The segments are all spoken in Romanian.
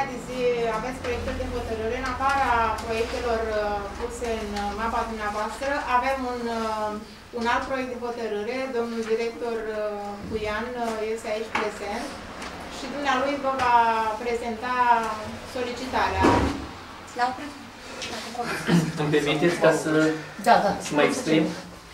ordinea de zi aveți proiecte de hotărâre. În afara proiectelor puse în mapa dumneavoastră, avem un alt proiect de hotărâre. Domnul director Cuian este aici prezent și dumnealui vă va prezenta solicitarea. Îmi permiteți ca să mă exprim?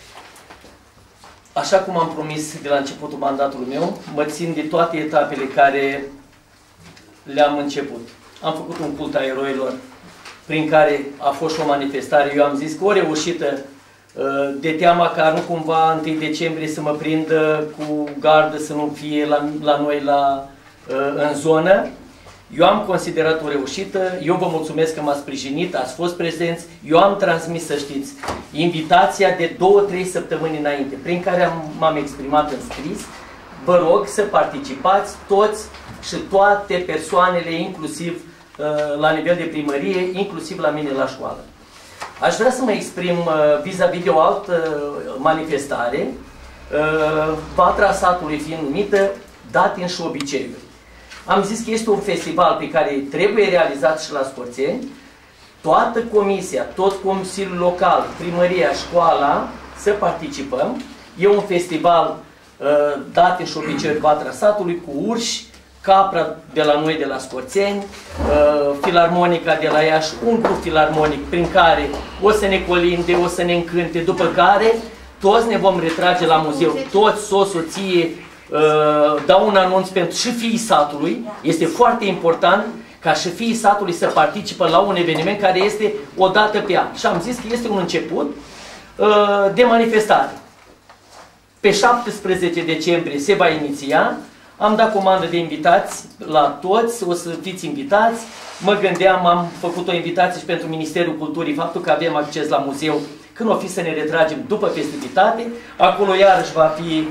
Așa cum am promis de la începutul mandatului meu, mă țin de toate etapele care le-am început. Am făcut un cult a eroilor, prin care a fost și o manifestare. Eu am zis că o reușită, de teama ca nu cumva 1 decembrie să mă prindă cu gardă, să nu fie la noi în zonă. Eu am considerat o reușită, eu vă mulțumesc că m-ați sprijinit, ați fost prezenți, eu am transmis, să știți, invitația de 2-3 săptămâni înainte, prin care m-am exprimat în scris. Vă rog să participați toți și toate persoanele, inclusiv la nivel de primărie, inclusiv la mine la școală. Aș vrea să mă exprim vis-a-vis de o altă manifestare, Vatra Satului fiind numită Datin și Obiceiuri. Am zis că este un festival pe care trebuie realizat și la Scorțeni. Toată comisia, tot Consiliul Local, primăria, școala, să participăm. E un festival Datin și Obiceiuri Vatra Satului cu urși, capra de la noi de la Scorțeni, filarmonica de la Iași, un grup filarmonic prin care o să ne colinde, o să ne încânte, după care toți ne vom retrage la muzeu, toți, soție, dau un anunț pentru și fiii satului. Este foarte important ca și fiii satului să participă la un eveniment care este o dată pe an. Și am zis că este un început de manifestare. Pe 17 decembrie se va iniția. Am dat comandă de invitați la toți, o să fiți invitați. Mă gândeam, am făcut o invitație și pentru Ministerul Culturii, faptul că avem acces la muzeu, când o fi să ne retragem după festivitate. Acolo iarăși va fi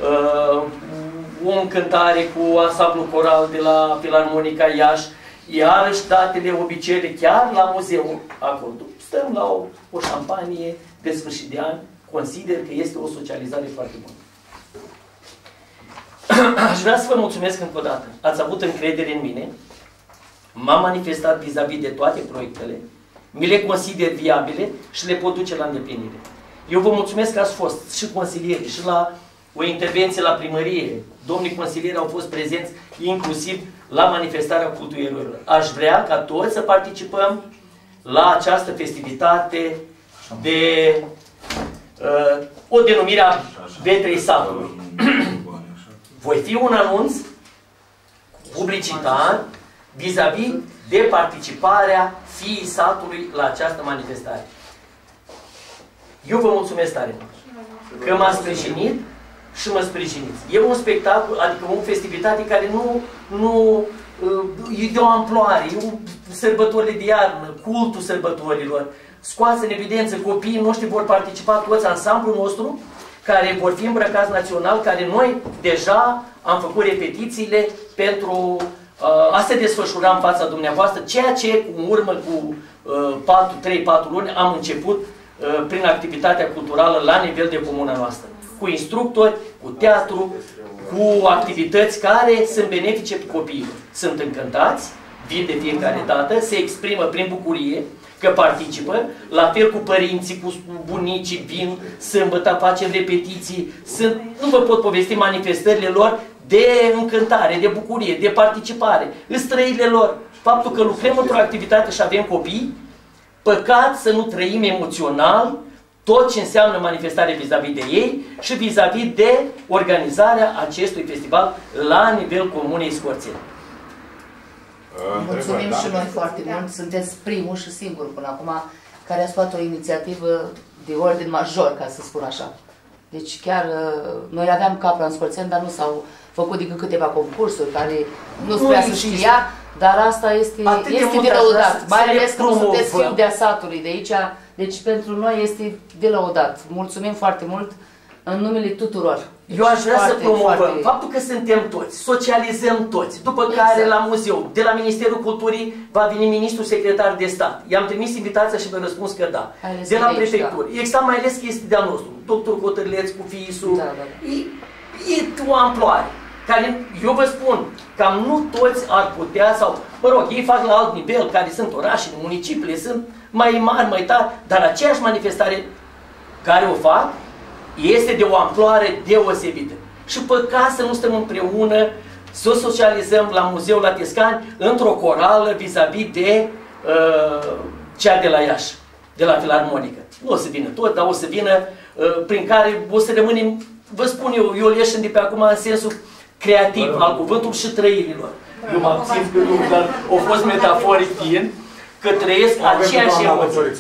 o încântare cu ansamblul coral de la Filarmonica Iași, iarăși datele, obiceiurile, chiar la muzeu acolo. Stăm la o șampanie de sfârșit de an, consider că este o socializare foarte bună. Aș vrea să vă mulțumesc încă o dată. Ați avut încredere în mine, m-am manifestat vis-a-vis de toate proiectele, mi le consider viabile și le pot duce la îndeplinire. Eu vă mulțumesc că ați fost și consilieri și la o intervenție la primărie. Domnii consilieri au fost prezenți inclusiv la manifestarea cultului eroilor. Aș vrea ca toți să participăm la această festivitate de o denumire a Vetrei Satului. Voi fi un anunț publicitar vis-a-vis de participarea fiii satului la această manifestare. Eu vă mulțumesc tare mult că m-ați sprijinit și mă sprijiniți. E un spectacol, adică o festivitate care nu e de o amploare, e sărbătorile de iarnă, cultul sărbătorilor. Scoați în evidență, copiii noștri vor participa toți, ansamblul nostru, care vor fi îmbrăcați național, care noi deja am făcut repetițiile pentru a se desfășura în fața dumneavoastră, ceea ce în urmă cu 3-4 luni am început prin activitatea culturală la nivel de comuna noastră. Cu instructori, cu teatru, cu activități care sunt benefice copiilor. Sunt încântați, vin de fiecare dată, se exprimă prin bucurie că participă, la fel cu părinții, cu bunicii, vin sâmbătă, facem repetiții, nu vă pot povesti manifestările lor de încântare, de bucurie, de participare, străile lor. Faptul că lucrăm într-o activitate și avem copii, păcat să nu trăim emoțional tot ce înseamnă manifestare vis-a-vis de ei și vis-a-vis de organizarea acestui festival la nivel Comunei Scorțeni. Mulțumim și noi foarte mult. Sunteți primul și singurul până acum care ați luat o inițiativă de ordin major, ca să spun așa. Deci chiar noi aveam capra în Scorțeni, dar nu s-au făcut decât câteva concursuri care nu prea să știa, dar asta este de lăudat. Mai ales că sunteți fiul de-a satului de aici, deci pentru noi este de lăudat. Mulțumim foarte mult în numele tuturor. Eu aș vrea să promovăm faptul că suntem toți, socializăm toți, după care la muzeu, de la Ministerul Culturii va veni ministrul secretar de stat. I-am trimis invitația și vă răspuns că da. De la prefectură. Exact, mai ales că este de-al nostru. Doctor Cotărleț cu fiisul. E o amploare. care, eu vă spun, cam nu toți ar putea, sau, mă rog, ei fac la alt nivel, care sunt orașele, municipiile, sunt mai mari, mai tari, dar aceeași manifestare care o fac este de o amploare deosebită. Și păcat să nu stăm împreună, să socializăm la Muzeul la Tescani într-o corală vis-a-vis de cea de la Iași, de la Filarmonică. Nu o să vină tot, dar o să vină prin care o să rămânem, vă spun eu leșin de pe acum în sensul creativ al cuvântului și trăirilor. Eu mă abțin că nu, dar a fost metaforic fiind, că trăiesc aceeași emoție.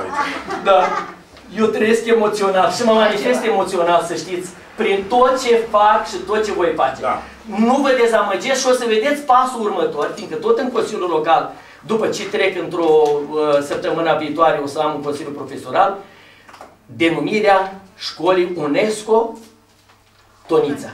Da. Eu trăiesc emoțional și mă manifest emoțional, să știți, prin tot ce fac și tot ce voi face. Da. Nu vă dezamăgesc și o să vedeți pasul următor, fiindcă tot în Consiliul Local, după ce trec într-o săptămână viitoare, o să am un Consiliu Profesoral, denumirea școlii UNESCO Tonița.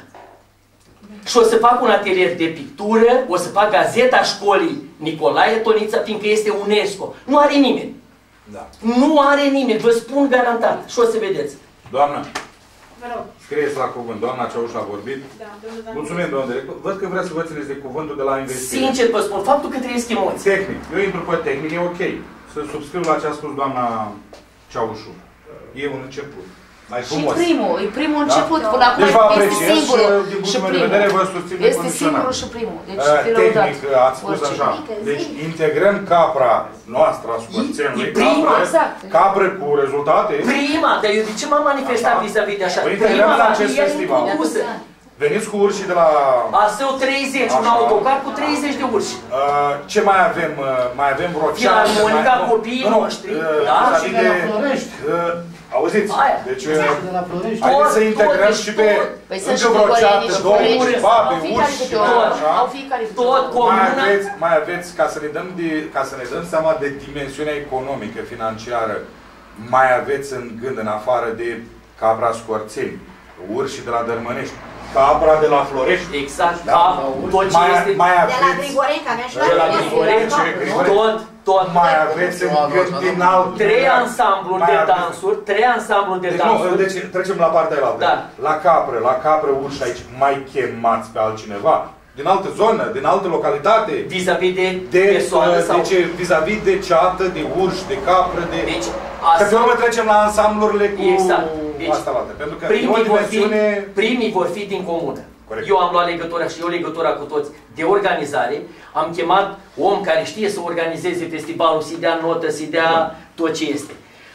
Și o să fac un atelier de pictură, o să fac gazeta școlii Nicolae Tonița, fiindcă este UNESCO. Nu are nimeni. Da. Nu are nimeni, vă spun garantat. Și o să vedeți. Doamnă, scrieți la cuvânt. Doamna Ceauș a vorbit. Da, mulțumim, domnul director. Văd că vreți să vă țineți de cuvântul de la investire. Sincer vă spun, faptul că trăiesc emoții. Tehnic. Eu intru pe tehnic, e ok. Să subscriu la ce a spus doamna Ceaușu. E un început. Mai frumos. E primul început. Până acum deci vă este apreciez singurul și din punctul meu de vedere vă susțin este singurul și primul. Deci, tehnic, ați spus așa. Deci integrăm capra noastră a Scorțenului, capre cu rezultate. Prima, dar eu de ce m-am manifestat vis-a-vis de așa? Vă integrăm la acest festival. Veniți cu urșii de la... Astăzi 30, un autocar cu 30 de urși. Ce mai avem? Mai avem vreo ceață? Filarmonica, copiii noștri. Da? Și de la Florești. Auziți? Deci, haideți să integrăm și pe încă vreo ceată, două urși, babe, urși, tot comună. Mai aveți, ca să ne dăm seama de dimensiunea economică, financiară, mai aveți în gând, în afară de capra Scorțeni, urșii de la Dărmănești, capra de la Florești. Exact, da? Tot ce este... De la Grigoreni, că avea și de la Grigoreni, tot. Mai aveți în gând din alt... Trei ansambluri de dansuri, Deci trecem la partea aia. Da. La capră urși aici, mai chemați pe altcineva? Din altă zonă, din altă localitate? Vis-a-vis de persoană sau... Deci, vis-a-vis de ceată, de urși, de capră, de... Deci, că pe urmă trecem la ansamblurile cu... Exact. Deci, asta lată. Pentru că e o dimensiune... primii vor fi din comună. Corect. Eu am luat legătura și eu legătura cu toți de organizare. Am chemat om care știe să organizeze festivalul, să-i dea notă, să-i dea tot ce este.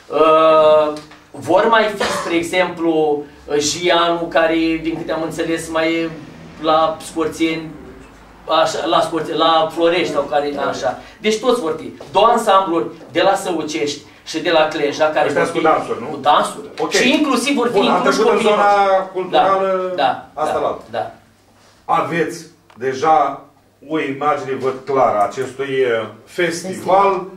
Vor mai fi, spre exemplu, Jianu, care, din câte am înțeles, mai e la Scorțeni, așa, la Florești sau care așa. Deci toți vor fi. Două ansambluri de la Săucești și de la Cleja, care vor fi cu dansuri, nu? Cu dansuri. Okay. Și inclusiv vor fi incluși copiii. În zona culturală, da. Aveți deja o imagine, văd clară, acestui festival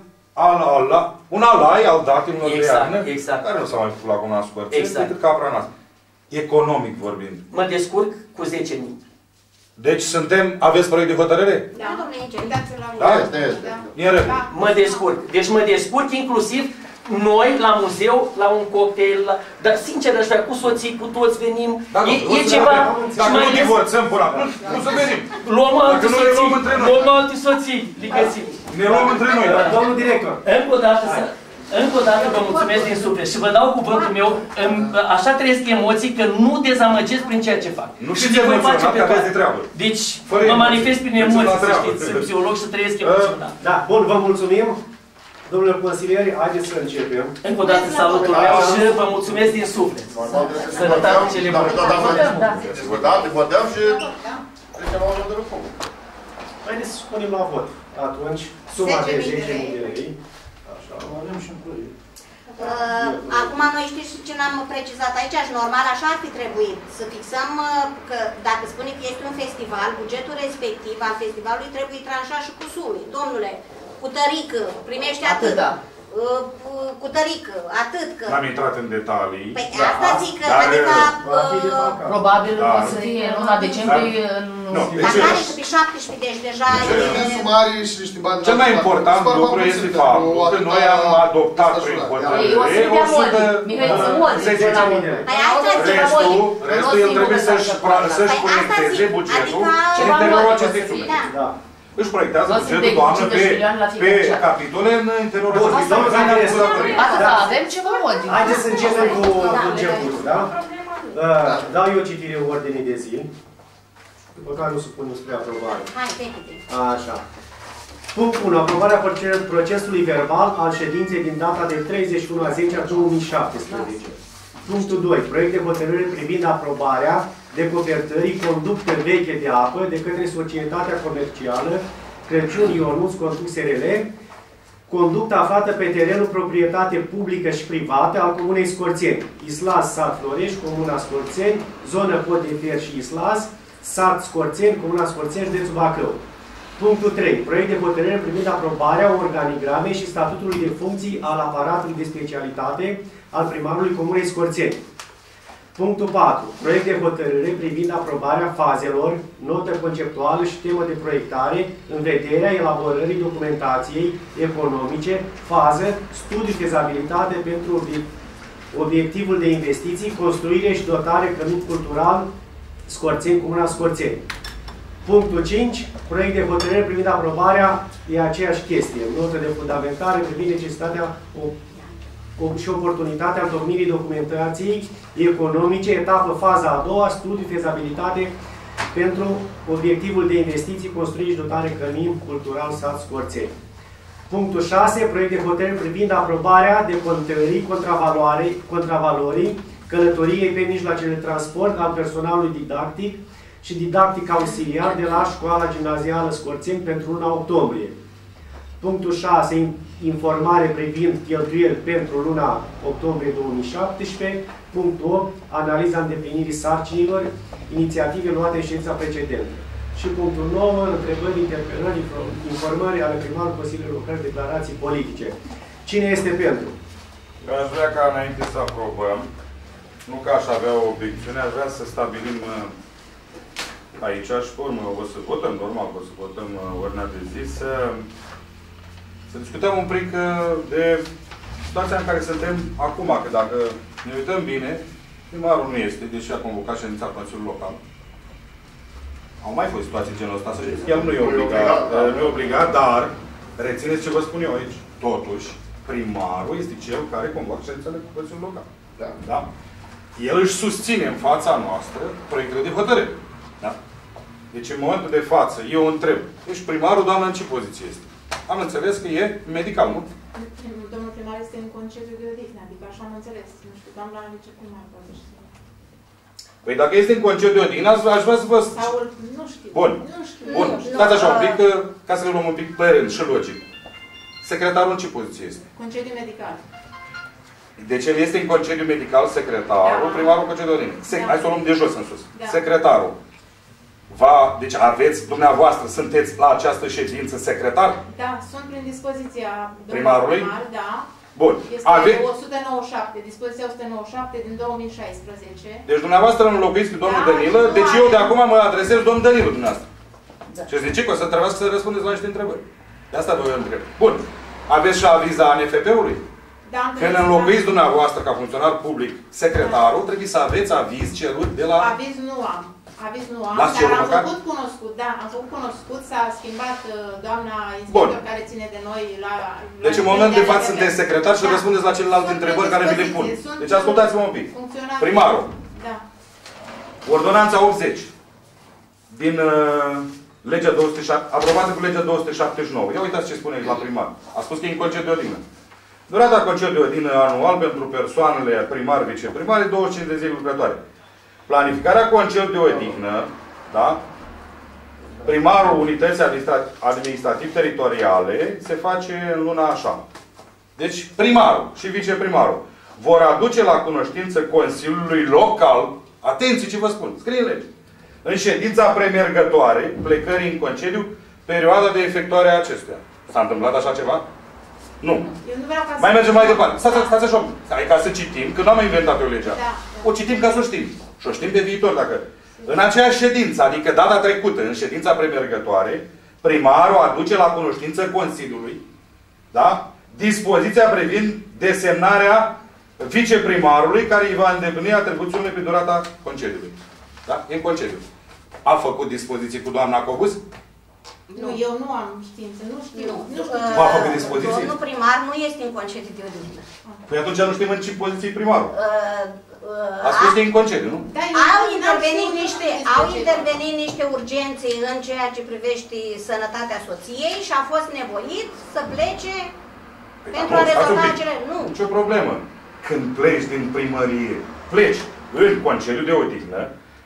un alai al datelor de iarnă, care nu s-a mai făcut la Comuna Scorțeni, decât capra noastră. Economic vorbind. Mă descurc cu 10.000. Deci aveți proiect de hotărâre? Da, domnule, da? Mă descurc. Deci mă descurc inclusiv noi la muzeu, la un cocktail, dar sincer aș vrea cu soții, cu toți venim, e ceva... Dacă nu divorțăm până acum, nu să venim. Luăm alte soții, le găsim. Ne luăm între noi. Domnul director. Încă o dată vă mulțumesc din suflet și vă dau cuvântul meu, așa trăiesc emoții că nu dezamăgesc prin ceea ce fac. Nu știți emoționat, că aveți de treabă. Deci mă manifest prin emoții, să știți, sunt psiholog și trăiesc emoționat. Da, bun, vă mulțumim. Domnule consilieri, haideți să începem. Încă o dată salutul meu și vă mulțumesc din suflet. Sănătate cele bune. Votăm și trecem la următorul punct. Haideți să spunem la vot. Atunci, suma de 10.000 de lei. Așa, avem și un proiect. Acum noi știți ce n-am precizat aici și normal așa ar fi trebuit să fixăm că dacă spune că este un festival, bugetul respectiv al festivalului trebuie tranșat și cu sume. Domnule, cu tărică, primește atât. Cu tărică, atât că... N-am intrat în detalii. Păi asta zic că, adică... Probabil o să fie în luna decembrie, în Dacă are și pe 17, deci deja e... sumarii și niște bani... Cel mai important lucru este faptul că noi am adoptat prin hotărâre 110.000 de lei. Restul el trebuie să-și proiecteze bugetul în interiorul acestei sume. Își proiectează bugetul, doamnă, pe capitole în interiorul acestei sume. Atâta, avem ceva modic. Haideți să începem cu începutul, da? Dau eu citire ordinii de zi, după care o supunem spre aprobare. Așa. Punct 1. Aprobarea procesului verbal al ședinței din data de 31/10/2017. Punctul 2. Proiect de hotărâre privind aprobarea decopertării conducte veche de apă de către Societatea Comercială Crăciun Ionuț Conduc SRL, conductă aflată pe terenul proprietate publică și privată al Comunei Scorțeni, Islas, sat Florești, Comuna Scorțeni, zonă Pod de Fier și Islas, sat Scorțeni, Comuna Scorțeni, județul Bacău. Punctul 3. Proiect de hotărâre privind aprobarea organigramei și statutului de funcții al aparatului de specialitate al primarului Comunei Scorțeni. Punctul 4. Proiect de hotărâre privind aprobarea fazelor, notă conceptuală și temă de proiectare în vederea elaborării documentației economice, fază, studiu fezabilitate pentru obiectivul de investiții, construire și dotare cămin cultural Scorțeni, Comuna Scorțeni. Punctul 5. Proiect de hotărâre privind aprobarea e aceeași chestie. Notă de fundamentare privind necesitatea și oportunitatea întocmirii documentației economice, etapă faza a doua, studiu fezabilitate pentru obiectivul de investiții, construire și dotare cămin cultural sat Scorțeni. Punctul 6. Proiect de hotărâre privind aprobarea decontării contravalorii călătoriei pe mijloacele de transport al personalului didactic și didactic auxiliar de la Școala Gimnazială Scorțeni pentru luna octombrie. Punctul 6. Informare privind cheltuieli pentru luna octombrie 2017. Punctul 8. Analiza îndeplinirii sarcinilor, inițiative luate în ședința precedentă. Și punctul 9. Întrebări, interpelări, informări ale primarului Consiliului Local, declarații politice. Cine este pentru? Eu aș vrea ca înainte să aprobăm, nu că aș avea o obiecțiune, aș vrea să stabilim aici și pe urmă o să votăm, normal o să votăm ordinea de zi, să discutăm un pic de situația în care suntem acum, că dacă ne uităm bine, primarul nu este, deși a convocat ședința Consiliului Local. Au mai fost situații genul ăsta, să știți. El nu e obligat, nu e obligat, dar rețineți ce vă spun eu aici. Totuși, primarul este cel care convoacă ședințele cu Consiliul Local. Da? Da? El își susține în fața noastră proiectele de hotărâre. Da? Deci, în momentul de față, eu întreb, deci primarul, doamnă, în ce poziție este? Am înțeles că e medical, nu? Domnul primar este în concediu de odihnă, adică așa am înțeles. Nu știu, doamna Alice, cum mai poate ști? Păi dacă este în concediu de odihnă, aș vrea să vă... Sau, nu știu. Bun. Nu știu. Bun. Stați așa un pic, ca să le luăm un pic pe rând și logic. Secretarul în ce poziție este? Concediu medical. Deci el este în concediu medical, secretarul, da. Primarul în concediu de odihnă. Da. Hai să o luăm de jos în sus. Da. Secretarul. Deci aveți, dumneavoastră, sunteți la această ședință secretar? Da, sunt prin dispoziția primarului? Primar, da. Bun. Este 197, dispoziția 197 din 2016. Deci dumneavoastră îl înlocuiți pe domnul Danilă, deci eu de acum mă adresez domnul Danilă dumneavoastră. Da. Și zice că o să trebuiască să răspundeți la niște întrebări. De asta vă întreb. Bun. Aveți și aviza ANFP-ului? Da, când înlocuiți dumneavoastră ca funcționar public secretarul, trebuie să aveți aviz cerut de la... Aviz nu am. Aviz nu am, dar am făcut cunoscut, da, am făcut cunoscut, s-a schimbat doamna inspector care ține de noi la... Deci în momentul de față sunteți secretar și răspundeți la celelalte întrebări care vi le pun. Deci ascultați-mă un pic. Primarul. Da. Ordonanța 80 din legea 207, aprobată cu legea 279. Ia uitați ce spune aici la primar. A spus că e în concediu de odihnă. Durata concediu de odihnă anual pentru persoanele primar, viceprimar, 25 de zile lucrătoare. Planificarea concediului de odihnă, da? Primarul unității administrativ-teritoriale se face în luna așa. Deci primarul și viceprimarul vor aduce la cunoștință Consiliului Local, atenție ce vă spun, scrie lege, în ședința premergătoare, plecării în concediu, perioada de efectuare a acestuia. S-a întâmplat așa ceva? Nu. Mai mergem mai departe. Stați așa, hai ca să citim, că nu am inventat eu legea. O citim ca să o știm. Și o știm pe viitor, dacă În aceeași ședință, adică data trecută, în ședința premergătoare, primarul aduce la cunoștință Consiliului, da? Dispoziția privind desemnarea viceprimarului care îi va îndeplini atribuțiunile pe durata concediului. Da? E în concediu. A făcut dispoziții cu doamna Cobuz? Nu, eu nu am știință, nu știu. V-a făcut dispoziții? Domnul primar nu este în concediu de odihnă. Păi atunci nu știm în ce poziție primarul. A spus că e în concediu, nu? Au intervenit niște urgențe în ceea ce privește sănătatea soției și a fost nevoit să plece pentru a rezolva acele... Nu. Nicio problemă. Când pleci din primărie, pleci în concediu de odihnă,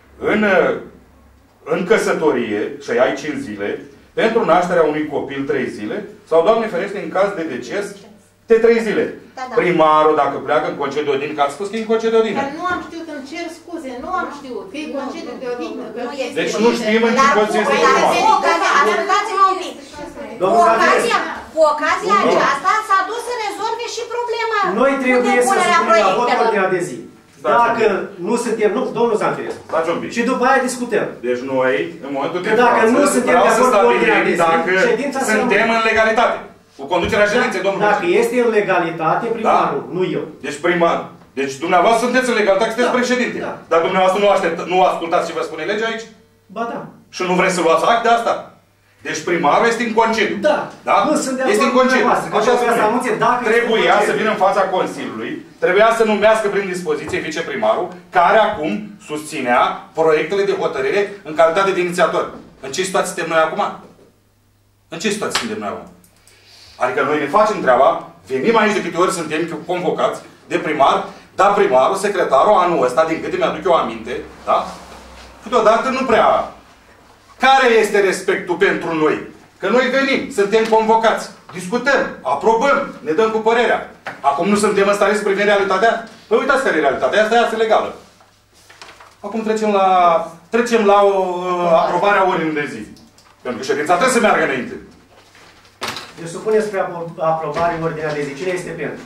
în căsătorie și ai 5 zile, pentru nașterea unui copil 3 zile, sau, Doamne ferește, în caz de deces, de 3 zile. Da. Primarul, dacă pleacă în concediu de odihnă, că ați spus că e în concediu de odihnă. Dar nu am știut, îmi cer scuze, nu am știut că e concediu de odihnă. Deci nu știm în ce poziție este primarul. Ascultați-mă un pic. Cu ocazia aceasta s-a dus să rezolve și problema. Noi trebuie să supunem la vot ordinea de zi. Dacă nu suntem, nu, domnul Zanfirescu. Stați un pic. Și după aia discutăm. Deci noi, în momentul de dacă față, nu suntem de acord cu ordinea de zi, dacă suntem în legalitate. Cu conducerea ședinței, domnul Dacă este în legalitate, primarul, nu eu. Deci primar. Deci dumneavoastră sunteți în legalitate, sunteți președinte. Dar dumneavoastră nu ascultați ce vă spune legea aici? Ba da. Și nu vreți să luați act de asta? Deci primarul este în concediu. Da. Da? Nu sunt de acord este în concediu. Trebuia să vină în fața Consiliului, trebuia să numească prin dispoziție viceprimarul, care acum susținea proiectele de hotărâre în calitate de inițiator. În ce situație suntem noi acum? În ce situație suntem noi acum? Adică noi ne facem treaba, venim aici de câte ori suntem convocați de primar, dar primarul, secretarul, anul ăsta, din câte mi-aduc eu aminte, da? Câteodată nu prea... Care este respectul pentru noi? Că noi venim, suntem convocați, discutăm, aprobăm, ne dăm cu părerea. Acum nu suntem în stare să privim realitatea? Păi uitați care e realitatea, asta este legală. Acum trecem la aprobarea ordinii de zi. Pentru că ședința trebuie să meargă înainte. Deci supuneți spre aprobare ordinea de zi. Cine este pentru?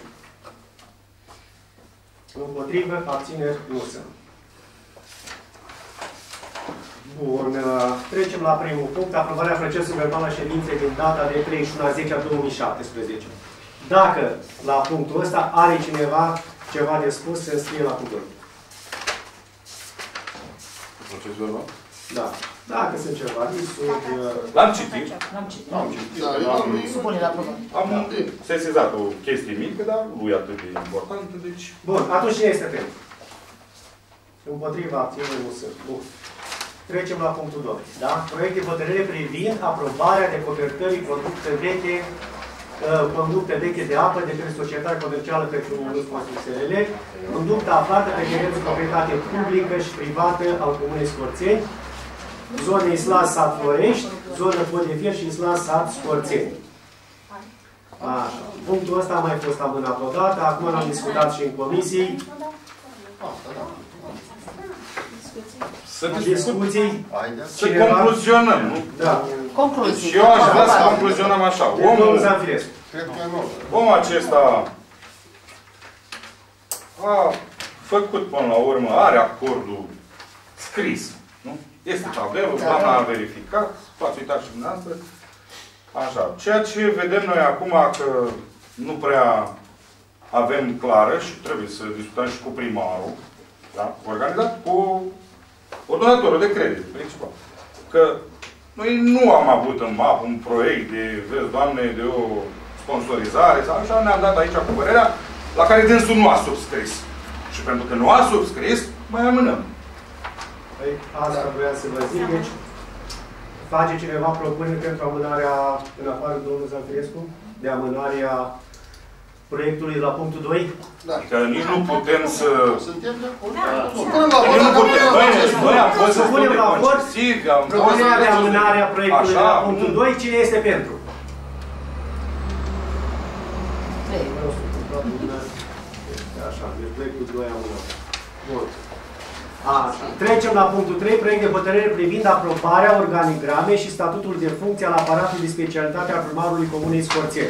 Împotrivă, abțineri, nu sunt. Bun. Trecem la primul punct. Aprobarea procesului verbal a ședinței din data de 31/10/2017. Dacă la punctul ăsta are cineva ceva de spus, se înscrie la cuvânt. Procesul verbal? Da. Dacă sunt ceva risuri... L-am citit. L-am citit. Supune la aprobare. Am sesizat o chestie mică, dar nu e atât de importantă, deci... Bun. Atunci cine este pentru? Împotriva, abținere, nu sunt. Bun. Trecem la punctul 2. Da? Proiect de hotărâre privind aprobarea decopertării conducte veche de apă de către Societatea Comercială pentru SRL, conductă aflată pe terenul de proprietate publică și privată al Comunei Scorțeni, zonă Islas Sat Florești, zonă Pod de Fier și Islas Sat Scorțeni. Așa. Punctul ăsta a mai fost amânat odată, acum l-am discutat și în comisii. Să discuții, să concluzionăm, nu? Da. Concluzii. Și eu aș vrea să concluzionăm așa. Omul acesta a făcut până la urmă, are acordul scris. Nu? Este tabelul, doamna a verificat, v-ați uitat și dumneavoastră. Așa. Ceea ce vedem noi acum că nu prea avem clară și trebuie să discutăm și cu primarul, da? Organizat cu ordonatorul de credit, principal. Că noi nu am avut în mapă un proiect de, vezi, Doamne, de o sponsorizare sau așa, ne-am dat aici cu părerea la care dânsul nu a subscris. Și pentru că nu a subscris, mai amânăm. Păi, asta vreau să vă zic. Deci, face cineva propuneri pentru amânarea, în afară domnul Zanfirescu, de amânarea proiectului la punctul 2? Da. Că nici nu putem să... Suntem de acord. Nici nu putem. Noi am fost să punem la vot propunerea de amânare a proiectului la punctul 2. Cine este pentru? Așa, deci proiectul 2 amânat. Bun. Așa. Trecem la punctul 3, proiect de hotărâre privind aprobarea organigramei și statutul de funcție al aparatului de specialitate al primarului Comunei Scorțeni.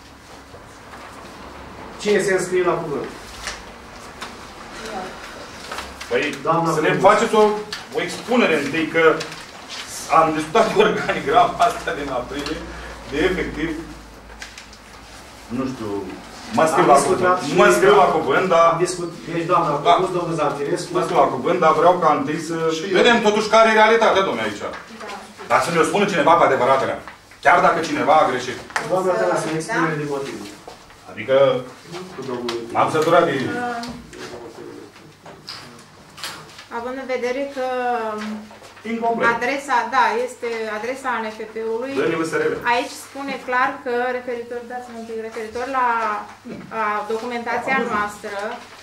Cine se înscrie la cuvânt? Păi, să ne faceți o expunere întâi, că am discutat organigrama asta din aprilie, de efectiv, nu știu, mă scriu la cuvânt, dar... Deci, doamna, a propus domnul Zantirescu. Mă scriu la cuvânt, dar vreau ca întâi să vedem totuși care e realitatea, domnule, aici. Dar să ne-o spună cineva pe adevăratele. Chiar dacă cineva a greșit. Doamna Tăra, să ne expunere de motiv. Adică, m-am săturat de... Având în vedere că adresa, da, este adresa ANFP-ului. Aici spune clar că referitor la documentația noastră,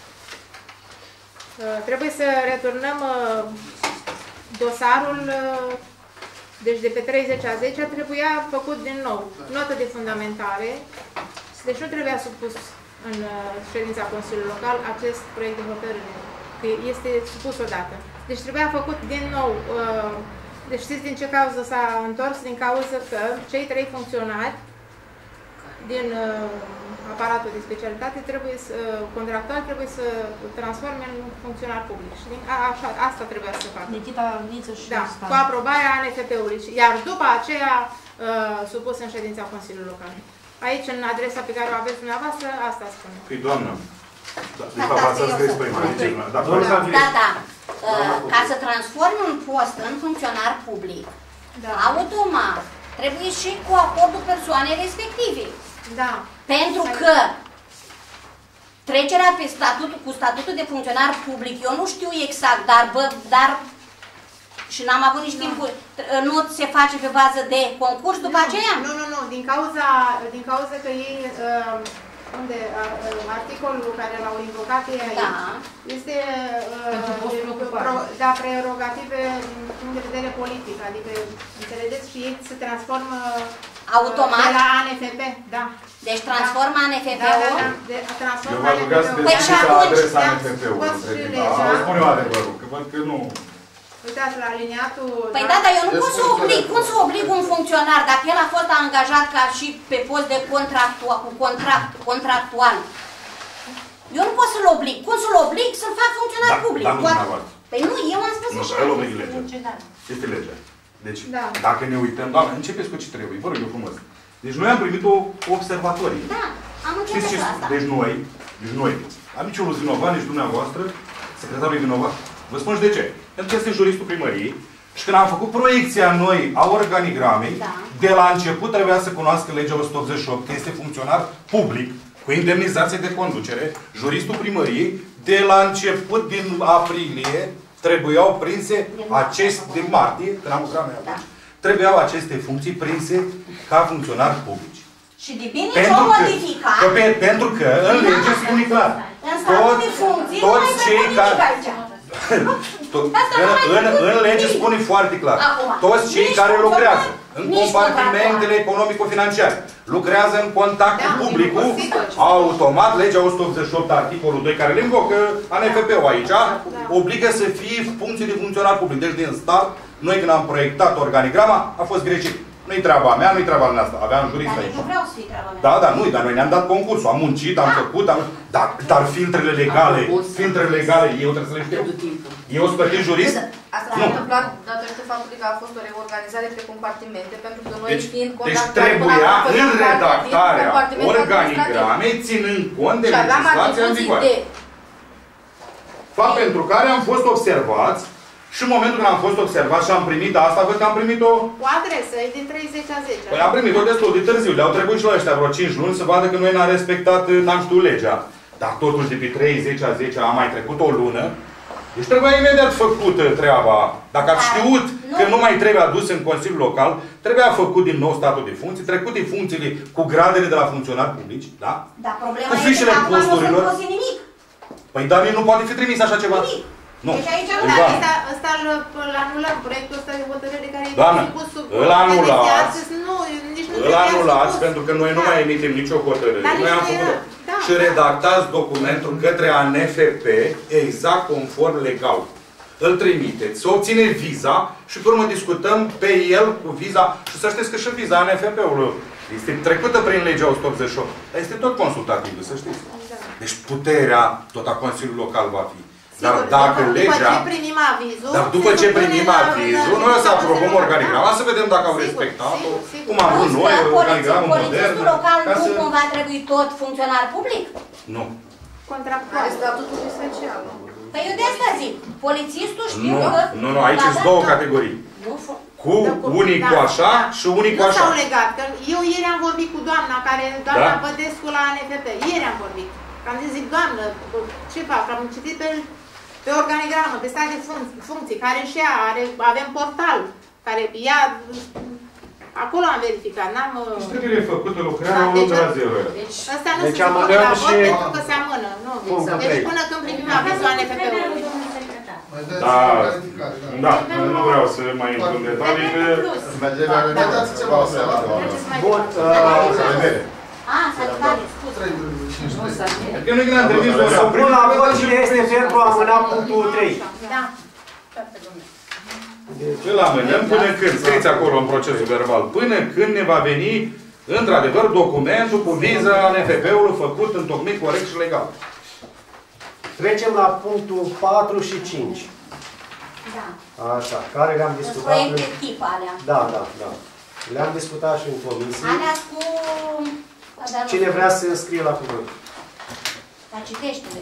trebuie să returnăm dosarul, deci de pe 30 a 10 trebuia făcut din nou notă de fundamentare, deci nu trebuia supus în ședința Consiliului Local acest proiect de hotărâre, că este supus odată. Deci trebuia făcut din nou, deci știți din ce cauză s-a întors? Din cauza că cei 3 funcționari din aparatul de specialitate contractual trebuie să transforme în funcționar public. Și asta trebuia să facă. Da, cu aprobarea ANFP-ului. Iar după aceea supus în ședința Consiliului Local. Aici, în adresa pe care o aveți dumneavoastră, asta spune. Păi, doamnă, de fapt, ați scris Da. Ca să transformi un post în funcționar public, automat, trebuie și cu acordul persoanei respective. Da. Pentru că trecerea pe cu statutul de funcționar public, eu nu știu exact, dar și n-am avut nici timp, nu se face pe bază de concurs după aceea? Nu, din cauza că ei, articolul care l-au invocat ei aici, este prerogative din punct de vedere politic, adică, înțelegeți, și ei se transformă automat de la ANFP, da. Deci transformă ANFP-ul? Transformă ANFP-ul. Eu vă rugați să deschideți la adresa ANFP-ului. Spune eu adevărul, că văd că nu... Uitați, la aliniatul... Păi da, dar eu nu pot să oblig. Cum să oblig un funcționar dacă el a fost angajat ca și pe post de contractual? Eu nu pot să-l oblig. Cum să-l oblig? Să-l fac funcționar public. Păi nu, eu am spus așa. Nu, el legea. Este legea. Deci, dacă ne uităm, doamne, începeți cu ce trebuie, vă rog eu frumos. Deci noi am primit o observatorie. Da, am început cu asta. Deci noi, am nici unul vinovat, nici dumneavoastră, secretarul e vinovat. Vă spun și de ce. Pentru că este juristul primăriei și când am făcut proiecția noi a organigramei, de la început trebuia să cunoască legea 188, că este funcționar public, cu indemnizație de conducere, juristul primăriei, de la început din aprilie, trebuiau prinse de martie, când am lucrat noi atunci, trebuiau aceste funcții prinse ca funcționari publici. Și de bine ce-o modifica? Pentru că în lege spune clar. Toți cei care... În lege spune foarte clar. Toți cei care lucrează în compartimentele economico-financiare, lucrează în contact cu publicul, automat, legea 188, articolul 2, care le invocă ANFP-ul aici, obligă să fie funcție de funcționar public. Deci din start, noi când am proiectat organigrama, a fost greșit. Nu-i treaba mea, nu-i treaba noastră. Aveam jurist aici. Nu vreau să fie treaba mea. Dar noi ne-am dat concursul, am muncit, am făcut, dar filtrele legale, eu trebuie să le știu. Eu sunt plătit jurist? Asta s-a întâmplat datorită faptului că a fost o reorganizare pe compartimente, pentru că noi fiind deci trebuia în redactarea organigramei, ținând cont de legislația în vigoare. Fapt pentru care am fost observați. Și în momentul când am fost observat și am primit asta, văd că am primit-o... O adresă, e din 30 a 10. Păi am primit-o destul de târziu. Le-au trebuit și la ăștia vreo 5 luni să vadă că noi n-am respectat, n-am știut legea. Dar totuși de pe 30 a 10 a mai trecut o lună. Deci trebuia imediat făcută treaba. Dacă ați știut că nu mai trebuie adus în Consiliul Local, trebuia făcut din nou statul de funcții, trecute funcțiile cu gradele de la funcționari publici, da? Dar problema este că acum nu se pose nimic. Păi dar nu poate fi trimis așa ceva. Nimic. Nu. Deci aici ăsta îl anulăm, proiectul ăsta de hotărâre care e pus sub... Îl anulați sub... pentru că noi nu mai emitem nicio hotărâre. Noi am făcut și redactați documentul către ANFP exact conform legal. Îl trimiteți, să obține viza și pe urmă discutăm pe el cu viza. Și să știți că și viza ANFP-ului este trecută prin legea 188. Dar este tot consultativă, să știți. Deci puterea tot a Consiliului Local va fi. Dar dacă legea... După ce primim avizul... Dar după ce primim avizul, noi o să aprobăm organigrama, să vedem dacă au respectat-o, cum am vrut noi, organigramul modern. Polițistul local nu cumva trebuie tot funcționar public? Nu. Contractual. Are statutul special. Păi eu de asta zic, polițistul știu că... Nu, aici sunt două categorii. Cu unii cu așa și unii cu așa. Nu s-au legat, că eu ieri am vorbit cu doamna doamna Bădescu la ANFP, ieri am vorbit. Că am zic, doamnă, ce fac? Am citit pe organigramă, pe stare de funcții, care și ea avem portal, care ea... Acolo am verificat, n-am... Deci trebuie făcută lucrarea o luăm de la zero. Asta nu se supune la vot pentru că se amână, nu? Deci până când primim avizul ANFP-ului. Da, nu vreau să mai intru în detalii, că... Bun, Că nu-i când am trimis o să pun la vot cine este pentru a amâna punctul 3. Da. Deci îl amânăm până când, scrieți acolo în procesul verbal, până când ne va veni, într-adevăr, documentul cu viză a NFP-ului făcut, întocmit, corect și legal. Trecem la punctul 4 și 5. Da. Așa, care le-am discutat. Proiecte tip alea. Da. Le-am discutat și în comisie. Alea cu... Cine vrea să se înscrie la cuvânt? Dar citește-le.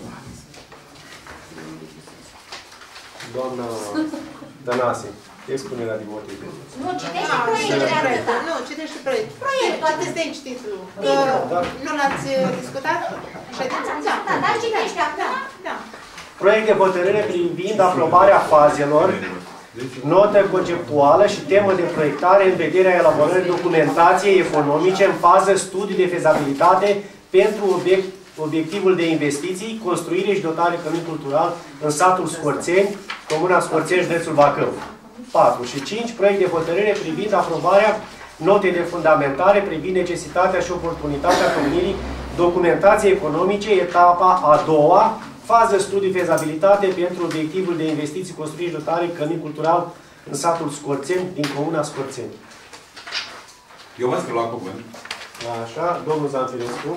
Doamna Dănase, expunerea din motive. Nu, citește proiectele atâta. Nu, citește proiectul. Proiectul, atât de titlul. Nu l-ați discutat? Da, citește acum. Da. Proiect de hotărâre privind aprobarea fazelor, notă conceptuală și temă de proiectare în vederea elaborării documentației economice în fază studiu de fezabilitate pentru obiectivul de investiții, construire și dotare cămin cultural în satul Scorțeni, Comuna Scorțeni, județul Bacău. 4 și 5. Proiect de hotărâre privind aprobarea notei de fundamentare privind necesitatea și oportunitatea întocmirii documentației economice, etapa a doua, fază studiu fezabilitate pentru obiectivul de investiții, construire și dotare cămin cultural în satul Scorțeni, din Comuna Scorțeni. Eu mă scriu la cuvânt. Așa, domnul Zanfirescu.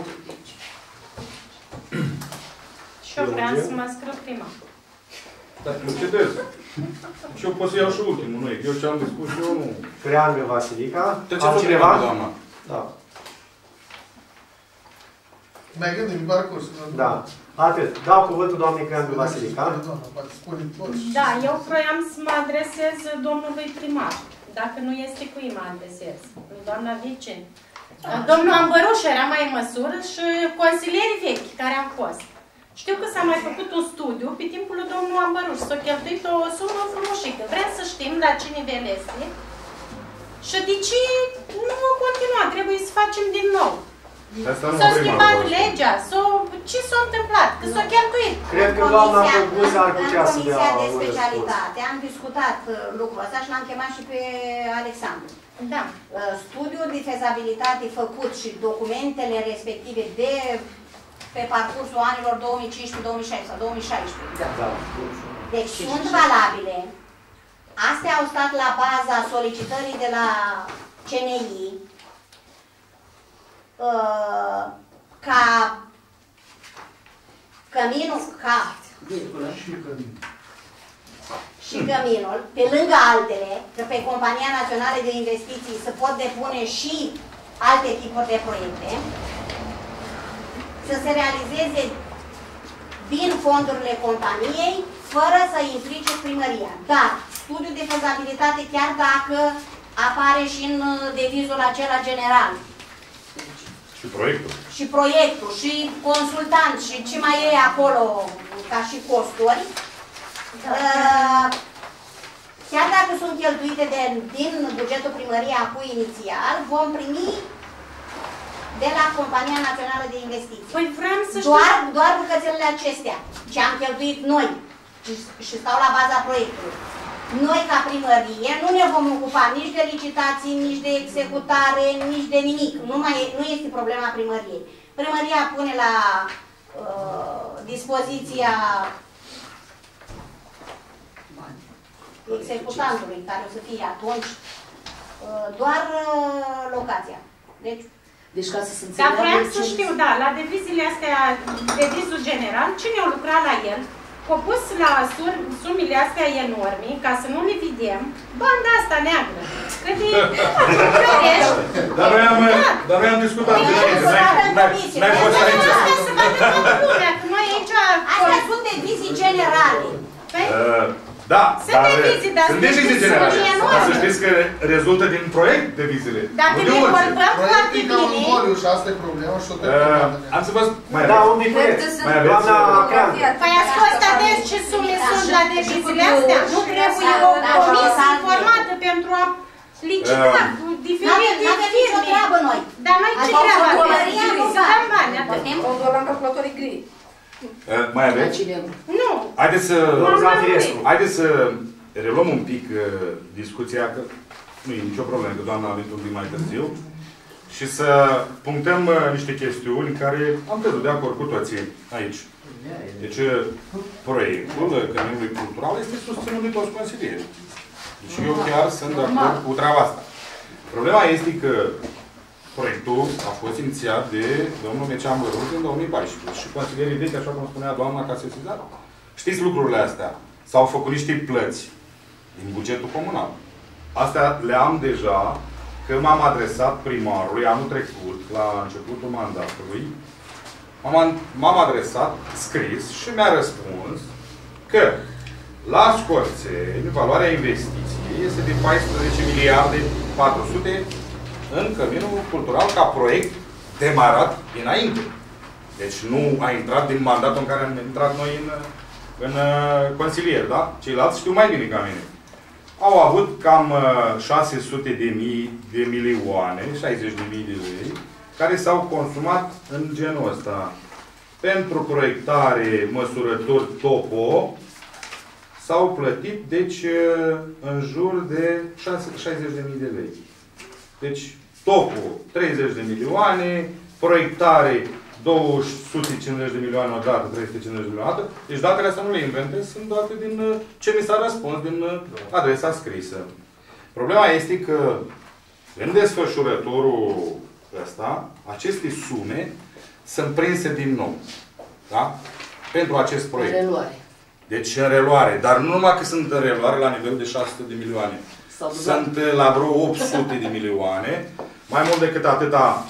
Și eu vreau să mă scriu prima. Dar eu citez. Și eu pot să iau și ultimul, nu e? Eu ce-am spus și eu nu... Creangă Vasilica. Altcineva? Da. Mai gândim parcurs. Da. Atât. Dau cuvântul doamnei Creangă Vasilica. Da, eu vroiam să mă adresez domnului primar. Dacă nu este cui mă adresez. Doamna Vice. Domnul Ambăruș era mai în măsură și consilierii vechi care au fost. Știu că s-a mai făcut un studiu pe timpul lui domnul Ambăruș. S-a cheltuit o sumă frumoșică. Vrem să știm la ce nivel este și de ce nu continua. Trebuie să facem din nou. S-a schimbat legea. Ce s-a întâmplat? Că s-a cheltuit. Cred că doamna Băguț ar putea să dea Comisia de specialitate am discutat lucrul ăsta și l-am chemat și pe Alexandru. Da. Studiul de fezabilitate făcut și documentele respective de pe parcursul anilor 2015-2016 sau 2016. Da. Deci sunt valabile. Astea au stat la baza solicitării de la CNI ca căminul, și căminul, pe lângă altele, că pe Compania Națională de Investiții se pot depune și alte tipuri de proiecte, să se realizeze din fondurile companiei, fără să implice primăria. Dar studiul de fezabilitate, chiar dacă apare și în devizul acela general, și proiectul. Și proiectul, și consultant, și ce mai e acolo ca și costuri, chiar dacă sunt cheltuite din bugetul primăriei acum inițial, vom primi de la Compania Națională de Investiții. Păi vreau să știu... Doar bucățelele acestea, ce am cheltuit noi și stau la baza proiectului. Noi, ca primărie, nu ne vom ocupa nici de licitații, nici de executare, nici de nimic. Nu este problema primăriei. Primăria pune la dispoziția executantului, care o să fie atunci, doar locația. Deci ca să se înțeleagă... Dar vreau să știu, da, la devizile astea, devizul general, cine a lucrat la el? pus la sumile astea enorme, ca să nu le vedem, banda asta neagră. Cât de ferești. Dar noi am discutat dinainte, n-ai fost aici. Astea sunt devizii generale. Da, sunt devizii generale. Dar să știți că rezultă din proiect devizile. Dacă le vorbăm foarte bine... Și asta e problema și o am să vă spun. Da, unde vreți? Mai aveți? Păi ați fost atenți ce sume sunt la devizile astea? Nu trebuie o comisie formată pentru a licita diferite firme. Dar noi ce treabă avem? Să dăm bani, atât. Control la calculatorii gri. Mai aveți? Nu. Haideți să reluăm un pic discuția, că nu e nicio problemă, că doamna a venit un pic mai târziu, și să punctăm niște chestiuni care am căzut de acord cu toții aici. Deci, proiectul Căminului Cultural este susținut de toți consilierii. Deci eu chiar sunt de acord cu treaba asta. Problema este că proiectul a fost inițiat de domnul Mircea Ambăruț în 2014 și consilierii vechi, așa cum spunea doamna, ca sesizat. Știți lucrurile astea? S-au făcut niște plăți din bugetul comunal. Astea le am deja, că m-am adresat primarului anul trecut, la începutul mandatului. M-am adresat, scris și mi-a răspuns că la Scorțeni, valoarea investiției este de 14 miliarde 400 în Căminul Cultural ca proiect demarat dinainte. Deci nu a intrat din mandatul în care am intrat noi în consilier, da? Ceilalți știu mai bine ca mine. Au avut cam 600 de milioane, 60.000 de lei, care s-au consumat în genul ăsta. Pentru proiectare, măsurători topo, s-au plătit, deci, în jur de 60.000 de lei. Deci, topul 30 de milioane, proiectare 250 de milioane odată, 350 de milioane odată. Deci datele astea nu le inventez, sunt date din ce mi s-a răspuns, din adresa scrisă. Problema este că în desfășurătorul ăsta, aceste sume sunt prinse din nou. Da? Pentru acest proiect. În reluare. Deci în reluare. Dar nu numai că sunt în reluare la nivel de 600 de milioane. Sunt la vreo 800 de milioane. Mai mult decât atâta,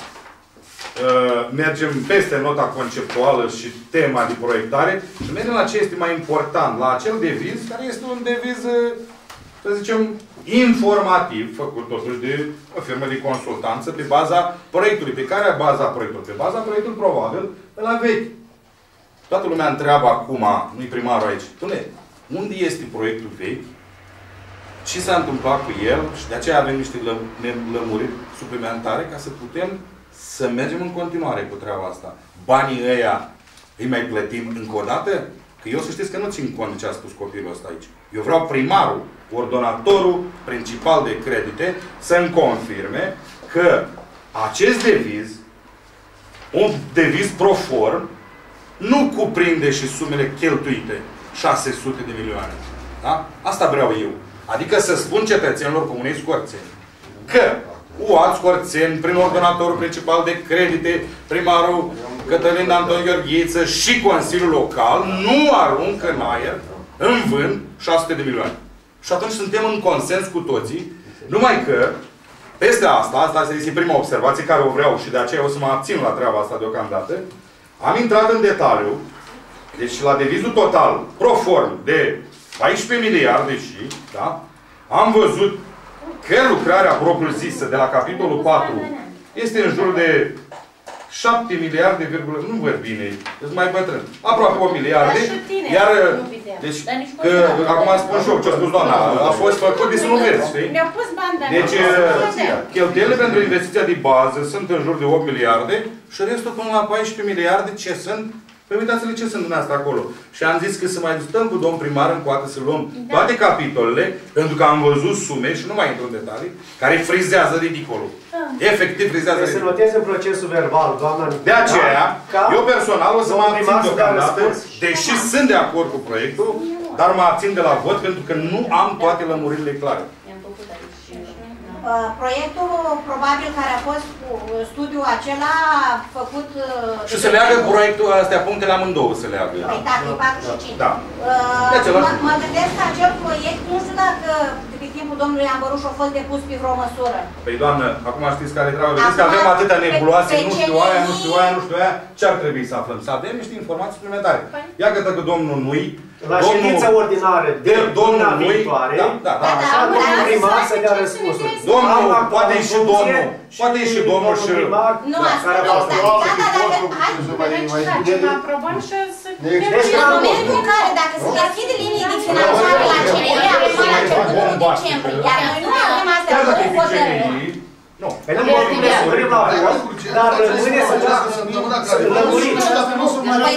mergem peste nota conceptuală și tema de proiectare și mergem la ce este mai important, la acel deviz, care este un deviz, să zicem, informativ, făcut totuși de o firmă de consultanță pe baza proiectului. Pe care baza proiectului? Pe baza proiectului, probabil, la vechi. Toată lumea întreabă acum, nu-i primarul aici, spune, unde este proiectul vechi? Ce s-a întâmplat cu el? Și de aceea avem niște lămuriri suplimentare ca să putem să mergem în continuare cu treaba asta. Banii ăia îi mai plătim încă o dată? Că eu să știți că nu țin cont de ce a spus copilul ăsta aici. Eu vreau primarul, ordonatorul principal de credite, să-mi confirme că acest deviz, un deviz proform, nu cuprinde și sumele cheltuite, 600 de milioane. Da? Asta vreau eu. Adică să spun cetățenilor Comunei Scorțeni că UAT Scorțeni, prin ordonatorul principal de credite, primarul Cătălin Anton Gheorghiță și Consiliul Local nu aruncă în aer, în vânt, 600 de milioane. Și atunci suntem în consens cu toții, numai că peste asta este prima observație care o vreau și de aceea o să mă abțin la treaba asta deocamdată. Am intrat în detaliu, deci la devizul total, proform de 14 miliarde și, da, am văzut că lucrarea propriu-zisă de la capitolul 4 este în jur de 7 miliarde, nu văd bine, sunt mai bătrân. Aproape 8 miliarde, iar, deci, că, acum spun și eu ce a spus doamna, a fost făcut de să nu vezi, știi? Deci, cheltuielile pentru investiția de bază sunt în jur de 8 miliarde și restul până la 14 miliarde, ce sunt? Păi uitați-le ce sunt dumneavoastră acolo. Și am zis că să mai discutăm cu domnul primar în coate să luăm toate capitolele, pentru că am văzut sume, și nu mai intru în detalii, care frizează ridicolul. Efectiv frizează ridicolul. Să notez în procesul verbal, doamna Nicolae. De aceea, eu personal o să mă abțin deocamdată, deși sunt de acord cu proiectul, dar mă abțin de la vot pentru că nu am toate lămuririle clare. Proiectul, probabil, care a fost studiul acela făcut... Și se leagă proiectul, astea punctele amândouă se leagă. Păi da, pe 4 și 5. Da. Mă gândesc că acel proiect, nu știu dacă pe timpul domnului Ambăruș a fost depus pe vreo măsură. Păi doamnă, acum știți care treabă? Vedeți că avem atâtea nebuloase, nu știu aia, nu știu aia, nu știu aia. Ce ar trebui să aflăm? Să avem niște informații suplimentare. Ia că dacă domnul nu-i, la ședința ordinară de luna viitoare, domnul primar să dea răspunsuri. Domnul, poate și domnul, poate și domnul și... Nu, asta deci, în momentul în care, dacă se deschide linii de finanțare la CNE, avem la începutul decembrie, iar noi nu avem astea cu hotărâri. Nu, pe lângă urmele să vrem la vot, dar rămâne să lămuriți. Păi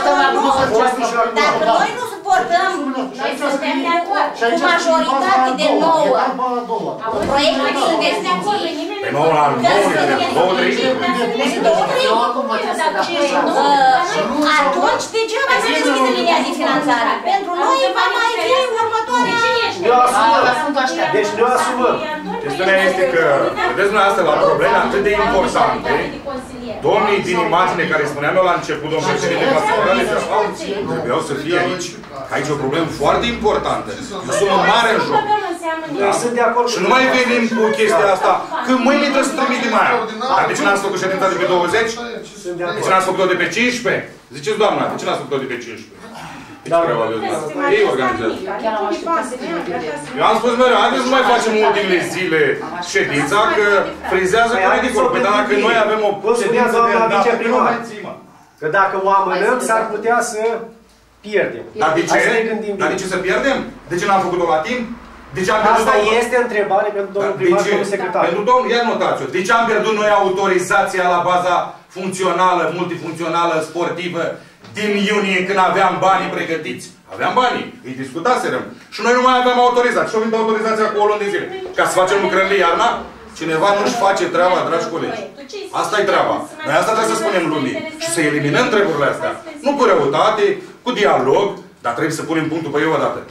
dacă noi nu suportăm, noi suntem de acord, cu majoritate de 9 proiectul de investiții, pe 9 la 2-3, atunci degeaba se deschide linia de finanțare. Pentru noi va mai fi următoarea. Deci ne asumăm. Chestiunea este că, vedeți dumneavoastră, la probleme atât de importante, domnii din imagine care spuneam eu la început, domnul președinte, trebuiau să fie aici. Aici e o problemă foarte importantă. Eu sunt un mare în joc. Și nu mai venim cu chestia asta, că mâine trebuie să trimitem aia. Dar de ce n-ați făcut ședința de pe 20? De ce n-ați făcut-o de pe 15? Ziceți, doamna, de ce n-ați făcut-o de pe 15? Ei organizează. Eu am spus mereu, haideți să nu mai facem ultimele zile ședința, că frizează cu ridicol. Păi dar dacă noi avem o ședință de dată, nu mai țin, mă. Că dacă o amânăm, s-ar putea să pierdem. Dar de ce? Dar de ce să pierdem? De ce n-am făcut-o la timp? Asta este întrebare pentru domnul primar și domnul secretar. Pentru domnul, ia notați-o. De ce am pierdut noi autorizația la baza funcțională, multifuncțională, sportivă, din iunie, când aveam banii pregătiți? Aveam banii, îi discutaserăm. Și noi nu mai aveam autorizație. Și-o venit autorizația cu o lună de zile. Ca să facem lucrările iarna, cineva nu-și face treaba, dragi colegi. Asta e treaba. Noi asta trebuie să spunem lumii. Și să eliminăm treburile astea. Nu cu răutate, cu dialog, dar trebuie să punem punctul pe eu odată.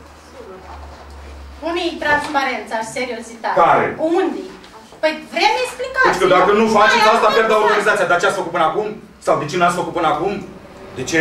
Unde-i transparența și seriozitatea? Care? Unde-i? Păi vrem explicații. Deci că dacă nu faceți asta, pierd autorizația. Dar ce ați făcut până acum? Sau de ce n-ați făcut până acum? De ce?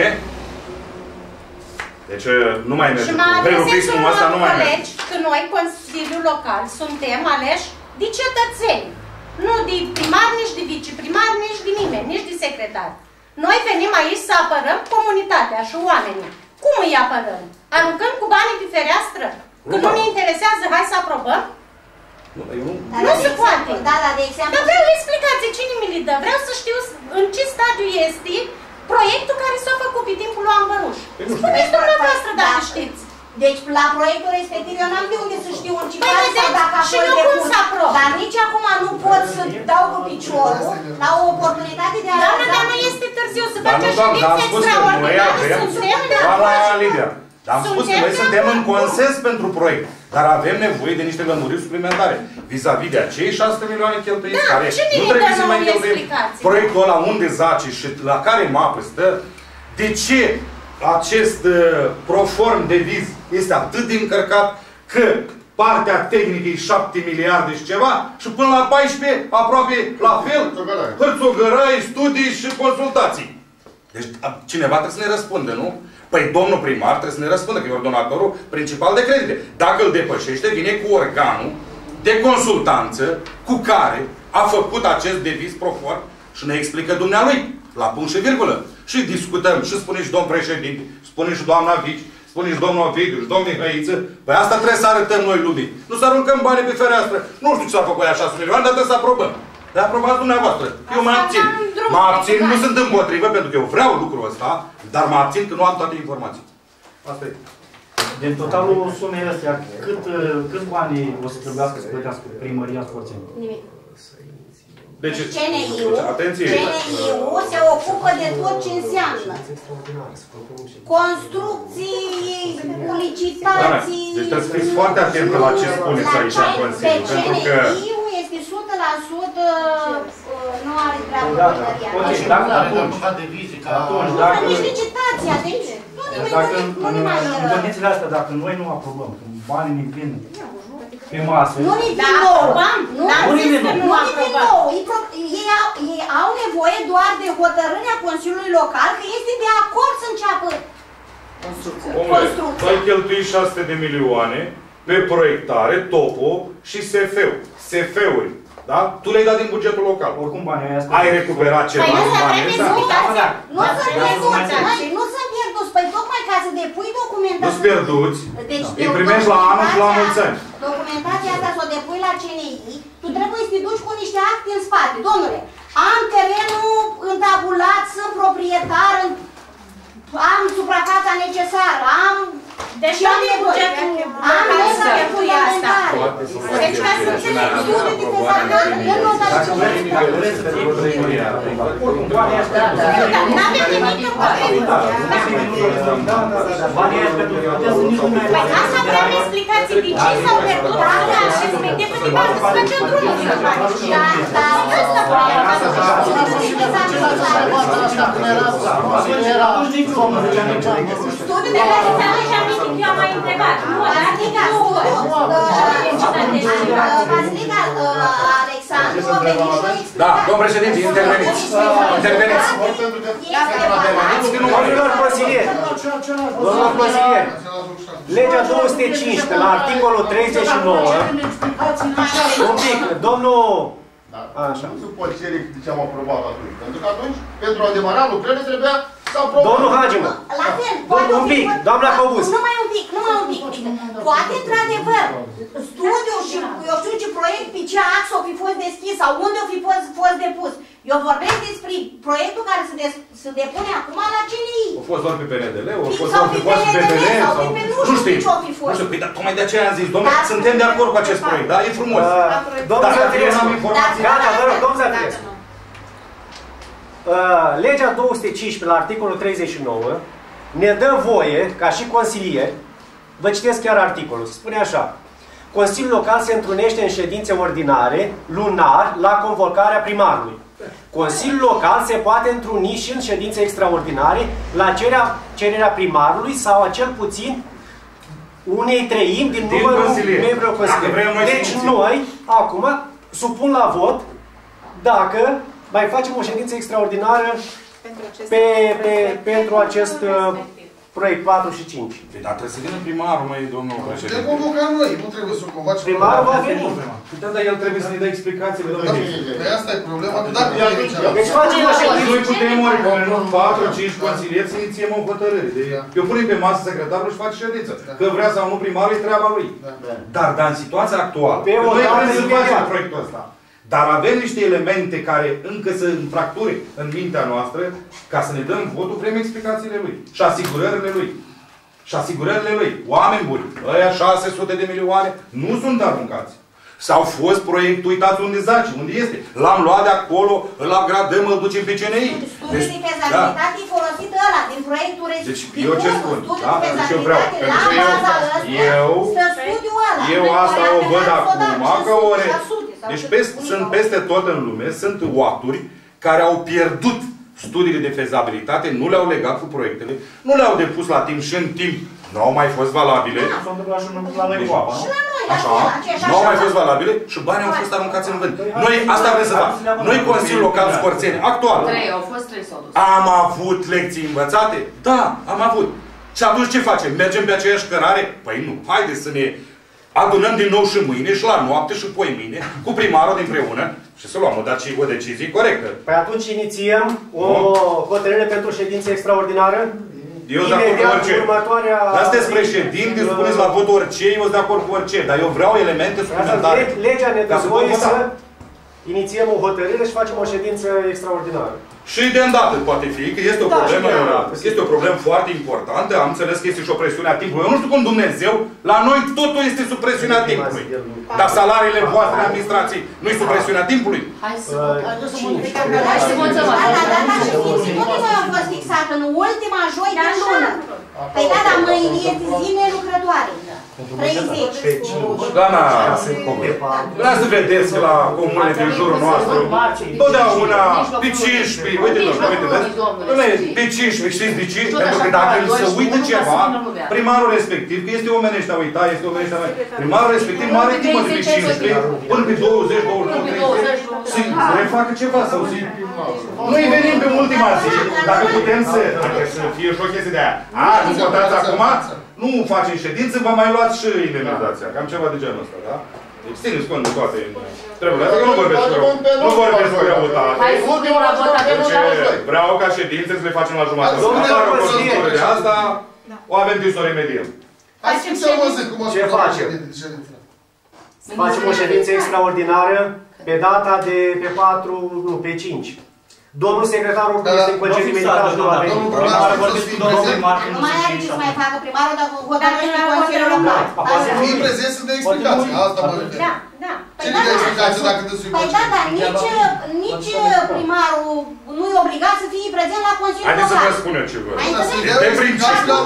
Deci nu mai merge. Și mă adresez unor colegi că noi, Consiliul Local, suntem aleși de cetățeni. Nu de primar, nici de viceprimar, nici de nimeni, nici de secretar. Noi venim aici să apărăm comunitatea și oamenii. Cum îi apărăm? Aruncăm cu banii pe fereastră? Că nu ne interesează, hai să aprobăm? Nu se poate. Da, de exemplu. Dar vreau explicație, cine mi le dă? Vreau să știu în ce stadiu este proiectul care s-a făcut pe timpul lui Ambăruș. Spuneți dumneavoastră dacă știți. Deci la proiectul respectiv eu n-am de unde să știu în ce fază sau dacă a fost depus. Dar nici acum nu pot să dau cu piciorul la o oportunitate de a... Doamne, dar nu este târziu să facem ședințe extraordinare. Suntem de acord. Dar am spus că noi suntem în consens pentru proiect. Dar avem nevoie de niște lămuriri suplimentare vis-a-vis de acei 600 milioane cheltuiți, care nu trebuie să mai cheltuim. Proiectul ăla unde zace și la care mapă stă, de ce acest proform de viz este atât de încărcat că partea tehnică e 7 miliarde și ceva și până la 14 aproape la fel, hârțogărai, studii și consultații. Deci cineva trebuie să ne răspundă, nu? Păi domnul primar trebuie să ne răspundă, că e ordonatorul principal de credite. Dacă îl depășește, vine cu organul de consultanță cu care a făcut acest deviz proform și ne explică dumnealui, la punct și virgulă. Și discutăm, și spune și domn președinte, spune și doamna Vici, spune și domnul Ovidiu, și domnul Mihăiță. Păi asta trebuie să arătăm noi lumii. Nu să aruncăm banii pe fereastră. Nu știu ce s-a făcut aia 6 milioane, dar trebuie să aprobăm. Dar aprobați dumneavoastră. Eu mă abțin. Mă abțin, nu sunt împotrivă, pentru că eu vreau lucrul ăsta, dar mă abțin că nu am toate informații. Asta e. Din totalul sumei astea, câți bani o să trebuiască să plătească primăria Scorțeni? Nimic. Deci, CNI-ul se ocupă de tot ce înseamnă construcții, licitații... Deci trebuie să fiți foarte atentă la ce spuneți aici în Consiliu, pentru că... CNI-ul este 100% nu are treabă primăria. Nici licitația, deci nu în condițiile astea, dacă noi nu aprobăm, banii ne vin pe masă. Nu ne din nou. Ei au nevoie doar de hotărârea Consiliului Local că este de acord să înceapă construcția. Tu ai cheltuit 600 de milioane pe proiectare, topo și SF-uri. SF-uri. Da? Tu le-ai dat din bugetul local. Oricum banii aia ai recuperat ceva din banii ăsta? Nu sunt pierduți. Păi tocmai ca să depui documentația... Nu-s pierduți. Îi primești la anul și la mulți ani. Documentația asta să o depui la CNI, tu trebuie să te duci cu niște acte în spate. Domnule, am terenul întabulat, sunt proprietar, am suprafața necesară, am... Deci nu din bugetul... Am să depui asta. Deci ca să înțeleg, studiul de fezabilitate, el nu o să n-avem nimic împotriva. Păi asta vreau explicații de ce s-au pierdut astea, respectiv pentru că să facem drumul să faci. Studiul de care înseamnă și amintit, eu am mai întrebat. Nu, Vasilica, Alexandru, a venit și o explicat. Da, domn președinte, interveniți. Interveniți. Domnilor consilieri, legea 215, la articolul 39, un pic, domnul... Așa. Nu pot cere de ce am aprobat atunci. Pentru că atunci, pentru a demara lucrările, trebuia să aprobăm. Domnul Hagimă. La fel, poate un pic, doamna Cobuz. Numai un pic. Poate, într-adevăr, studiul și, eu știu ce proiect, pe ce ax o fi fost deschis sau unde o fi fost depus. Eu vorbesc despre proiectul care se depune acum la CNI. O fost doar pe PNDL, o fost doar pe PNDL, sau nu știu ce o fi fost. Nu știu, dar tocmai de aceea am zis, domnule, suntem de acord cu acest proiect, da? E frumos. Domnul Zăfirescu, gata, vă rog, domnul Zăfirescu. Legea 215 la articolul 39 ne dă voie, ca și consilieri, vă citesc chiar articolul, spune așa: Consiliul Local se întrunește în ședințe ordinare, lunar, la convocarea primarului. Consiliul Local se poate întruni și în ședințe extraordinare, la cererea primarului sau a cel puțin unei treimi din numărul membrilor Consiliului. Deci noi, acum, supun la vot dacă mai facem o ședință extraordinară pentru acest proiect 4 și 5. Păi, dar trebuie să vină primarul, măi, domnul președinte. Putem convoca noi, nu trebuie să convoci. Primarul va veni. Da, dar el trebuie să ne dea explicațiile, domnule. Păi asta e problema. Deci facem o ședință. Noi putem ori, cu 4-5 consilieri, să inițiem o hotărâre. Eu punem pe masă secretarul și face ședință. Că vrea sau nu primarul, e treaba lui. Dar în situația actuală, noi trebuie să facem proiectul ăsta. Dar avem niște elemente care încă se înfracture în mintea noastră, ca să ne dăm votul, vrem explicațiile lui. Și asigurările lui. Și asigurările lui. Oameni buni, ăia 600 de milioane nu sunt aruncați. S-au fost proiectul, uitați unde zace, unde este. L-am luat de acolo, îl upgradăm, îl ducem pe CNI. Studiul de fezabilitate e folosit ăla, din proiectul respectiv. Deci eu ce spun? Da? Deci eu vreau. Pentru că eu asta o văd acum, că ore. Deci sunt peste tot în lume, sunt OAT-uri care au pierdut studiile de fezabilitate, nu le-au legat cu proiectele, nu le-au depus la timp și în timp nu au mai fost valabile. Așa, nu au mai fost valabile și banii au fost aruncați în vânt. Noi, asta vrem să facem. Noi, Consiliul Local Scorțeni, actual, am avut lecții învățate? Da, am avut. Și atunci ce facem? Mergem pe aceeași cărare? Păi nu, haideți să ne adunăm din nou și mâine, și la noapte, și poi mâine, cu primarul împreună și să luăm o decizie corectă. Păi atunci inițiem o hotărâre pentru ședință extraordinară? Eu sunt de acord cu orice. Dar sunteți președinte, spuneți la vot orice, eu sunt de acord cu orice. Dar eu vreau elemente suplimentare. Legea ne dă voie să inițiem o hotărâre și facem o ședință extraordinară. Și de îndată poate fi, că este o problemă, este o problemă foarte importantă. Am înțeles că este și o presiune a timpului. Eu nu știu cum Dumnezeu, la noi totul este sub presiunea timpului. Dar salariile voastre în administrații nu e sub presiunea timpului? Hai să votăm. Dar și institutul noi a fost fixat în ultima joi de lună. Păi da, dar mâine este zi nelucrătoare. Doamna, vreau să vedeți că la comunele din jurul nostru, totdeauna pe 15, uite, pe 15, știți de ce? Pentru că dacă se uită ceva, primarul respectiv, că este omenește a uita, este omenește a uita, primarul respectiv mare timp de pe 15, până pe 20, 22, 30, să refacă ceva sau să... Noi venim pe ultima zi, dacă putem să fie și o chestie de aia. Nu votați acum, nu facem ședință, vă mai luați și indemnizația. Cam ceva de genul ăsta, da? Deci țineți cont de toate treburile astea, că nu vorbesc cu nu vorbesc cu răutate. Deci vreau ca ședințe să le facem la jumătate. Dacă o procedură de asta, o avem timp să o remediem. Ce facem? Facem o ședință extraordinară pe data de pe 4, nu, pe 5. Domnul secretarul este în concediu medical și nu a venit. Nu mai are ce să mai facă primarul dacă hotărăște Consiliul Local. Să fii prezent să dea explicații. Asta mă gândesc. Da. Cine dă explicații dacă dăsui Păi da, dar nici primarul nu e obligat să fie prezent la Consiliul Local. Haideți să vă spun eu ce văd. De principiu.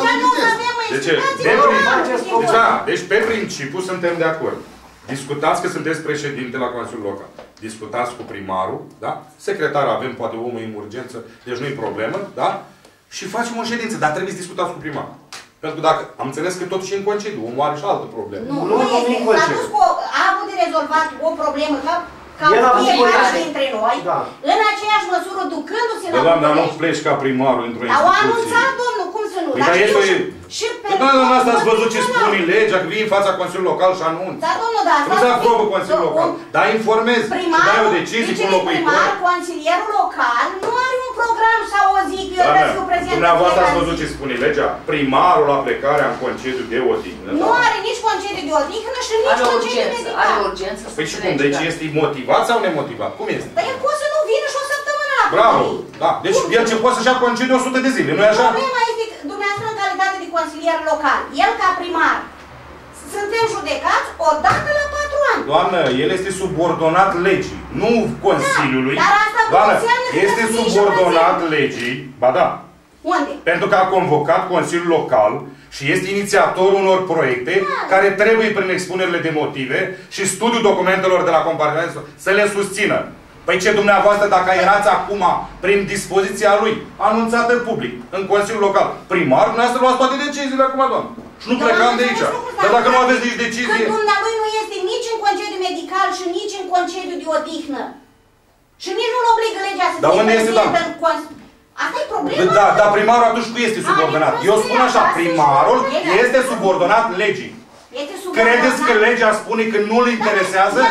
Deci pe principiu suntem de acord. Discutați că sunteți președinte la Consiliul Local. Discutați cu primarul, da? Secretar avem, poate omul în urgență, deci nu-i problemă, da? Și facem o ședință, dar trebuie să discutați cu primarul. Pentru că dacă am înțeles că totuși e în concediu, omul are și altă problemă. Nu este. S-a dus cu a avut de rezolvat o problemă ca fiecare dintre noi, în aceeași măsură, ducându-se la Doamne, dar nu pleci ca primarul într-o instituție. Au anunțat, domnul, cum să nu? Dar și doamna asta ați văzut ce spune legea, că vii în fața Consiliului Local și anunți. Da, domnul, dar nu se aprobă Consiliul Local. Dar informezi și dai o decizie cu locuitor. Consilierul local nu are un program sau o zi că eu trebuie să prezint. Dumneavoastră ați văzut ce spune legea? Primarul la plecarea în concediu de odihnă. Nu are nici concediu de odihnă și nici concediu medical. Are urgență. Păi și cum? Deci este motivat sau nemotivat? Cum este? Păi el poate să nu vină și o săptămână la Bravo! Da. Deci el ce poate să-și ia concediu 100 de zile, nu-i așa? Problema este că dumneavoastră în calitate de consilier local, el ca primar, suntem judecați odată la 4 ani. Doamnă, el este subordonat legii, nu Consiliului. Da, dar asta Doamnă, înseamnă că este subordonat legii, ba da. Unde? Pentru că a convocat Consiliul Local și este inițiatorul unor proiecte care trebuie prin expunerile de motive și studiul documentelor de la compartiment să le susțină. Păi ce dumneavoastră, dacă erați acum, prin dispoziția lui, anunțată public, în Consiliul Local, primar, dumneavoastră luați toate deciziile acum, doamnă. Și nu plecam de aici. Dar dacă nu aveți nici decizie... Când dumnealui nu este nici în concediu medical și nici în concediu de odihnă. Și nici nu-l obligă legea să fie prezent în Consiliul. Asta e problema? Da, dar primarul atunci cu este subordonat. Eu spun așa, primarul este subordonat legii. Credeți că legea spune că nu-l interesează?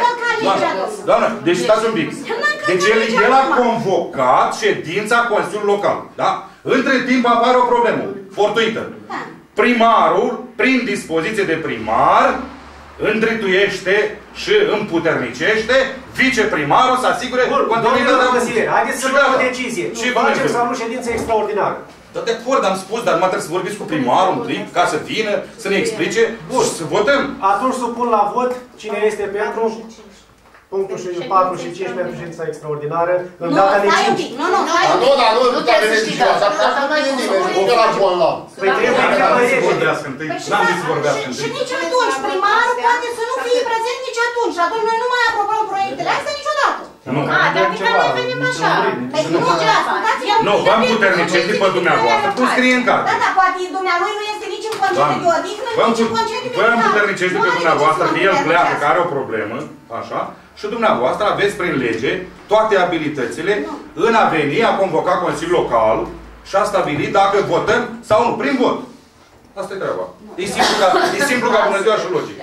Doamnă, deci stați un pic. Deci el a convocat ședința Consiliului Local. Da? Între timp apare o problemă fortuită. Primarul, prin dispoziție de primar, îndrituiește și împuternicește viceprimarul să asigure continuitatea consilier. Haideți să luăm o decizie. Facem sau nu ședință extraordinară. Da, de acord, am spus, dar numai trebuie să vorbiți cu primarul întâi, ca să vină, să ne explice și să votăm. Atunci supun la vot cine este pentru punctul 4 și 5 pentru ședința extraordinară în data de 5. Nu, trebuie să știi asta. Păi trebuie să vorbească întâi. N-am zis să vorbească întâi. Și nici atunci, primarul poate să nu fie prezent nici atunci. Și atunci noi nu mai aprobăm proiectele astea niciodată. Adică noi venim așa. Nu, v-am puternicești după dumneavoastră. Cum scrie în carte? Da, dar poate dumnealui nu este nici în concediu de odihnă, nici în concediu medical. V-am puternicești după dumneavoastră că el pleacă, că are o problemă, așa, și dumneavoastră aveți prin lege toate abilitățile în a veni, a convoca Consiliul Local și a stabili dacă votăm sau nu, prin vot. Asta e treaba. E simplu ca bună ziua și logic.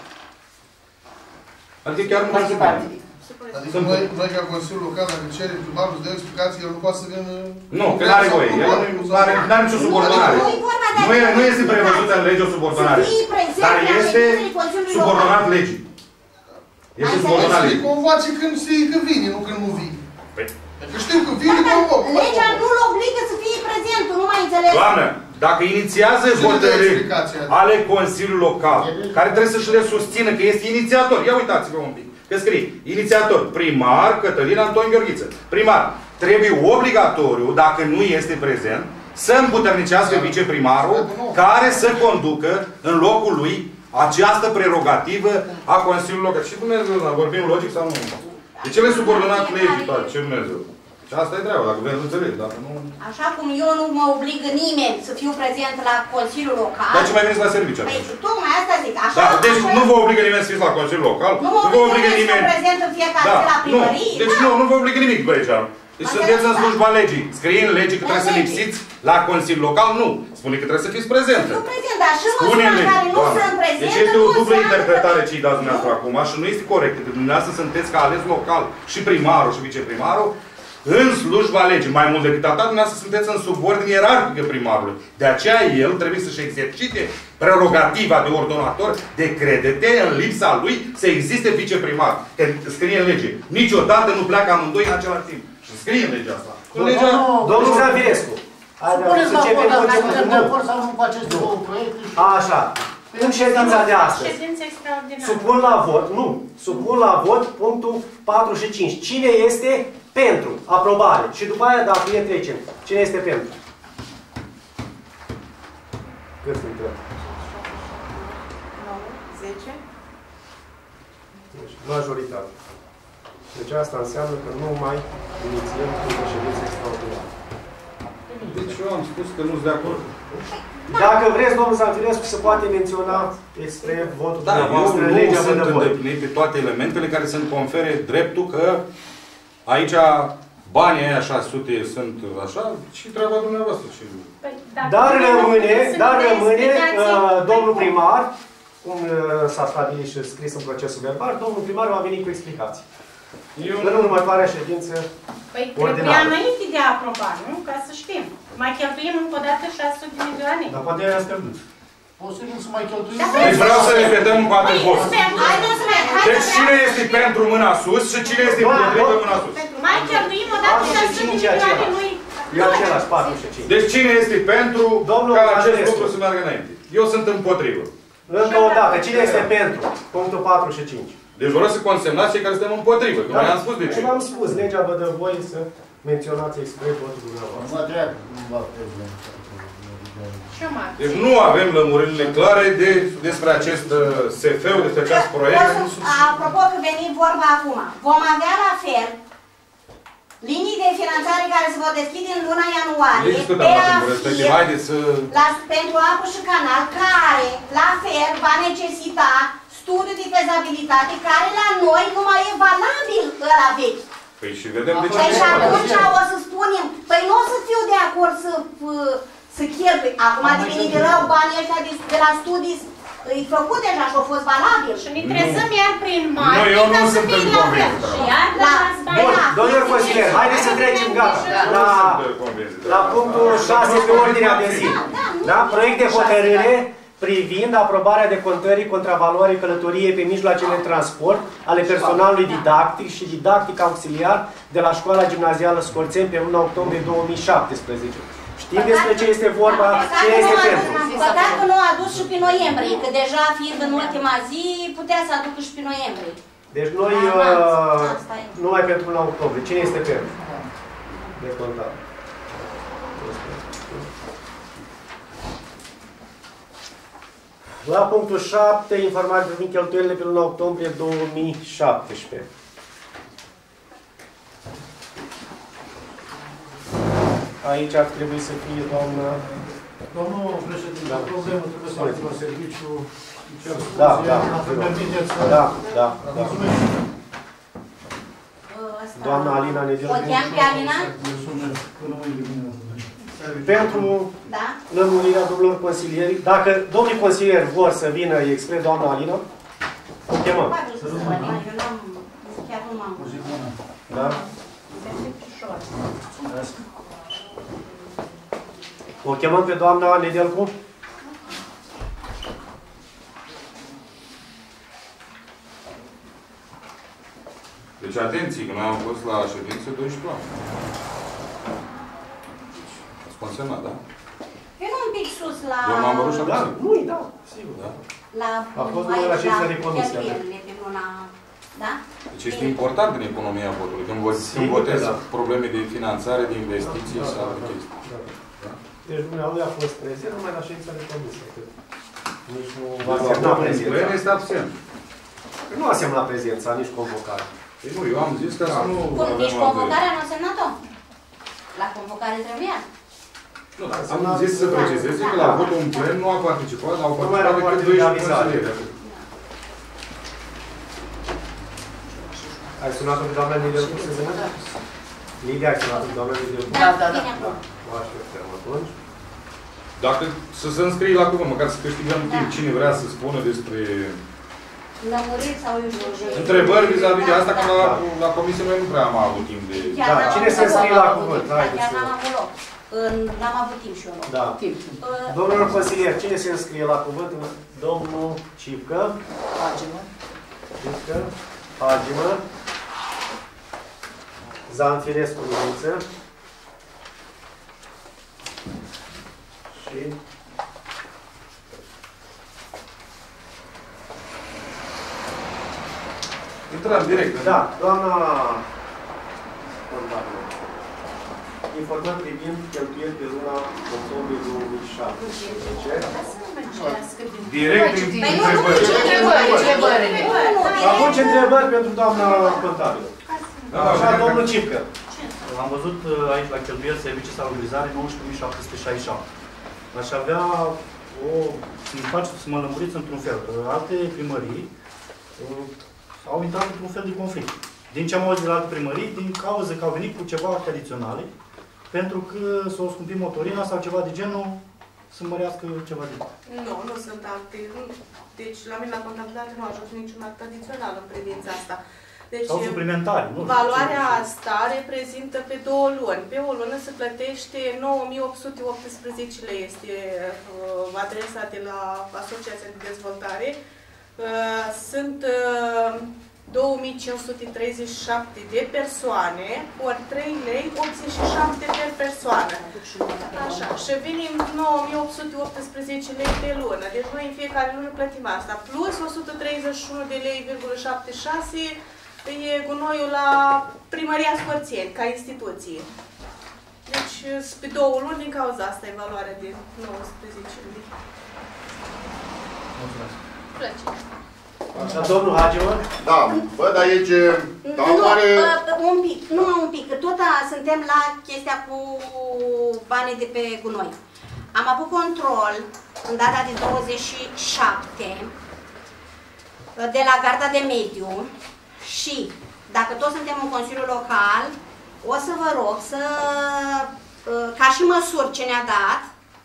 Adică chiar nu mai se poate. Adică noi ca Consiliul Local, dacă cere primarul să dea explicații, el nu poate să vină... Nu, că n-are voie. El nu are nicio subordonare. Nu este prevăzută în lege o subordonare. Dar este subordonat legii. Este subordonat legii. Se convoace când știi că vine, nu când nu vine. Că știu că vine, convoc. Legea nu-l obligă să fie prezent, nu mai înțeles. Doamnă, dacă inițiază hotărâri ale Consiliului Local, care trebuie să-și le susțină, că este inițiator. Ia uitați-vă un pic. Că scrie, inițiator, primar Cătălin Anton Gheorghiță. Primar, trebuie obligatoriu, dacă nu este prezent, să împuternicească viceprimarul care să conducă în locul lui această prerogativă a Consiliului Local. Și Dumnezeu, vorbim logic sau nu? De ce le subordonat legii, toate? Ce Dumnezeu? Și asta e treaba, dacă vrem să înțeleg, dacă nu... Așa cum eu nu mă obligă nimeni să fiu prezent la Consiliul Local... Dar ce mai veniți la serviciu atunci? Păi, tocmai asta zic. Așa, da, deci așa, nu vă obligă nimeni să fiți la Consiliul Local, nu vă obligă nimeni să prezent în fiecare zi la primărie. Deci nu vă obligă nimic pe aici. Deci sunteți în slujba legii. Scrie în lege că trebuie să lipsiți la Consiliul Local? Nu. Spune că trebuie să fiți prezentă. Nu prezent, dar și măsura în care nu sunt prezentă... Deci este o dublă interpretare ce îi dați dumneavoastră acum și nu este corect. Că dumneavoastră sunteți ca ales local și primarul și viceprimarul în slujba legii. Mai mult decât atât, dumneavoastră sunteți în subordine ierarhică primarului. De aceea el trebuie să-și exercite prerogativa de ordonator de credete în lipsa lui să existe viceprimar. Că scrie în lege. Niciodată nu pleacă amândoi în același timp. Și scrie în legea asta. Domnul Zavirescu. Supuneți la vot, dacă suntem de acord sau nu cu aceste două proiecte. Așa. În ședința de astăzi. Ședință extraordinară. Supun la vot, nu. Supun la vot punctul 4 și 5. Cine este pentru aprobare? Și după aia, dacă e, trecem. Cine este pentru? Cât sunt eu? 9, 10. Deci, majoritate. Deci asta înseamnă că nu mai inițiem o ședință extraordinară. Deci eu am spus că nu sunt de acord. Dacă vreți, domnul Zanfirescu, se poate menționa spre votul dumneavoastră, legea sunt de vot. îndeplinite toate elementele care să-mi confere dreptul că aici banii aia 600 sunt așa și treaba dumneavoastră. Dar rămâne domnul primar, cum s-a stabilit și scris în procesul verbal, domnul primar va veni cu explicații. În următoarea ședință Păi trebuia înainte de a aproba, nu? Ca să știm. Mai cheltuim încă o dată 600 de milioane. Dar poate aia scărbut. Posibil să mai cheltuim. Deci vreau să repetăm în 4 voți. Deci cine este pentru mâna sus și cine este împotrivă mâna sus? Mai cheltuim o dată 600 de milioane, nu-i... E același, 4 și 5. Deci cine este pentru ca acest lucru să meargă înainte? Eu sunt împotrivă. Încă o dată, cine este pentru? Punctul 4 și 5. Deci vreau să consemnați cei care suntem împotrivă, că noi am spus de ce. V-am spus, legea vă dă voie să menționați expres votul dumneavoastră. Deci nu avem lămurile clare despre acest SF-ul, despre acest proiect. Apropo că veni vorba acum, vom avea la fel linii de finanțare care se vor deschide în luna ianuarie pentru apă și canal, care la fel va necesita studiu de fezabilitate, care la noi nu mai e valabil ăla vechi. Păi și vedem de ce. Păi și atunci o să spunem, păi nu o să fiu de acord să cheltui. Acum devine de rău banii ăștia de la studii, îi făcut deja și au fost valabil. Și ne trezăm iar prin mari, nu, eu nu sunt în convins. Domnul consilier, haideți să trecem gata. La punctul 6 pe ordinea de zi. Proiect de hotărâre privind aprobarea decontării contravalorii călătoriei pe mijloacele de transport ale personalului didactic și didactic auxiliar de la Școala Gimnazială Scorțeni pe 1 octombrie 2017. Știm despre ce este vorba, ce este pentru. Păcat că nu a adus și pe noiembrie, că deja fiind în ultima zi, putea să aducă și pe noiembrie. Deci noi, numai pentru 1 octombrie. Cine este pentru? Decontare. La punctul 7, informare privind cheltuielile pe 1 octombrie 2017. Aici ar trebui să fie doamna... Domnul președinte, problemă trebuie să facă la serviciu. Da. Doamna Alina Nedelcu. O cheam pe Alina? Pentru lămurirea domnilor consilieri, dacă domnii consilieri vor să vină expres doamna Alina, o chemăm. Chiar nu m-am văzut. Da? O chemăm pe doamna Nedelcu? Deci atenție, că noi am fost la ședință 12 ani. Ați consemnat, da? Eu nu un pic sus la... Eu m-am vărut și da, nu-i, da, sigur. Da. A fost la ședință de comisie. Da? Deci este important în economia votului, când votezi probleme de finanțare, de investiții sau de chestii. Deci dumneavoastră a fost prezent numai la ședința de comisie. Nici nu a semnat prezența. Este absent. Nu a semnat prezența, nici convocarea. Păi nu, eu am zis că să nu... Nici convocarea nu a semnat-o? La convocare trebuia? Nu, dar am zis să precizeze că la votul în plen nu a participat, au participat decât 12 consilieri. Ai sunat-o pe doamna Lidia să semnă? Lidia, ai sunat-o pe doamna Lidia? Da. O așteptăm atunci. Dacă să se înscrie la cuvânt, măcar să câștigăm timp, cine vrea să spună despre... Lămuriri sau eu știu. Întrebări vis-a-vis de asta, că la comisie noi nu prea am avut timp de... Da, cine se înscrie la cuvânt? Chiar n-am avut loc. N-am avut timp și eu loc. Da. Domnilor consilieri, cine se înscrie la cuvânt? Domnul Cipcă. Agimă. Cipcă. Agimă. Zanfirescu Luiță. Și... Intrăm direct. Da, doamna contabilă. Informări privind cheltuieli pe luna octombrie 2017. Direct din întrebări. Atunci întrebări pentru doamna contabilă. Așa, domnul Cipcă. Am văzut aici la cheltuieli servicii salubrizare 19.767. Aș avea să-mi faceți să mă lămuriți într-un fel. Alte primării au intrat într-un fel de conflict. Din ce am auzit de la alte primării, din cauza că au venit cu ceva adiționale, pentru că s-o scumpi motorina sau ceva de genul, să mărească ceva de genul. Nu sunt alte. Deci, la mine la contabilitate nu a ajuns niciun act adițional în privința asta. Deci, sau suplimentare, nu? Valoarea asta reprezintă pe 2 luni. Pe o lună se plătește 9.818 lei. Este adresa de la Asociația de Dezvoltare. Sunt 2537 de persoane, ori 3 lei, 87 per persoană. Așa. Și venim 9818 lei pe lună. Deci noi în fiecare lună plătim asta. Plus 131 de lei,76 e gunoiul la Primăria Scorțeni, ca instituție. Deci, pe 2 luni, din cauza asta e valoarea de 19 lei. Mulțumesc. Plăcere. Așa, domnul Hagimă? Da, văd aici... Numai un pic, că tot suntem la chestia cu banii de pe gunoi. Am avut control în data de 27 de la Garda de Mediu și, dacă toți suntem în Consiliul Local, o să vă rog să, ca și măsuri ce ne-a dat,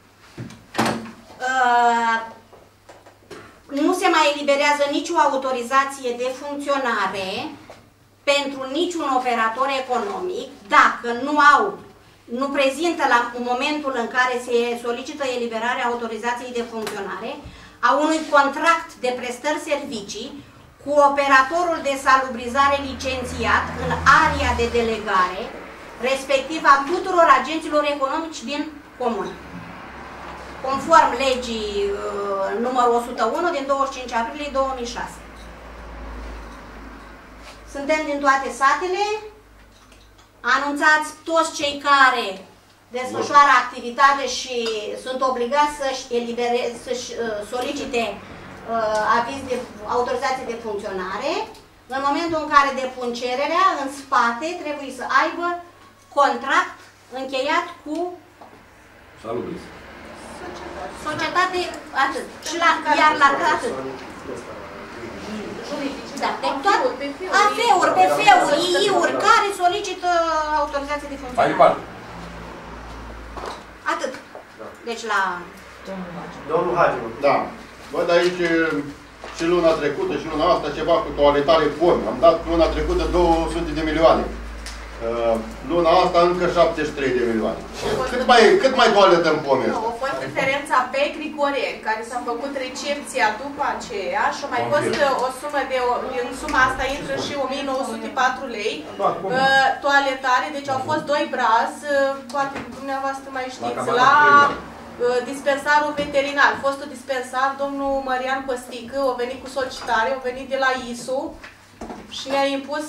nu se mai eliberează nicio autorizație de funcționare pentru niciun operator economic dacă nu prezintă la momentul în care se solicită eliberarea autorizației de funcționare a unui contract de prestări servicii cu operatorul de salubrizare licențiat în area de delegare, respectiv a tuturor agenților economici din comună, conform legii numărul 101 din 25 aprilie 2006. Suntem din toate satele, anunțați toți cei care desfășoară activitate și sunt obligați să-și solicite aviz de autorizație de funcționare. În momentul în care depun cererea, în spate trebuie să aibă contract încheiat cu societate, atât. Și iar la atât. Da, de toate AF-uri, PF-uri, II-uri care solicită autorizație de funcționare. Mai departe. Atât. Deci la... Domnul Hagimă. Da. Văd aici și luna trecută și luna asta ceva cu toaletare pomi. Am dat luna trecută 200 de milioane. Luna asta încă 73 de milioane. Cât mai toaletăm pomii ăsta? A fost diferența pe Grigoreni, care s-a făcut recepția după aceea și a mai fost o sumă de... În suma asta intră și 1904 lei. Toaletare, deci au fost 2 brazi, poate dumneavoastră mai știți, la dispensarul veterinar. Fostul dispensar, domnul Marian Păstică, a venit cu solicitare, a venit de la ISU și ne-a impus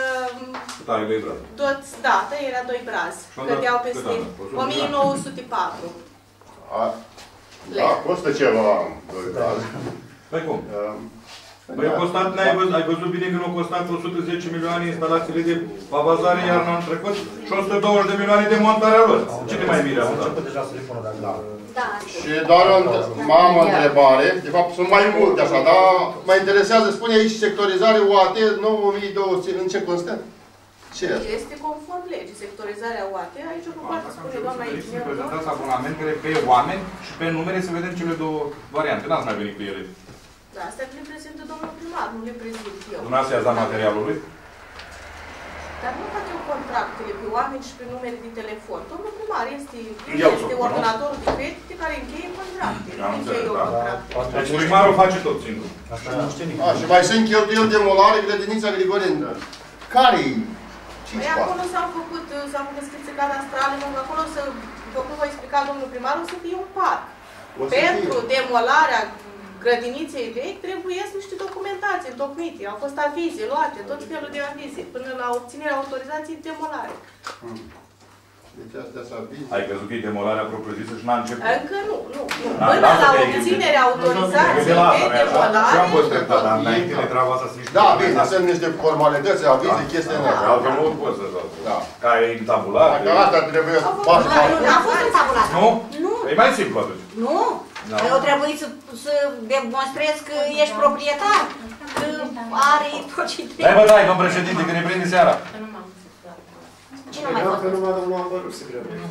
toți, da, era 2 brazi. Cădeau peste 1904. Da, costă ceva. Păi cum? Păi a costat, ai văzut bine că nu a costat 110 milioane instalațiile de pavazare iarna anul trecut și 120 de milioane de montarea lor. Cine mai bine a început deja telefonul, da. Și doar am o întrebare, de fapt sunt mai multe așa, dar mă interesează, spune aici sectorizare UAT 9200, în ce constă? Ce este conform legii, sectorizarea UAT, aici nu poate spune doamna inginer. Prezentați abonamentele pe oameni și pe numere să vedem cele două variante. N-ați mai venit cu ele. Da, astea le prezintă domnul primar, nu le prezint eu. Dumneavoastră i-ați dat materialul lui? Dar nu fac eu contractele pe oameni și pe numere de telefon. Domnul primar este ordonatorul de credite care încheie contracte. Nu încheie eu contracte. Deci primarul face tot singur. Și mai sunt cheltuieli de molare, grădinița Grigorin. Care-i? Păi acolo s-au făcut scripții cadastrale, acolo, după cum v-a explicat domnul primar, o să fie un parc. Pentru demolarea grădiniței vechi trebuie niște documentații întocmite. Au fost avize luate, tot felul de avize, până la obținerea autorizației de demolare. Deci astea s-a avize. Ai crezut că e demolarea propriu-zisă și n-a început? Încă nu. Până la obținerea autorizației de demolare... Eu am fost treptat, dar înainte de treaba asta să niște... Da, bine, sunt niște formalități, avize, chestii în astea. Altfel nu poți să faci. Da. Ca e în tabular. Dacă asta trebuie să faci... Nu a fost în tabular. Nu? Nu. E mai simplu atunci. Nu. Eu trebuie să demonstrez că ești proprietar, că are tot ce trebuie. Dai bătaie, domn președinte, că ne prinde seara. Cine mai fost? Că numai domnul Ambăruș se grăbește.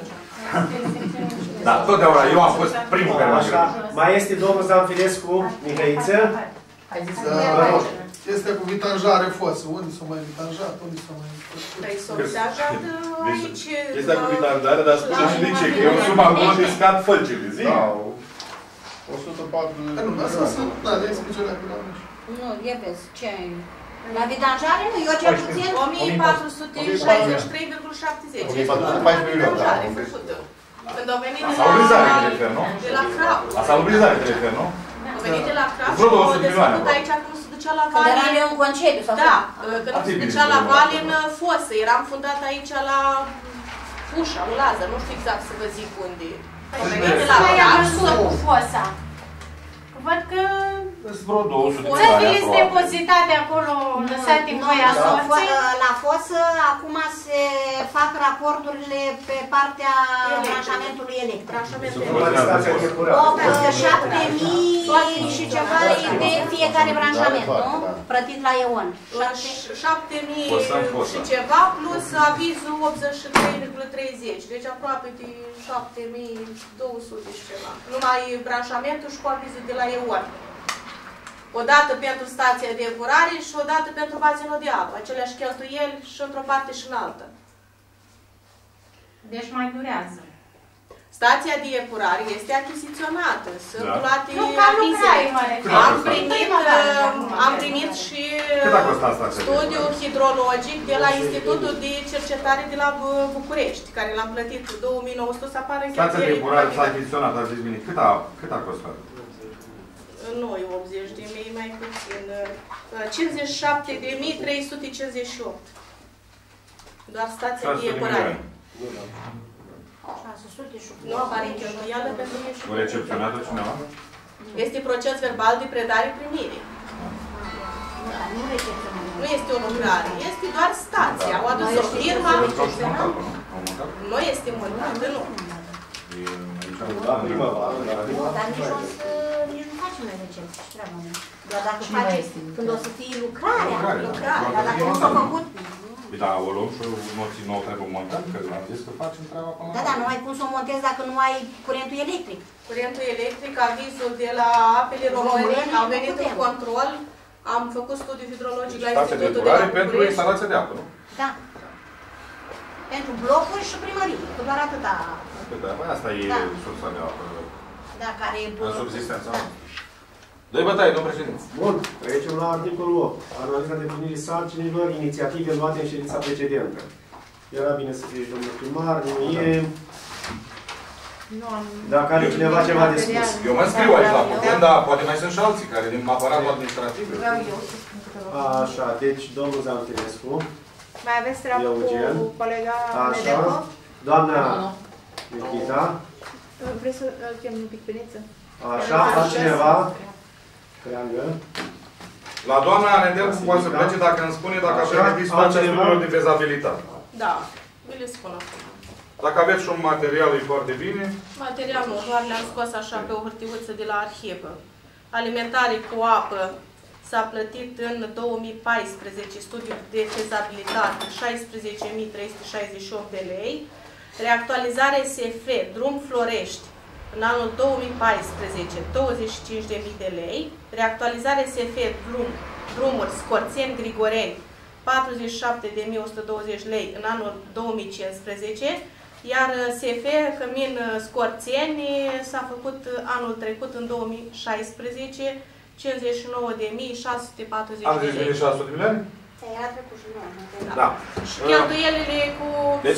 Da, totdeauna, eu am fost primul care m-a grăbit. Mai este domnul Zanfilescu, Mihăiță. Chestia cu vitanjare fosă. Unde s-o mai vitanjat? Unde s-o mai... Păi s-o vitanjat aici... Chestia cu vitanjare, dar spune și de ce, că eu sunt acolo de scat fălcile, zi? Da, 104... Nu, asta sunt, da, de explicația cu la mici. Nu, e vezi, ce ai... La vidanjare nu, eu cel puțin... 1463,70. 1414 milioane, da. Când au venit de la Crau. La salubrizare te referi, nu? Au venit de la Crau Vreo 200 și au milioane. desfăcut aici cum se ducea la vale. Când eram eu în concediu sau da, când se ducea la vale în fosă. Eram fundat aici la Ușa, în Lazar, nu știu exact să vă zic unde. Au venit de la Crau cu fosa. Văd că... Sunt vreo 200 de să fiți depozitate acolo, lăsate în voia sorții. La fosă, acum se fac raporturile pe partea branșamentului electric. 7.000 și ceva de fiecare branșament, nu? Plătit la EON. 7.000 și ceva plus avizul 83,30. Deci aproape de 7.200 și ceva. Numai branșamentul și cu avizul de la EON. O dată pentru stația de epurare și o dată pentru bazinul de apă. Aceleași cheltuieli și într-o parte și în altă. Deci mai durează. Stația de epurare este achiziționată. Sunt luate avizele. Am primit și studiul hidrologic de la Institutul de Cercetare de la București, care l-am plătit cu 2900 să apară în stația de epurare s-a achiziționat, ați zis bine. Cât a costat? Nu, 80.000, mai puțin. 57.358. Doar stația de epurare. Nu apare în cheltuială pentru mine și... O recepționat-o cineva? Este proces verbal de predare-primire. Nu este o lucrare, este doar stația. Au adus o firmă. Nu este montată, nu. Dar nici nu facem noi recepție, și treaba mea. Doar dacă faci, când o să fie lucrarea, dar dacă nu s-a făcut... Păi da, o luăm și noții nou trebuie montat, că am zis că facem treaba până la... Da, dar nu ai cum să o montezi dacă nu ai curentul electric. Curentul electric, avizul de la Apele Române, au venit în control, am făcut studiu hidrologic la Institutul de la București. Pentru instalația de apă, nu? Da. Pentru blocuri și primării, că doar atâta... Asta e sursa de apă. Da, care e... În subsistență. Dă-i bătaie, domn președinte. Bun, trecem la articolul 8. Analiza deplinirii sarcinilor, inițiative luate în ședința precedentă. Era bine să fie și domnul primar, nu e... Dacă are cineva ceva de spus. Eu mă înscriu aici la cuvânt, dar poate mai sunt și alții care din aparatul administrativ. Așa, deci domnul Zanfilescu. Mai aveți treabă cu colega Medeco? Doamna Nikita. Vrei să chem un pic peniță? Așa, altcineva? Creangă. La doamna Anedel poate să plece dacă îmi spune dacă avem situația studiilor de fezabilitate. Da, vi le spun acum. Dacă aveți și un material, e foarte bine. Material nu, doar le-am scos așa pe o hârtiuță de la arhivă. Alimentare cu apă s-a plătit în 2014 studiul de fezabilitate 16.368 de lei. Reactualizare SF, drum Florești, în anul 2014 25.000 de lei. Reactualizare SF, drumuri Scorțeni Grigoreni 47.120 lei în anul 2015. Iar SF Cămin Scorțeni s-a făcut anul trecut, în 2016, 59.640 Am zis 1.600 de milioane? Era trecut și nu. Da. Și cheltuielile cu... Deci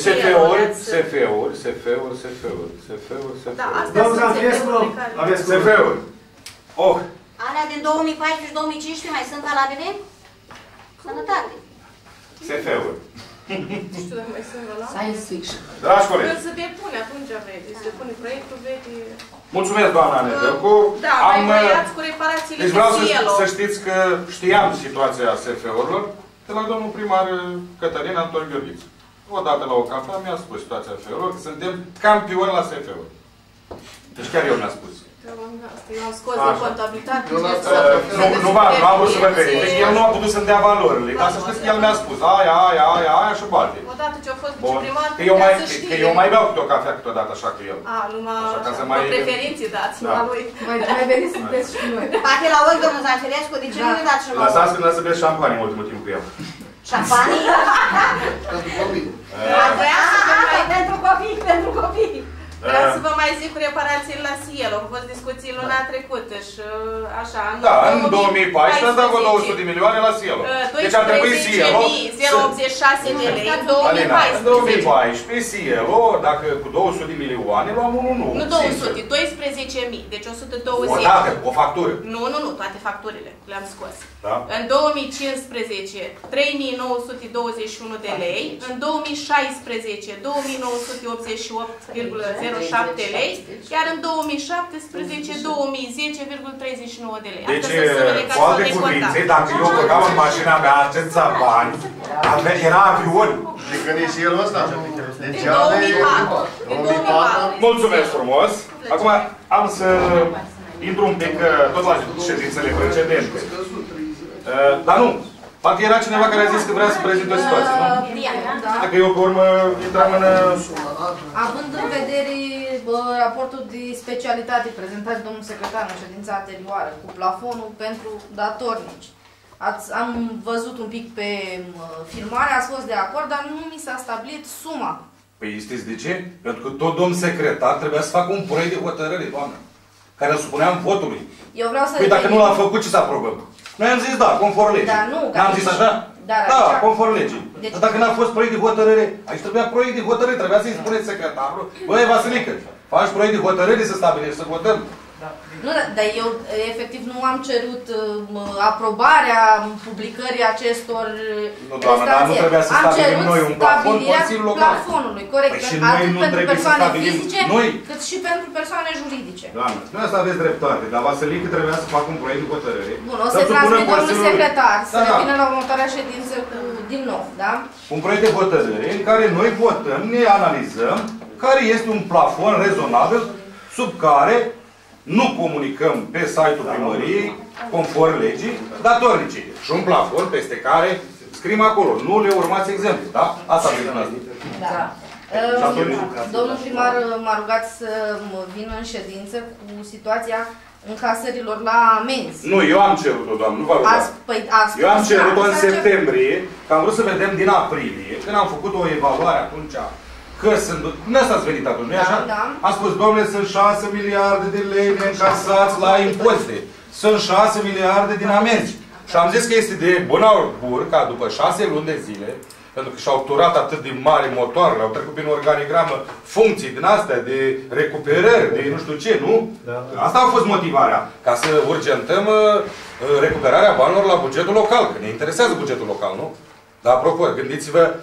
SF-uri. Da, astea Domnul Zanfirescu, aveți SF-uri. Oh! Alea din 2014 și 2015 mai sunt valabile? Sănătate. SF-uri. Nu știu dacă mai sunt ăla. Science fiction. Dragi colegi. Când se depune, atunci vede. Se depune proiectul, vede... Mulțumesc, doamna Nedelcu. Da, mai băiați cu reparațiile deci vreau cu Cielo. să știți că știam situația SF-urilor de la domnul primar Cătălin Anton Gheorghiță. Odată la o cafea mi-a spus situația SF-urilor, că suntem campioni la SF-uri. Deci chiar eu mi-a spus. Eu am scos din contabilitate. Nu am vrut să vă verific. El nu a putut să-mi dea valorile. Dar să știți că el mi-a spus aia și balte. Odată ce a fost viceprimar, că eu mai beau câte o cafea câteodată așa cu el. numai preferințe dați, numai lui. Mai veniți să beți și noi. Poate la ochi, domnul Zanfirescu, de ce nu ne dați și nouă? Lăsați când să beți șampanie în ultimul timp cu el. Șampanie? Pentru copii. Pentru copii. Vreau să vă mai zic cu reparațiile la Cielo. Au fost discuții luna trecută și așa. Da, în 2014 ați dat 200 de milioane la Cielo. Deci ar trebui Cielo... 086 de lei în 2014. În 2014 Cielo, dacă cu 200 de milioane, luam unul nou. Nu 200, 12.000, deci 120. O dată, o factură. Nu, toate facturile le-am scos. Da. În 2015, 3.921 de lei. În 2016, 2.988,07 lei. Iar în 2017, 2.010,39 de lei. Deci, cu alte cuvinte, dacă eu băgam în mașina mea atâția bani, era avion. Adică nici el ăsta. Din 2004. Mulțumesc frumos. Acum am să intru un pic tot la ședințele precedente. Dar nu. Poate era cineva care a zis că vrea să prezinte o situație, nu? Dacă eu pe urmă intram în... Având în vedere raportul de specialitate prezentat de domnul secretar în ședința anterioară cu plafonul pentru datornici, am văzut un pic pe filmare, ați fost de acord, dar nu mi s-a stabilit suma. Păi știți de ce? Pentru că tot domn secretar trebuia să facă un proiect de hotărâre, doamnă, care îl supuneam votului. Eu vreau să... Păi dacă nu l-a făcut, ce să aprobăm? Noi am zis da, conform legii. Dar nu, n-am zis așa? Da, conform legii. Deci... Dar dacă n-a fost proiect de hotărâre, aici trebuia proiect de hotărâre, trebuia să-i spuneți secretarul, băi, Vasilică, faci proiect de hotărâre să stabilești, să votăm. Nu, dar eu efectiv nu am cerut aprobarea publicării acestor restanțe. Nu trebuia să stabilim noi un plafon, Consiliul Local. Plafonului, corect. Păi și atât noi pentru persoane fizice, noi. cât și pentru persoane juridice. Doamne, nu asta aveți dreptate, dar Vasilică trebuia să facă un proiect de hotărâre. Bun, o să transmit domnul secretar să vină la următoarea ședință din nou, da? Un proiect de hotărâre în care noi votăm, ne analizăm care este un plafon rezonabil sub care nu comunicăm pe site-ul primăriei, conform legii, datornicii. Și un plafon peste care scriem acolo. Nu le urmați exemplu, da? Asta vreau să zic. Da. Domnul primar m-a rugat să vină în ședință cu situația încasărilor la amenzi. Nu, eu am cerut-o, doamnă, nu vă rugat. Eu am cerut-o în septembrie, că am vrut să vedem din aprilie, când am făcut o evaluare atunci, că sunt... Nu asta ați venit atunci, nu-i așa? Da. Am spus, domnule, sunt 6 miliarde de lei neîncasați la impozite. Sunt 6 miliarde din amenzi. Și am zis că este de bun augur ca după 6 luni de zile, pentru că și-au turat atât de mari motoarele, au trecut prin organigramă funcții din astea, de recuperări, de nu știu ce, nu? Da. Asta a fost motivarea, ca să urgentăm recuperarea banilor la bugetul local, că ne interesează bugetul local, nu? Dar apropo, gândiți-vă,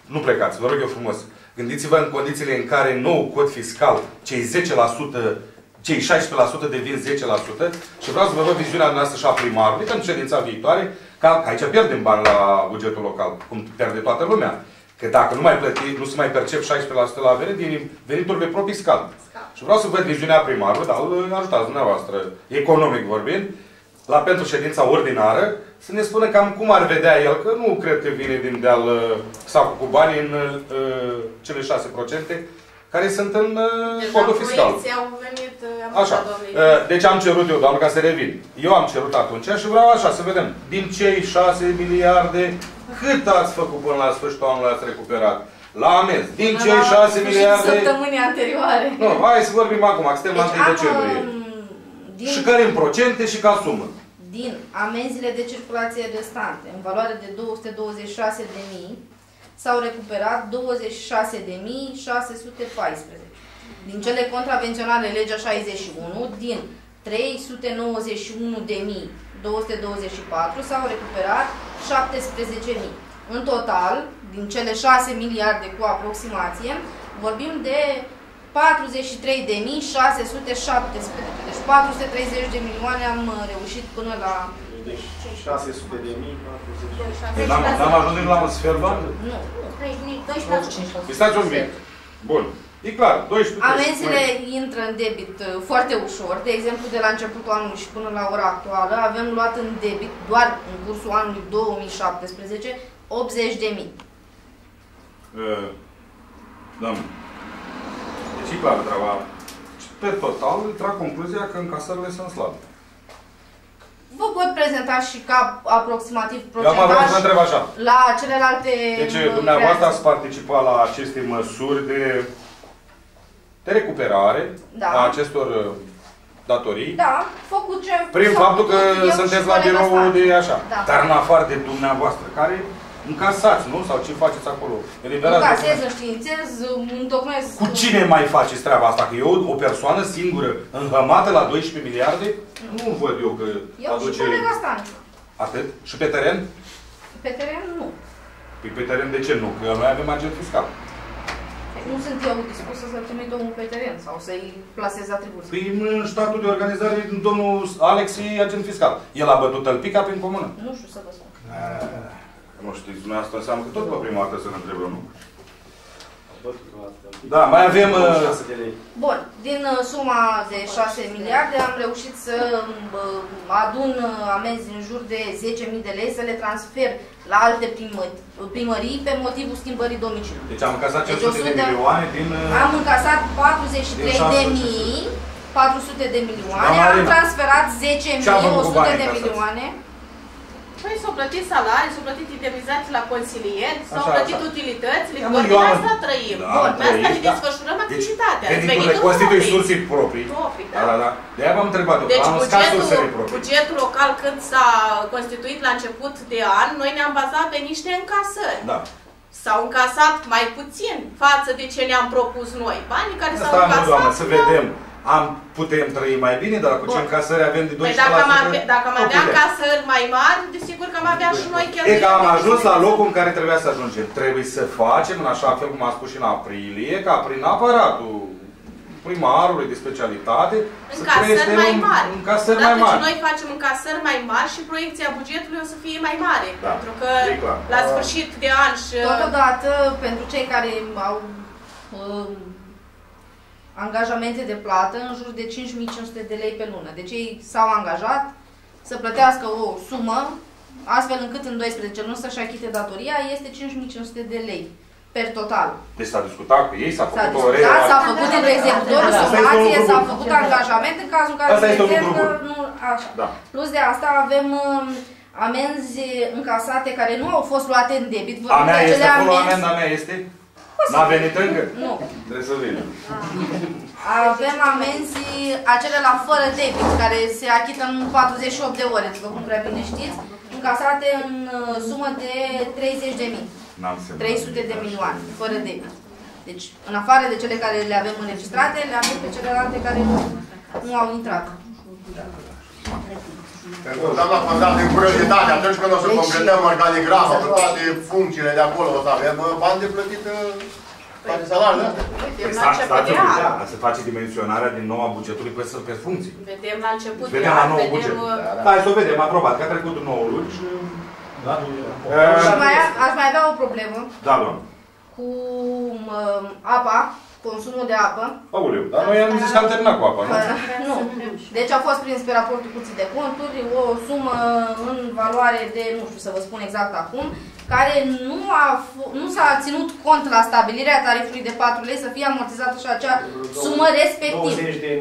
nu plecați, vă rog eu frumos. Gândiți-vă în condițiile în care nou cod fiscal, cei 10%, cei 16% devin 10% și vreau să vă văd viziunea noastră și a primarului pentru ședința viitoare, că aici pierdem bani la bugetul local, cum pierde toată lumea. Că dacă nu se mai percep 16% la avere din veniturile proprii scad. Și vreau să văd viziunea primarului, dar îl ajutați dumneavoastră, economic vorbind, la pentru ședința ordinară, să ne spună cam cum ar vedea el, că nu cred că vine din deal sacul cu bani în cele 6% care sunt în codul fiscal. Așa. Deci am cerut eu, doamnă, ca să revin. Eu am cerut atunci și vreau așa, să vedem. Din cei 6 miliarde, cât ați făcut până la sfârșitul anului, ați recuperat? La amenzi. Din cei 6 miliarde... Săptămânii anterioare. Nu, hai să vorbim acum, că suntem la 1 decembrie. Și care în procente și ca sumă. Din amenziile de circulație restante, în valoare de 226.000, s-au recuperat 26.614. Din cele contravenționale, legea 61, din 391.224 s-au recuperat 17.000. În total, din cele 6 miliarde cu aproximație, vorbim de 43.617. Deci 430 de milioane am reușit până la... 600.000, n-am ajuns la un sfert, doamnă? Nu. 25%. Stați un pic. Bun. E clar, 12%. Amenziile intră în debit foarte ușor. De exemplu, de la începutul anului și până la ora actuală, avem luat în debit, doar în cursul anului 2017, 80.000. Doamne. Deci e clar treaba. Pe total, trag concluzia că încasările sunt slabe. Vă pot prezenta și ca aproximativ procentaj eu vreau să întreb așa. La celelalte... Deci, dumneavoastră ați participat la aceste măsuri de recuperare a acestor datorii. Da, făcut ce... Prin faptul că sunteți la birou de așa. Da. Dar în afară de dumneavoastră, care încasați, nu? Sau ce faceți acolo? Încasez, înștiințez, întocmesc... Cu cine mai faceți treaba asta? Că eu, o persoană singură, înhămată la 12 miliarde, nu văd eu că eu aduce... și colega Stanciu. Atât? Și pe teren? Pe teren, nu. Păi pe teren de ce nu? Că noi avem agent fiscal. Nu sunt eu dispusă să trimit omul pe teren sau să-i plasez atribuții. Păi în statul de organizare, domnul Alex e agent fiscal. El a bătut tălpica prin comună. Nu știu să vă spun. Nu știți, dumneavoastră înseamnă că tot pe prima dată să ne întrebe, nu? Da, mai avem... Bun, din suma de 6 miliarde am reușit să adun amenzi în jur de 10.000 de lei, să le transfer la alte primării pe motivul schimbării domiciliului. Deci am încasat 500 de milioane din... Am încasat 400 de milioane, am transferat 10.100 de milioane. Păi s-au plătit salarii, s-au plătit indemnizații la consilieri, s-au plătit utilitățile, doar din asta trăim. Bun, pe asta ne desfășurăm activitatea. Veniturile constituie sursii proprii. Da. De-aia v-am întrebat. Deci bugetul local, când s-a constituit la început de an, noi ne-am bazat pe niște încasări. Da. S-au încasat mai puțin față de ce ne-am propus noi. Banii care s-au încasat... Doamne, să vedem. Putem trăi mai bine, dar cu ce încasări avem de 12%? Păi dacă am avea încasări mai mari, desigur că am avea și noi cheltuieli. E că am ajuns la locul în care trebuia să ajungem. Trebuie să facem, în așa fel cum am spus și în aprilie, ca prin aparatul primarului de specialitate încasări mai mari. Deci noi facem încasări mai mari și proiecția bugetului o să fie mai mare. Da. Pentru că la sfârșit de an și... Totodată, pentru cei care au angajamente de plată în jur de 5.500 de lei pe lună. Deci ei s-au angajat să plătească o sumă, astfel încât în 12 luni să-și achite datoria, este 5.500 de lei per total. Deci s-a discutat cu ei, s-a făcut o s-a făcut de executorul sumație, s-a făcut angajament în cazul în care se rezervă, nu așa. Da. Plus de asta avem amenzi încasate care nu au fost luate în debit. A mea este acolo, amenda mea este? N-a venit încă? Nu. Trebuie să vină. Avem amenzi acele la fără debit, care se achită în 48 de ore, după cum prea bine știți, încasate în sumă de 30.000. 300 de milioane, fără debit. Deci, în afară de cele care le avem înregistrate, le avem pe celelalte care nu au intrat. Pentru că doamna comandat în curiozitate, atunci când o să completăm organigrama cu toate funcțiile de acolo, o să avem bani de plătit toate salariile astea. Se face dimensionarea din noua bugetului pe funcții. Vedem la început. Vedem la nou buget. Da, hai să o vedem, aprobat, că a trecut noul luni și... Și aș mai avea o problemă. Da, doamnă. Cu apa, consumul de apă. Aoleu, dar noi am zis că am terminat cu apa, nu? Nu. Deci a fost prins pe raportul Curții de Conturi o sumă în valoare de, nu știu să vă spun exact acum, care nu s-a ținut cont la stabilirea tarifului de 4 lei să fie amortizată și acea sumă respectiv.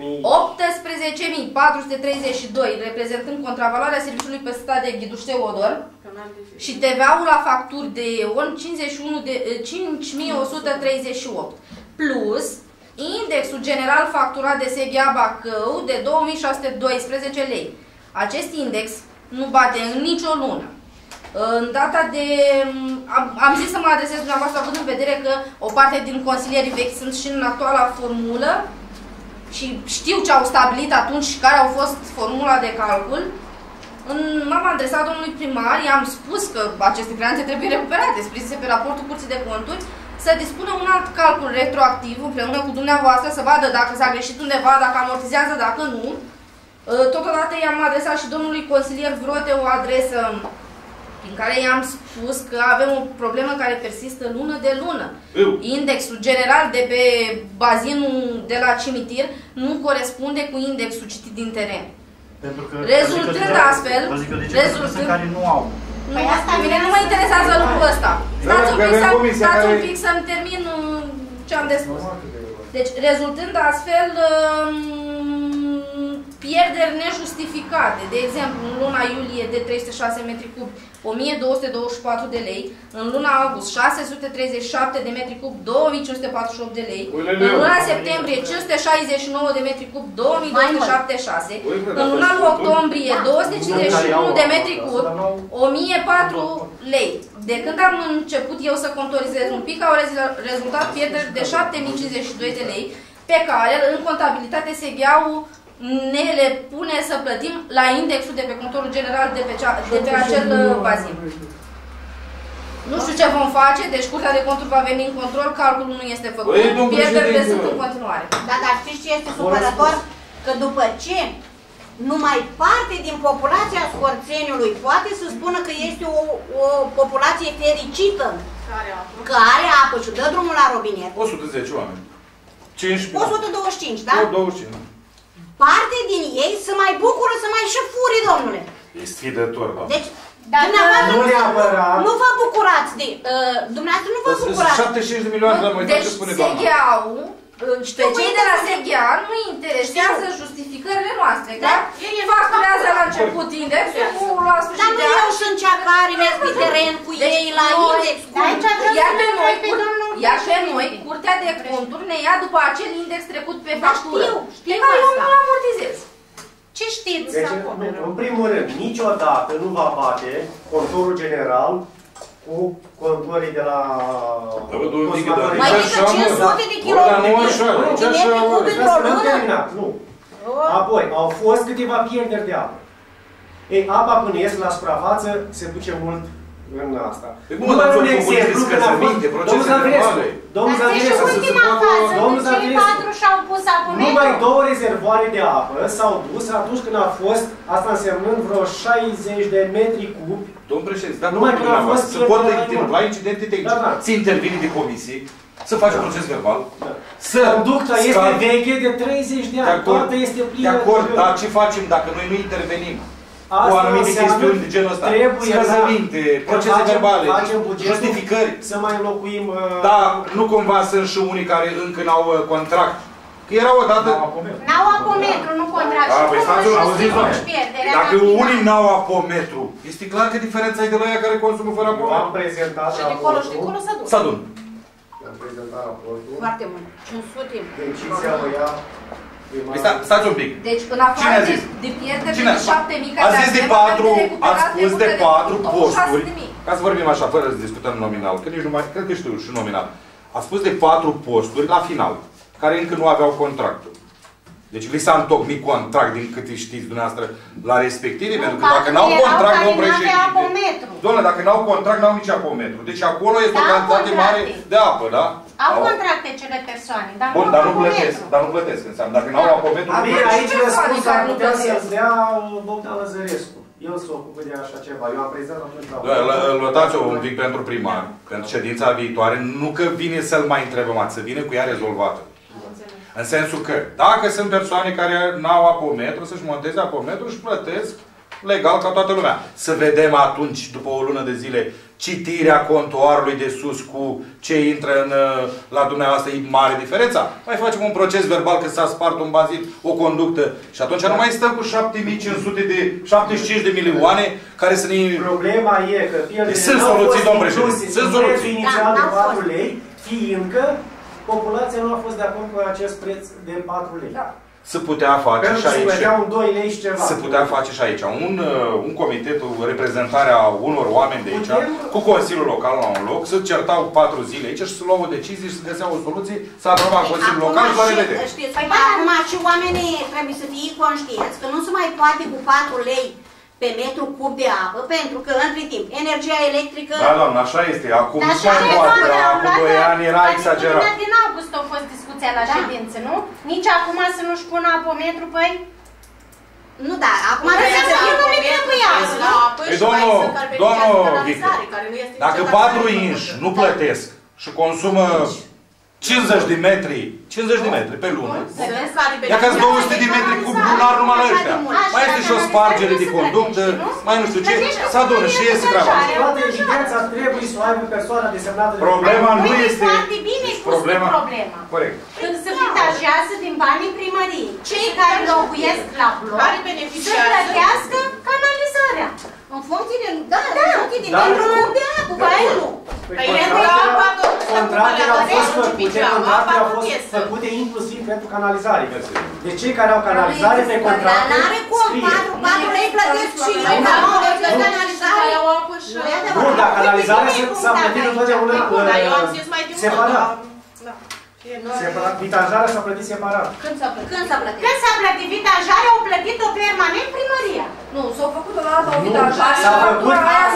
18.432, reprezentând contravaloarea serviciului pe stat de Ghiduș Teodor și TVA-ul la facturi de EON 5.138, plus indexul general facturat de SGA Bacău de 2.612 lei. Acest index nu bate în nicio lună. În data de... Am zis să mă adresez dumneavoastră având în vedere că o parte din consilierii vechi sunt și în actuala formulă și știu ce au stabilit atunci și care au fost formula de calcul. M-am adresat domnului primar, i-am spus că aceste creanțe trebuie recuperate, sprijinite pe raportul Curții de Conturi, să dispună un alt calcul retroactiv împreună cu dumneavoastră, să vadă dacă s-a greșit undeva, dacă amortizează, dacă nu. Totodată i-am adresat și domnului consilier Vrote o adresă prin care i-am spus că avem o problemă care persistă lună de lună. Indexul general de pe bazinul de la cimitir nu corespunde cu indexul citit din teren. Rezultând astfel, care nu au. Pe mine nu mă interesează lucrul ăsta. Stați un pic să-mi termin ce am de spus. Deci, rezultând astfel pierderi nejustificate, de exemplu, în luna iulie de 306 metri cub, 1224 de lei, în luna august 637 de metri cub, 2548 de lei, în luna septembrie 569 de metri cub, 2276, în luna octombrie 251 de metri cub, 1004 lei. De când am început eu să contorizez un pic, au rezultat pierderi de 7052 de lei, pe care în contabilitate SGA-ul ne le pune să plătim la indexul de pe contorul general de pe acel bazin. Nu știu ce vom face, deci Curtea de Conturi va veni în control, calculul nu este făcut, pierderile sunt în continuare. Da, dar știți ce este supărător? Că după ce numai parte din populația Scorțeniului poate să spună că este o populație fericită, că are apă și dă drumul la robinet. 110 oameni. 125, da? 25. Parte din ei se mai bucură să mai și furi, domnule. E sfidător, da. Deci, nu vă bucurați de... dumneavoastră nu vă bucurați. 75 de milioane, dar mă uitat ce spune doamna. Deci SGA-ul, pe cei de la SGA nu interesează justificările noastre, da? Facturează la început indexul, la sfârșit de an. Dar nu eu sunt cea care merg pe teren cu ei la index. Iar pe noi, Curtea de Conturi ne ia după acel index trecut pe factură. Știu că eu nu amortizez. Ce știți? Deci, în primul rând, niciodată nu va bate contorul general cu contorii de la... Mai mică 500 de kilometri într-o lună? Nu. Apoi, au fost câteva pierderi de apă. Ei, apa până ies la suprafață se duce mult în asta. Numai un exemplu când a fost... Domnul Zandrescu, cei 4 și-au pus apă metru. numai 2 rezervoare de apă s-au dus atunci când a fost, asta însemnând vreo 60 de metri cubi. Domnul președinte, dar numai când a fost, se pot întâmpla incidente tehnice. Ți intervine de comisie, să faci proces verbal, Conducta este veche de 30 de ani, toată este plină. De acord, dar ce facem dacă noi nu intervenim? Cu anumite chestiuni de genul ăsta. Scăzăminte, procese verbale, justificări. Să mai înlocuim... Da, nu cumva sunt și unii care încă n-au contract. Că era odată... N-au apometru, nu contract. Dacă unii n-au apometru, este clar că diferența e de la ea care consumă fără apometru. Am prezentat raportul. S-a adun. Am prezentat raportul. Foarte mult. 500. Decizia o ia... Stați un pic. Deci, în afară de pierderi de 7.000 care ați zis de 4, ați spus de 4 posturi, ca să vorbim așa, fără să discutăm nominal, că nici nu mai, cred că știu și nominal. Ați spus de 4 posturi la final, care încă nu aveau contractul. Deci li s-a întocmit contract, din câte știți dumneavoastră, la respective, pentru că dacă n-au contract, nu președinte. Doamne, dacă n-au contract, n-au nici apometru. Deci acolo este o cantitate mare de apă, da? Au contracte cele persoane, dar bun, dar nu plătesc. Dar nu plătesc, înseamnă. Dacă n-au apometru, nu plătesc. Aici răspuns ar putea să-ți dea Bogdan Lăzărescu. El se ocupă de așa ceva. Eu am prezentat Îl lăsați-o un pic pentru primar, pentru ședința viitoare. Nu că vine să-l mai întrebăm, să vină cu ea rezolvată. În sensul că, dacă sunt persoane care n-au apometru, să-și monteze apometru și plătesc legal ca toată lumea. Să vedem atunci, după o lună de zile, citirea contoarului de sus cu ce intră la dumneavoastră, e mare diferența. Mai facem un proces verbal că s-a spart un bazin, o conductă și atunci nu mai stăm cu 75 de milioane care să ne... Problema e că sunt soluții, domnule președinte. Sunt soluții. Inițial de 4 lei, fiindcă populația nu a fost de acord cu acest preț de 4 lei. Da. Se putea face și aici. Se putea face și aici. Un comitet, o reprezentare a unor oameni de aici, cu Consiliul Local la un loc, să certau 4 zile aici și să luau o decizie și să găseau o soluție, să aprobă Consiliul Local și la revedere. Știți, acum și oamenii trebuie să fie conștienți că nu se mai poate cu 4 lei pe metru cub de apă, pentru că, între timp, energia electrică... Da, doamnă, așa este. Acum nu se mai poate. Acum 2 ani era exagerat. Din august a fost discuția la ședință, nu? Nici acum să nu-și pună apometru, păi... Nu, da, acum trebuie să fie cum trebuiască. Păi, domnul Victor, dacă 4 inși nu plătesc și consumă 50 de metri pe lună. Ia că 200 de metri cub lunar numai la ăștia. Mai este și o spargere de conductă, mai nu știu ce, se adună și iese treaba. Toată evidența trebuie să o aibă persoana desemnată. Problema nu este... Foarte bine problema. Corect. Când se vitajează din banii primării, cei care locuiesc la bloc să plătească canalizarea. În funcție de... Da, în funcție de metru cub de apă, băi nu. Contractele au fost făcute inclusiv pentru canalizare. Deci cei care au canalizare pe contracte... Dar n-are cum, 4 lei plătesc și eu, dar nu plătesc canalizare. Bun, dar canalizarea s-a plătit întotdeauna separat. Separat. Vitajarea s-a plătit separat. Când s-a plătit? Când s-a plătit vitajarea, au plătit-o permanent primăria. Nu, s-au făcut o dată o vitajare. S-a plătit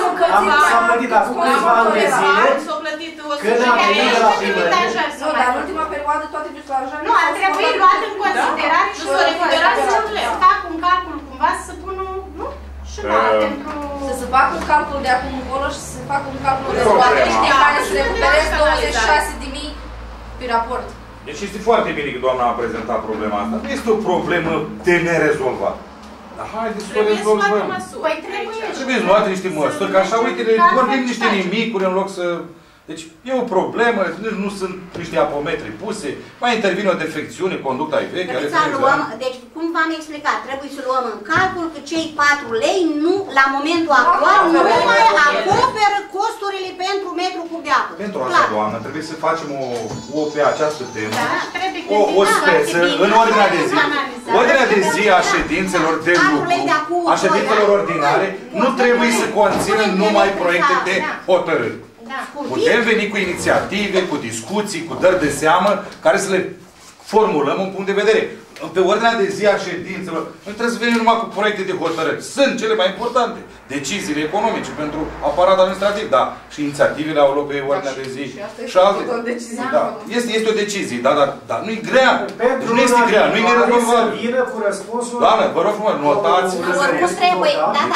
acum câțiva ani de zile. Când a venit de la primărie. Nu, dar în ultima perioadă toate vitajarea... Nu, ar trebui luat în considerare și să fac un calcul cumva să pună, nu? Și da, pentru... Să se facă un calcul de acum încolo și să se facă un calcul de scoatești din care să recuperezi 26.000 pe raport. Deci este foarte bine că doamna a prezentat problema asta. Nu este o problemă de nerezolvat. Dar haideți să o rezolvăm. Păi trebuie luate niște măsuri, că așa, uite, vorbim niște nimicuri în loc să... Deci e o problemă, nu sunt niște apometri puse, mai intervine o defecțiune, conducta e veche. Deci, cum v-am explicat, trebuie să luăm în calcul că cei 4 lei nu, la momentul actual, nu mai acoperă costurile pentru metru cub de apă. Pentru asta, doamnă, trebuie să facem pe această temă, o speță în ordinea de zi. Ordinea de zi a ședințelor de lucru, a ședințelor ordinare, nu trebuie să conțină numai proiecte de hotărâri. Putem veni cu inițiative, cu discuții, cu dări de seamă, care să le formulăm un punct de vedere. Pe ordinea de zi a ședințelor, nu trebuie să venim numai cu proiecte de hotărâri. Sunt cele mai importante. Deciziile economice pentru aparat administrativ, da. Și inițiativele au loc pe ordinea de zi. Și alte. Da. Este o decizie, dar nu-i grea. Nu este grea, nu-i nerezolvabil. Doamne, vă rog frumos, notați. Oricum trebuie,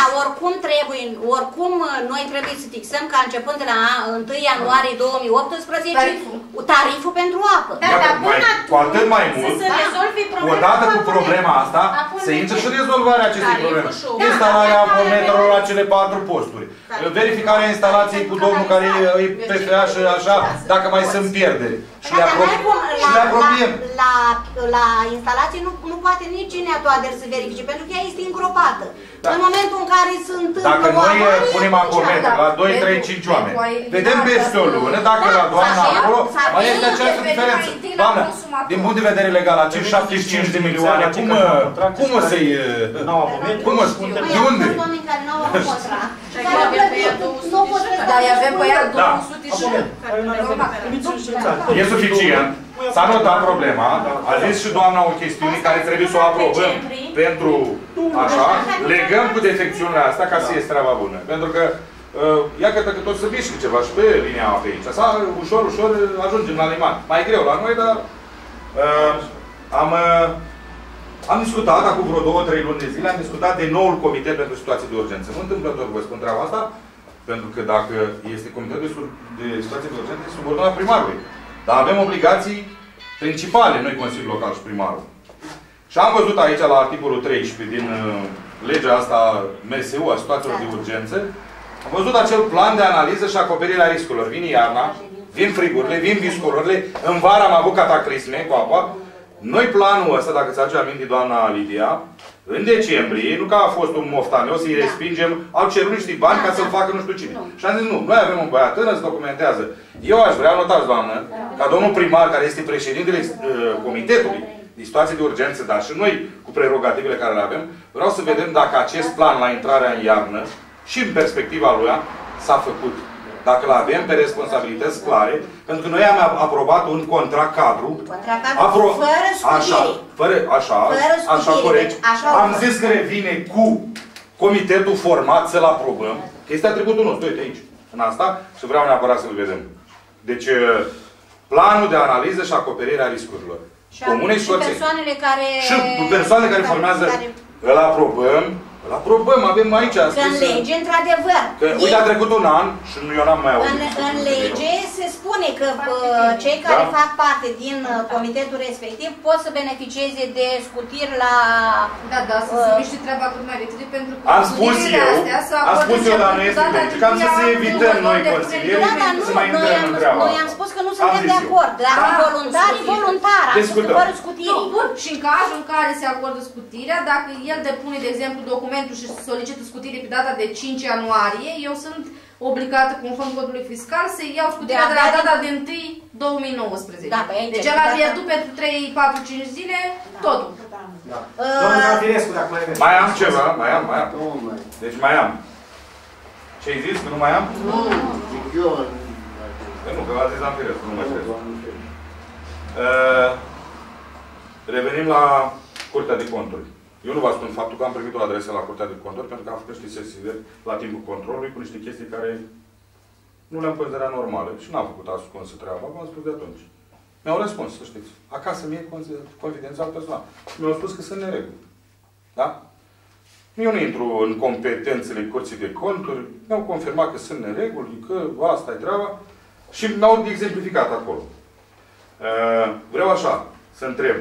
oricum noi trebuie să fixăm ca începând de la 1 ianuarie 2018 tariful pentru apă. Cu atât mai mult, odată cu problema asta, se intră și rezolvarea acestei probleme. Instalarea apometrelor la cele 4 posturi. Verificarea instalației cu domnul care e PFA și așa, dacă mai sunt pierderi. Și le apropiem. La instalație nu poate nici neatoader să verifice, pentru că ea este îngropată. În momentul în care sunt... Dacă noi punem apometru la 2, 3, 5 oameni, vedem peste o lună, dacă la doamna acolo mai este această diferență. Doamnă, din punct de vedere legal, acești 75 de milioane, cum o să-i... De unde? Dar avem pe ea 200 și... E suficient. S-a notat problema, a zis și doamna o chestiune care trebuie să o aprobăm pentru așa, legăm cu defecțiunile astea ca să ies treaba bună. Pentru că ia că tot să mișcă ceva și pe linia pe aici. Asta ușor, ușor ajungem la liman. Mai greu la noi, dar am discutat, acum vreo 2-3 luni de zile, am discutat de noul comitet pentru situații de urgență. Nu întâmplător vă spun treaba asta, pentru că dacă este comitetul de situații de urgență, este subordonat primarului. Dar avem obligații principale, noi Consiliul Local și primarul. Și am văzut aici la articolul 13 din legea asta MSU a situațiilor de urgență, am văzut acel plan de analiză și acoperire a riscurilor. Vine iarna, vin frigurile, vin viscolurile, în vară am avut cataclisme cu apa. Noi planul ăsta, dacă ți-aduce aminte doamna Lidia, în decembrie, nu că a fost un moftaniu, să-i respingem, au cerut niște bani ca să-l facă nu știu cine. Și am zis, nu, noi avem un băiat tânăr, se documentează. Eu aș vrea, notați, doamnă, ca domnul primar, care este președintele comitetului de situații de urgență, dar și noi, cu prerogativele care le avem, vreau să vedem dacă acest plan la intrarea în iarnă și în perspectiva lui s-a făcut. Dacă îl avem pe responsabilități clare, pentru că noi am aprobat un contract cadru. Fără scutiri. Așa, corect. Am zis că revine cu comitetul format să-l aprobăm. Că este atributul nostru, uite aici, în asta, și vreau neapărat să-l vedem. Deci, planul de analiză și acoperire a riscurilor. Comune și persoanele care... Și persoanele care formează, îl aprobăm. Îl aprobăm, avem aici. Că în lege, într-adevăr. Uite, a trecut un an și eu n-am mai auzit. În lege se spune că cei care fac parte din comitetul respectiv pot să beneficieze de scutiri la... Da, să se miște treaba cât mai repede, pentru că am spus eu, dar nu este lege. Cam să se evităm noi consilierii să mai intrăm în treaba. Noi am spus că nu suntem de acord. Dacă voluntar, e voluntar. Am spus că fără scutiri. Și în cazul în care se acordă scutirea, dacă el depune, de exemplu, documentul și solicită scutire pe data de 5 ianuarie, eu sunt obligată, conform codului fiscal, să iau scutirea de la data de 1 2019. Da, deci el a pierdut pentru 3, 4, 5 zile, totul. Domnul Cafirescu, dacă mai aveți. Mai am ceva, mai am. Deci mai am. Ce-ai zis, că nu mai am? Nu, eu... Nu, că a zis Cafirescu, nu mai trebuie. Revenim la Curtea de Conturi. Eu nu vă spun faptul că am primit o adresă la Curtea de Conturi, pentru că am făcut niște sesizări la timpul controlului cu niște chestii care nu le-am considerat normale. Și n-am făcut ascunsă treaba, v-am spus de atunci. Mi-au răspuns, să știți. Acasă mie confidențial personal. Mi-au spus că sunt nereguli. Da? Eu nu intru în competențele Curții de Conturi. Mi-au confirmat că sunt nereguli, că asta e treaba. Și mi-au exemplificat acolo. Vreau așa, să întreb.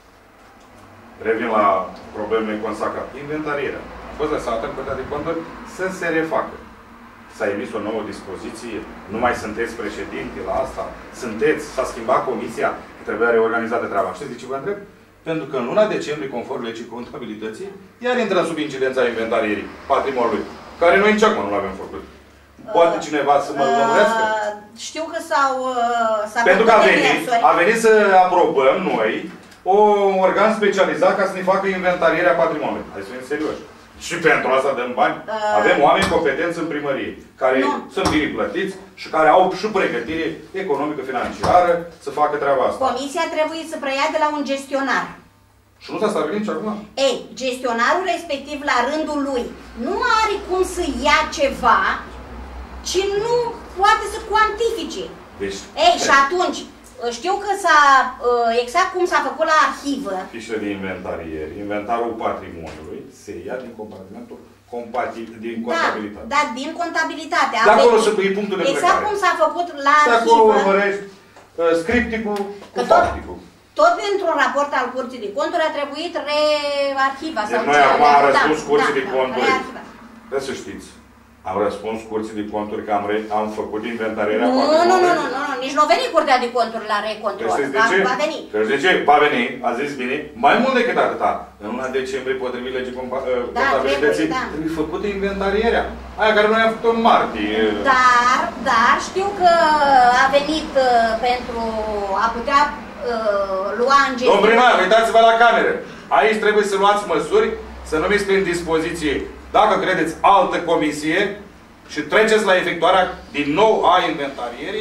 Revin la problemele consacrate. Inventarierea. A fost lăsată în Curtea de Conturi să se refacă. S-a emis o nouă dispoziție, nu mai sunteți președinte la asta, s-a schimbat comisia, trebuia reorganizată treaba. Știți de ce vă întreb? Pentru că în luna decembrie, conform legii contabilității, iar intră sub incidența inventarierii patrimoniului, care noi nici acum nu l-avem făcut. Poate cineva să mă lămurească? Știu că s-au... Pentru că a venit să aprobăm noi un organ specializat ca să ne facă inventarierea patrimoniului. Hai să fim serioși. Și pentru asta dăm bani. Avem oameni competenți în primărie, care sunt bine plătiți și care au și pregătire economică, financiară să facă treaba asta. Comisia trebuie să preia de la un gestionar. Și nu s-a stabilit nici acum. Ei, gestionarul respectiv, la rândul lui, nu are cum să ia ceva ce nu poate să cuantifice. Deci, ei, și atunci, știu că s-a, exact cum s-a făcut la arhivă. Fișele de inventarieri, inventarul patrimoniului se ia din compartimentul din contabilitate. Da, din contabilitate. De acolo să pui punctul de plecare. Exact cum s-a făcut la arhivă. De acolo urmărești scripticul cu fapticul. Tot într-un raport al Curții de Conturi a trebuit rearhiva. Deci noi acum am răspuns Curții de Conturi. Vreau să știți. Am răspuns Curții de Conturi că am făcut inventarierea patrimoniului. Nu, nici nu a venit Curtea de Conturi la recontrol. Va veni. De ce? Va veni, a zis bine, mai mult decât atâta. În luna decembrie, potrivit legii contabilității, trebuie făcută inventarierea. Aia care noi am făcut în martie. Dar știu că a venit pentru a putea lua în gestiune. Domn primar, uitați-vă la cameră. Aici trebuie să luați măsuri, să numiți prin dispoziție, dacă credeți, altă comisie și treceți la efectuarea din nou a inventarierii,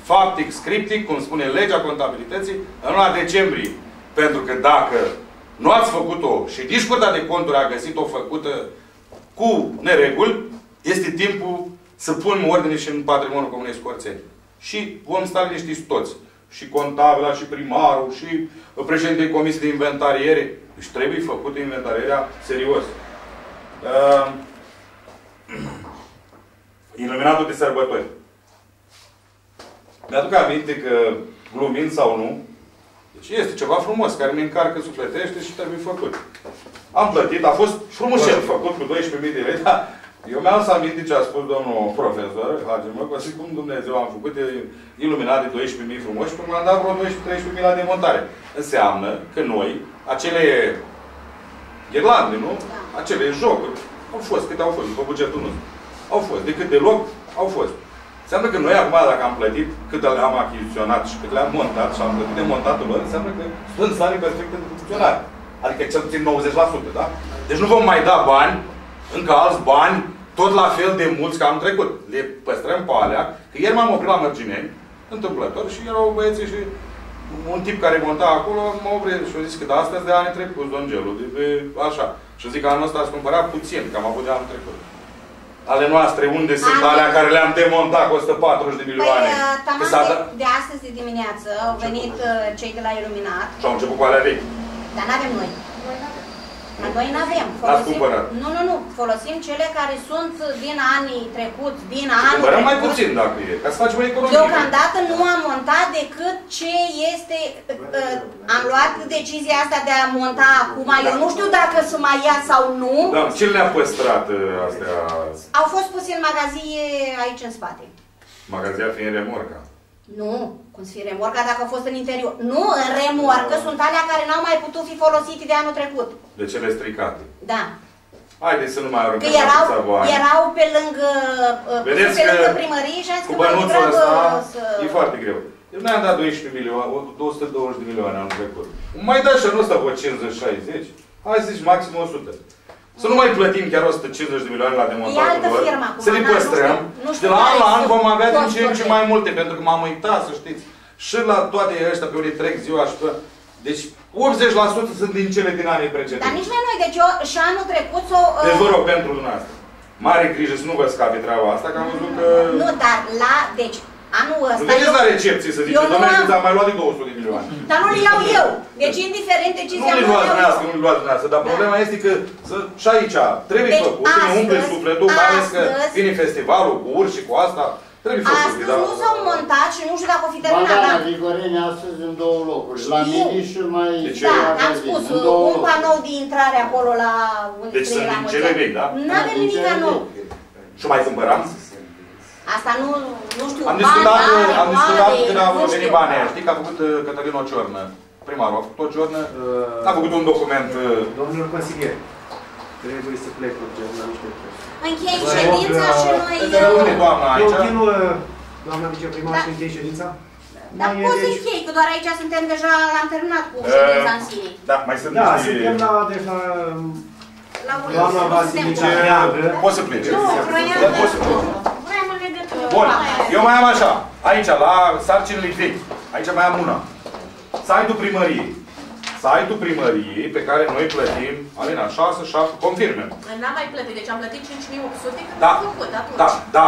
faptic, scriptic, cum spune legea contabilității, în luna decembrie. Pentru că dacă nu ați făcut-o și nici Curtea de Conturi a găsit-o făcută cu nereguli, este timpul să punem ordine și în patrimoniul Comunei Scorțeni. Și vom sta liniștiți toți. Și contabila, și primarul, și președintele Comisiei de Inventariere. Deci trebuie făcută inventarierea serios. Iluminatul de sărbători. Mi-aduc aminte că, glumind sau nu, deci este ceva frumos, care ne încarcă sufletește și trebuie făcut. Am plătit, a fost frumușel făcut cu 12.000 de lei, dar eu mi-am să aminte ce a spus domnul profesor, Hagimă, că cum Dumnezeu am făcut iluminat de 12.000 frumos și m-am dat vreo 12-13.000 la demontare. Înseamnă că noi, acele ghirlande, nu? Acele jocuri, au fost, câte au fost, după bugetul nostru. Au fost, de câte loc, au fost. Înseamnă că noi acum, dacă am plătit cât le-am achiziționat și cât le-am montat și am plătit de montatul lor, înseamnă că sunt în stare perfectă de funcționare. Adică cel puțin 90%, da? Deci nu vom mai da bani, încă alți bani, tot la fel de mulți ca am trecut. Le păstrăm pe alea, că ieri m-am oprit la Mărgineni, întâmplător, și erau băieții și un tip care monta acolo, mă oprit și a zis că astea de anii trecuți, domn Gelu, așa. Și zic că anul ăsta ați cumpărat puțin, că am avut de anul trecut. Ale noastre, unde sunt alea care le-am demontat, costă 40 de milioane? Păi, de astăzi de dimineață au venit cei de la Iluminat. Și au început cu alea vechi. Dar n-avem noi. Noi n-avem. Nu. Folosim cele care sunt din anii trecuți, din anul cumpărăm mai puțin, dacă e, ca să facem o economie. Deocamdată nu am montat decât ce este... am luat decizia asta de a monta acum. Eu nu știu dacă să mai ia sau nu. Da, ce le-a păstrat astea? Au fost puse în magazie aici în spate. Magazia fiind remorca. Nu, cum să fie remorca dacă a fost în interior. Nu, în remorcă sunt alea care n-au mai putut fi folosite de anul trecut. De cele stricate. Da. Haideți să nu mai aruncăm erau pe lângă, primărie și ați cu bănuțul ăsta e foarte greu. Eu mi-am dat 12 milioane, 220 de milioane anul trecut. Mai dă și anul ăsta vreo 50-60. Hai să zici maxim 100. Să nu mai plătim chiar 150 de milioane la demontatul lor, să le păstrăm și de la an la an vom avea din ce în ce mai multe, pentru că m-am uitat, să știți, și la toate ăștia pe unde trec ziua și pe... Deci 80% sunt din cele din anii precedenți. Dar nici la noi, deci eu și anul trecut s-o... Deci vă rog pentru dumneavoastră, mare grijă să nu vă scape treaba asta, că am văzut că... Nu, dar la... Deci, anul ăsta... Nu vedeți la recepție să zice, domnule, că ți-am mai luat de 200 de milioane. Dar nu le iau eu. Deci, indiferent decizia... Nu le luați dumneavoastră, nu le luați dumneavoastră, dar problema este că și aici trebuie făcut, să ne umple sufletul, mai ales că vine festivalul cu urși și cu asta. Astăzi nu s-au montat și nu știu dacă o fi terminat. Doamna Grigoreni, astăzi în 2 locuri. La mine și mai... Da, am spus, un panou de intrare acolo la... Deci sunt din cele vechi, da? N-avem nimic nou. Și mai cumpăram? Asta nu știu, am discutat când au venit banii aia. Știi că a făcut Cătălin o ciornă. Primarul a făcut o ciornă, a făcut un document... Domnul consilier, trebuie să plec urgent la niște lucruri. Închei ședința și noi... Eu continuă, doamna viceprimar, și închei ședința? Dar poți să închei, că doar aici suntem deja, am terminat cu ședința în sine. Da, mai sunt suntem la, deci la doamna Vasilica Neagră. Poți să pleci. Nu, Vrem în legătură. Bun, eu mai am așa, aici, la sarcinile vechi, aici mai am una. Site-ul primăriei. Site-ul primăriei pe care noi plătim, Alina, 6-7, confirmăm. N-am mai plătit, deci am plătit 5.800 când am făcut atunci. Da,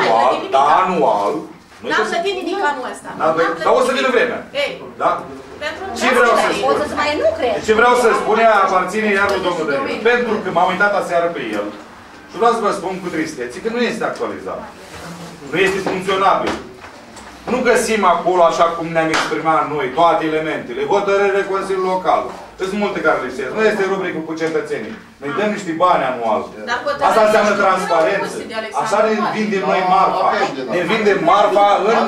anual. N-am plătit nimic anul ăsta. Dar o să vină vremea. Da? Ce vreau să spun? O să mai nu cred. Ce vreau să spun, aparține iar lui domnul Dăiu. Pentru că m-am uitat aseară pe el și vreau să vă spun cu tristețe că nu este actualizat. Nu este funcționabil. Nu găsim acolo, așa cum ne-am exprimat noi, toate elementele. Hotărârile Consiliului Local. Sunt multe care lipsesc. Nu este rubricul cu cetățenii. Noi dăm niște bani anual. Asta înseamnă transparență. Așa ne vindem noi marfa. Ne vindem marfa în...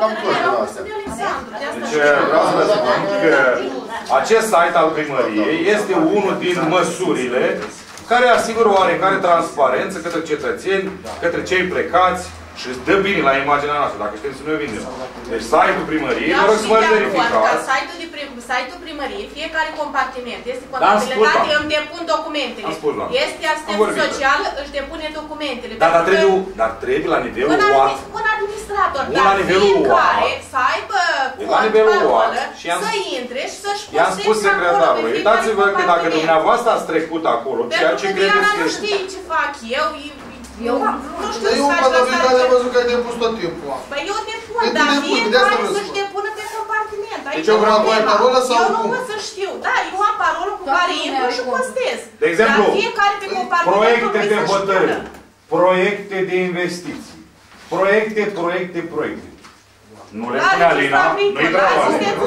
Deci vreau să vă spun că acest site al primăriei este unul din măsurile care asigură oarecare transparență către cetățeni, către cei plecați, și îți dă bine la imaginea noastră, dacă știm să ne o vindem. Deci site-ul primăriei, vă rog să vă verificați. site-ul primăriei, fiecare compartiment este contabilitate, îmi depun documentele. Este asistență socială, își depune documentele. Dar trebuie la nivelul UAT. Un administrator, dar fiecare să aibă cont, parolă, să intre și să-și posteze acolo pe fiecare uitați-vă că dacă dumneavoastră ați trecut acolo, ceea ce credeți că nu știi ce fac eu, nu știu eu contabilitate am văzut că ai depus tot timpul. Păi eu depun, dar fiecare să-și depună pe compartiment. Deci eu vreau cu ai parolă sau eu nu pot să știu. Da, eu am parolă cu care intru și postez. De exemplu, dar fiecare pe compartiment proiecte de hotărâri, proiecte de investiții, proiecte. Nu le spune Alina, nu-i treaba.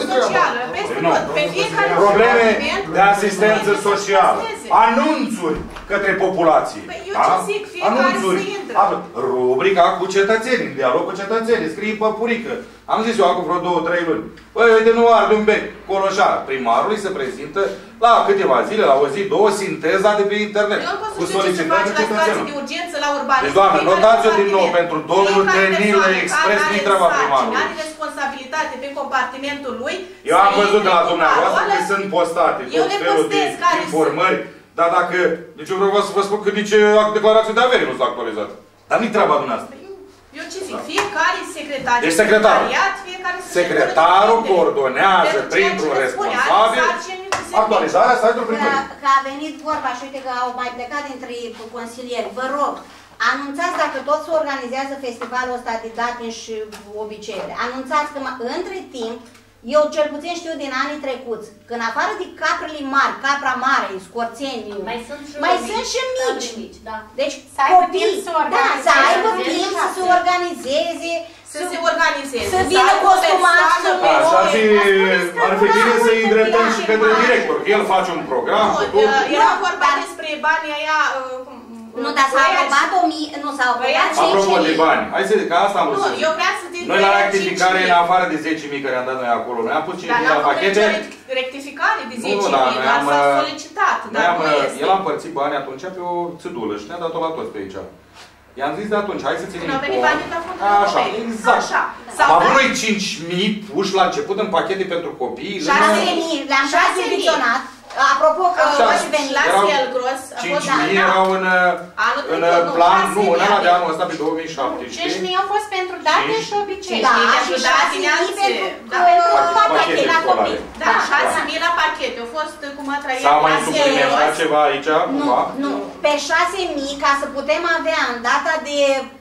Probleme de asistență socială, anunțuri către populație. Anunțuri. Rubrica cu cetățenii, dialog cu cetățenii, scrii pe purică. Am zis eu acum vreo 2-3 luni. Păi, uite, nu arde un bec, coloșar. Primarului se prezintă la câteva zile, la o zi, 2, sinteza de pe internet. Cu solicitări de cetățenilor. Deci, doamnă, notați-o din nou pentru domnul Denilă Express, nu-i treaba primarului. Are responsabilitate pe compartimentul lui. Eu am văzut de la dumneavoastră că sunt postate tot felul de informări, dar dacă, deci eu vreau să vă spun că nici declarația de avere nu s-a actualizat. Dar nu-i treaba dumneavoastră. Eu ce zic, fiecare secretar, deci secretarul coordonează printr-un responsabil actualizarea site-ului primării. Că a venit vorba și uite că au mai plecat dintre consilieri, vă rog, anunțați dacă tot se organizează festivalul ăsta de datini și obiceiuri. Anunțați că între timp, eu cel puțin știu din anii trecuți, că în afară de caprele mari, capra mare, scorțeni, mai sunt și mici. Da. Deci copii, să aibă timp să se organizeze, să vină costumați. Ar fi bine să-i îndreptăm și către director, că el face un program. Era vorba despre banii aia. Nu, dar s-a aprobat 1000, nu s-a aprobat 10.000. Apropo de bani, hai să zic, că asta am vrut să zic. Eu vreau să zic. Noi la rectificare, în afară de 10.000 care am dat noi acolo, noi am pus 5.000 la pachete. Dar n-am rectificare de 10.000, dar s-a solicitat, dar nu este. El a împărțit banii atunci pe o țâdulă și ne-a dat-o la toți pe aici. I-am zis de atunci, hai să ținem cont. Nu au venit banii la fondul Așa, exact. Am avut noi 5.000 puși la început în pachete pentru copii. 6.000, le-am 6.000. Apropo că și veni la Selgros, 5.000 erau în plan, nu, în ăla de anul ăsta pe 2017. 5.000 au fost pentru date și obicei. Da, și 6.000 pentru pachete la copii. Da, 6.000 la pachete. Au fost cum a trăit. S-a mai suplimentat ceva aici? Nu, pe 6.000 ca să putem avea în data de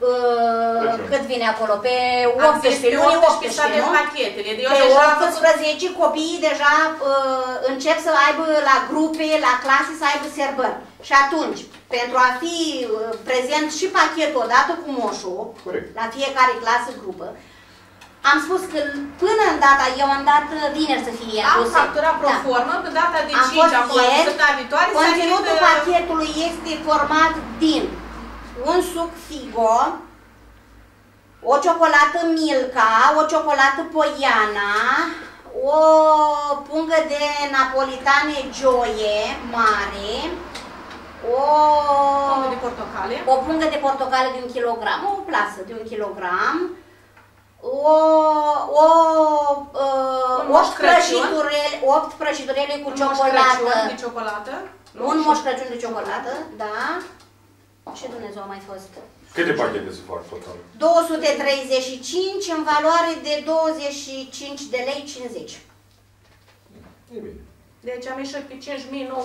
cât vine acolo? Pe 18, luni 18, nu? Pe 18 copiii deja încep să aibă la grupe, la clase să aibă serbări. Și atunci, pentru a fi prezent și pachetul odată cu moșul, la fiecare clasă, grupă, am spus că până în data, eu am dat vineri să fie aduse. Am facturat pro formă, pe data de 5, acum săptămâna viitoare. Conținutul pachetului este format din un suc Figo, o ciocolată Milka, o ciocolată Poiana, o pungă de napolitane Gioie mare, o pungă de portocale de 1 kg, o plasă de 1 kg, 8 prăjiturele cu ciocolată. Un moș Crăciun de ciocolată, da. Ce Dumnezeu a mai fost? Câte pachete se fac total? 235 în valoare de 25 de lei 50. E bine. Deci am ieșit pe 5.998,65.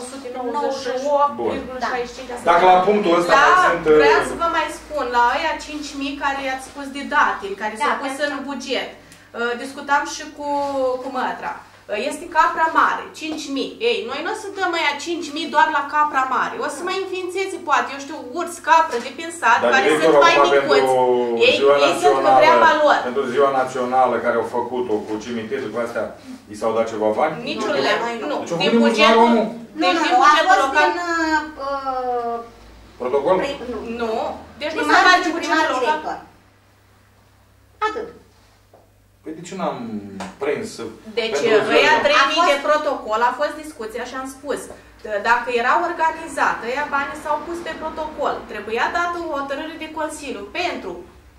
Dacă la punctul ăsta mai sunt... Vreau să vă mai spun, la aia 5.000 care i-ați spus de datini, care s-au pus în buget, discutam și cu Mătra. Este capra mare, 5.000. Ei, noi nu o să dăm aia 5.000 doar la capra mare. O să mai înființeze, poate, eu știu, urs, capră de pensat, care sunt mai micuți. Ei sunt că treaba lor. Pentru ziua națională care au făcut-o cu cimitirul cu astea, i s-au dat ceva bani? Niciun leu. Nu. Din bugetul local. Protocol? Nu. Deci nu s-a dat din bugetul local. Atât. Păi de ce n-am prins? Deci, ăia 3.000 de protocol, a fost discuția și am spus, dacă era organizată, ăia banii s-au pus pe protocol. Trebuia dată o hotărâre de Consiliu pentru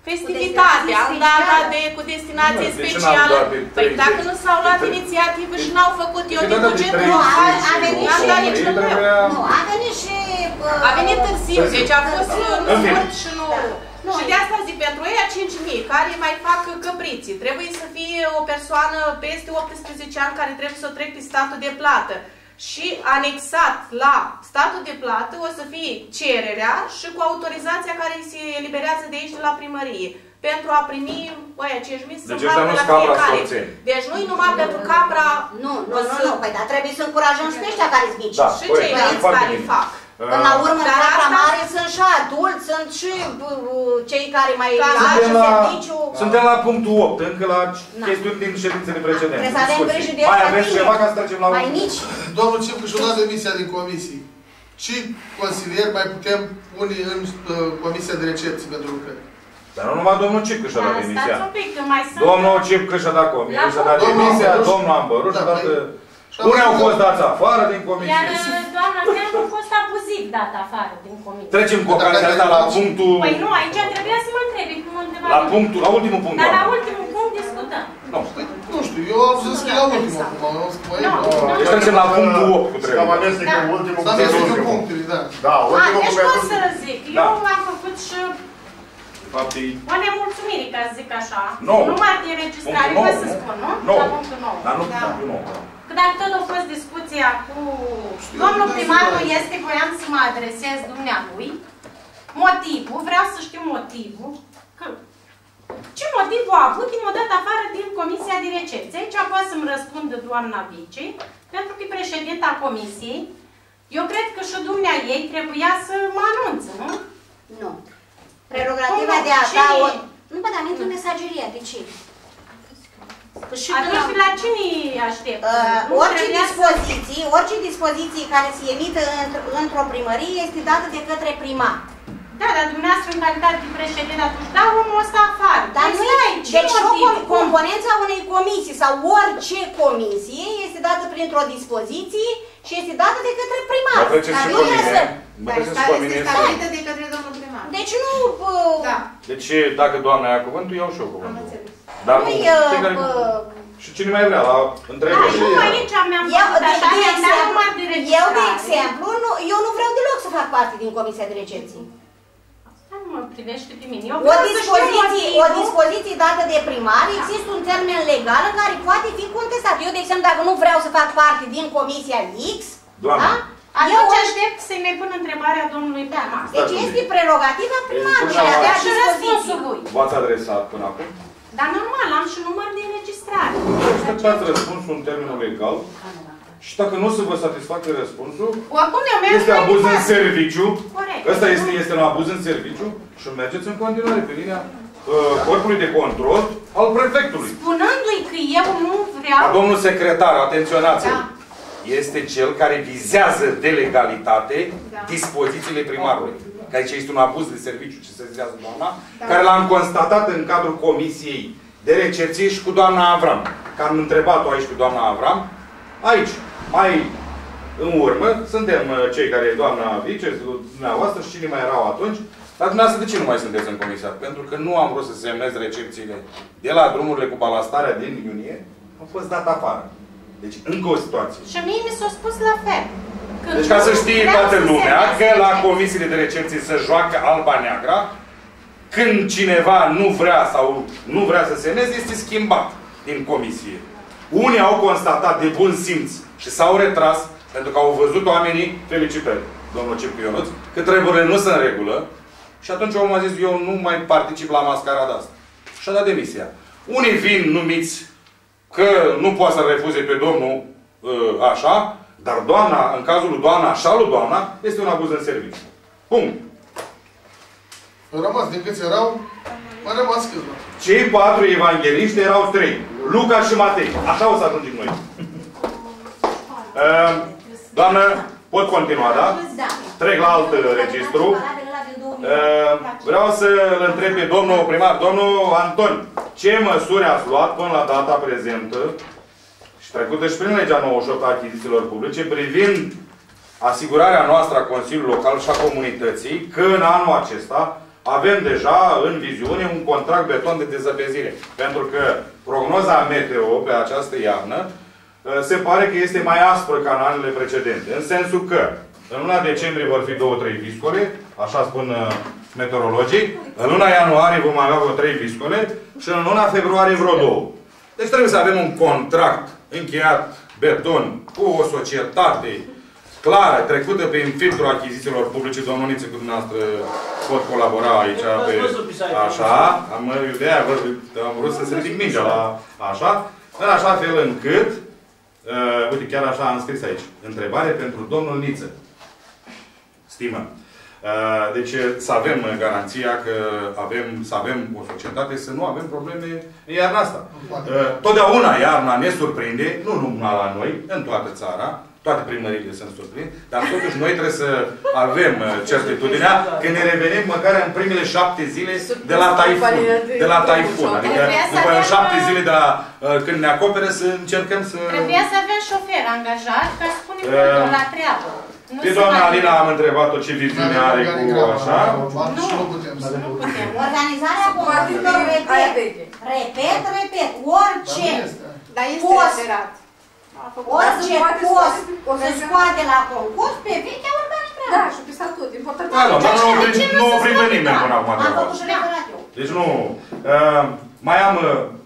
festivitatea, data cu destinație specială. Păi dacă nu s-au luat inițiativă și n-au făcut eu din bugetul, a venit și... a venit și... A venit târziu, deci a fost scurt și nu... Și de asta zic, pentru ei 5.000 care mai fac căpriții, trebuie să fie o persoană peste 18 ani care trebuie să o trec pe statul de plată. Și anexat la statul de plată o să fie cererea și cu autorizația care se eliberează de aici de la primărie. Pentru a primi, băia, 5.000 să facă la fiecare. Deci nu-i numai pentru capra... Nu, păi dar trebuie să încurajăm și pe ăștia care sunt mici. Și ceilalți care fac. Până la urmă, capra mare sunt și adulți, sunt și cei care mai au serviciu. Suntem la punctul 8, încă la chestiuni din ședințele precedente. Trebuie să avem grijă de mai aveți ceva ca să trecem la mai mici. Domnul Cipcu și-a dat demisia din comisii. Ce consilieri mai putem pune în comisia de recepție pentru lucrări? Dar nu numai domnul Cipcu și-a dat demisia. Stați un pic, că mai sunt... Domnul Cipcu și-a dat demisia, domnul Ambăruș și-a dat... Unii au fost dați afară din comisie. Iar doamna Steanu a fost abuziv dat afară din comisie. Trecem cu ocazia asta la punctul... Păi nu, aici trebuia să mă întrebi cum mă întreba. La ultimul punct. Dar la ultimul punct discutăm. Nu știu, eu am zis că la ultimul acum. Deci trecem la punctul 8 cu trebuie. Cam amestecă ultimul punct. S-a mers punctele, da. Da, ultimul punct. Deci pot să zic, eu am făcut și o nemulțumire, ca să zic așa. Numai de registrare, vă să spun, nu? La punctul 9. Dar nu punctul 9. Că dacă tot a fost discuția cu domnul primarul, este voiam să mă adresez dumnealui. Motivul, vreau să știu motivul, că ce motiv a avut din o dată afară din comisia de recepție? Aici poate să-mi răspundă doamna vice, pentru că e președinta comisiei. Eu cred că și dumnea ei trebuia să mă anunțe, nu? Nu. Prerogativa de a da o... Nu, bă, dar mi-intru în mesageria, de ce? Atunci la cine aștept? Orice dispoziții care se emită într-o primărie este dată de către primar. Da, dar dumneavoastră în calitate de președinte atunci dau omul ăsta afară. Dar nu deci componența unei comisii sau orice comisie este dată printr-o dispoziție și este dată de către primar. Dar treceți și pe mine. Dar este stabilită de către domnul primar. Deci nu... Da. Deci dacă doamna ia cuvântul, iau și eu cuvântul. Dar nu, și cine mai vrea, la întrebări. Nu, aici mi-am făcut așa, mi-am dat numai de registrare. Eu, de exemplu, eu nu vreau deloc să fac parte din comisia de recepție. Asta nu mă privește pe mine. O dispoziție dată de primar, există un termen legal în care poate fi contestat. Eu, de exemplu, dacă nu vreau să fac parte din comisia X, doamna, atunci aștept să-i mai pun întrebarea domnului primar. Deci este prerogativa primarului de a da și răspunsul lui. V-ați adresat până acum? Dar normal, am și număr de înregistrare. Așteptați răspunsul în termenul legal și dacă nu se vă satisface răspunsul, este abuz în serviciu. Ăsta este un abuz în serviciu și mergeți în continuare pe linia corpului de control al prefectului. Spunându-i că eu nu vreau... Dar domnul secretar, atenționați-l, este cel care vizează de legalitate dispozițiile primarului. Că aici este un abuz de serviciu, ce se zicează doamna, care l-am constatat în cadrul comisiei de recepție și cu doamna Avram. Că am întrebat-o aici cu doamna Avram. Aici, mai în urmă, suntem cei care, doamna vice, dumneavoastră și cine mai erau atunci. Dar dumneavoastră de ce nu mai sunteți în comisia? Pentru că nu am vrut să semnez recepțiile de la drumurile cu balastarea din iunie. Au fost dat afară. Deci, încă o situație. Și mie mi s-a spus la fel. Deci ca să știe toată lumea că la comisiile de recepție se joacă alba-neagra, când cineva nu vrea sau nu vrea să semneze, este schimbat din comisie. Unii au constatat de bun simț și s-au retras, pentru că au văzut oamenii, felicitări, domnul Cipcu Ionuț, că treburile nu sunt în regulă, și atunci omul a zis, eu nu mai particip la mascarada asta. Și a dat demisia. Unii vin numiți că nu poate să refuze pe domnul așa, dar doamna, în cazul lui doamna, așa lui doamna, este un abuz în serviciu. Punct. Au rămas, din câți erau, mai rămas câțiva. Cei 4 evangheliști erau 3. Luca și Matei. Așa o să ajungem noi. Doamnă, pot continua, da? Trec la alt registru. Vreau să-l întreb pe domnul primar. Domnul Anton, ce măsuri ați luat până la data prezentă și trecută și prin legea 98 a achizițiilor publice privind asigurarea noastră a Consiliului Local și a comunității că în anul acesta avem deja în viziune un contract beton de dezăpezire. Pentru că prognoza meteo pe această iarnă se pare că este mai aspră ca în anele precedente. În sensul că în luna decembrie vor fi 2-3 viscole, așa spun meteorologii, în luna ianuarie vom avea vreo 3 viscole și în luna februarie vreo 2. Deci trebuie să avem un contract încheiat beton cu o societate clară, trecută prin filtrul achizițiilor publice. Domnul Niță, cu dumneavoastră pot colabora aici pe așa. Am vrut să se ridic mingea la așa. În așa fel încât, uite, chiar așa am scris aici. Întrebare pentru domnul Niță. Stimă. Deci să avem garanția că să avem o societate, să nu avem probleme în iarna asta. Totdeauna iarna ne surprinde, nu numai la noi, în toată țara, toate primăriile sunt surprinde, dar totuși noi trebuie să avem certitudinea că ne revenim măcar în primele 7 zile de la taifun. Adică după 7 zile de la, când ne acopere să încercăm să... Trebuia să avem șofer angajat ca să punem la treabă. Pe doamna Alina am întrebat-o ce viziune are cu așa. Nu putem. Organizarea concursurilor, repet, orice post, orice post se scoate la concurs pe vechea organizare. Da, și pe statut, important. Da, dar nu oprim pe nimeni până acum. Am făcut și referat eu. Deci nu. Mai am...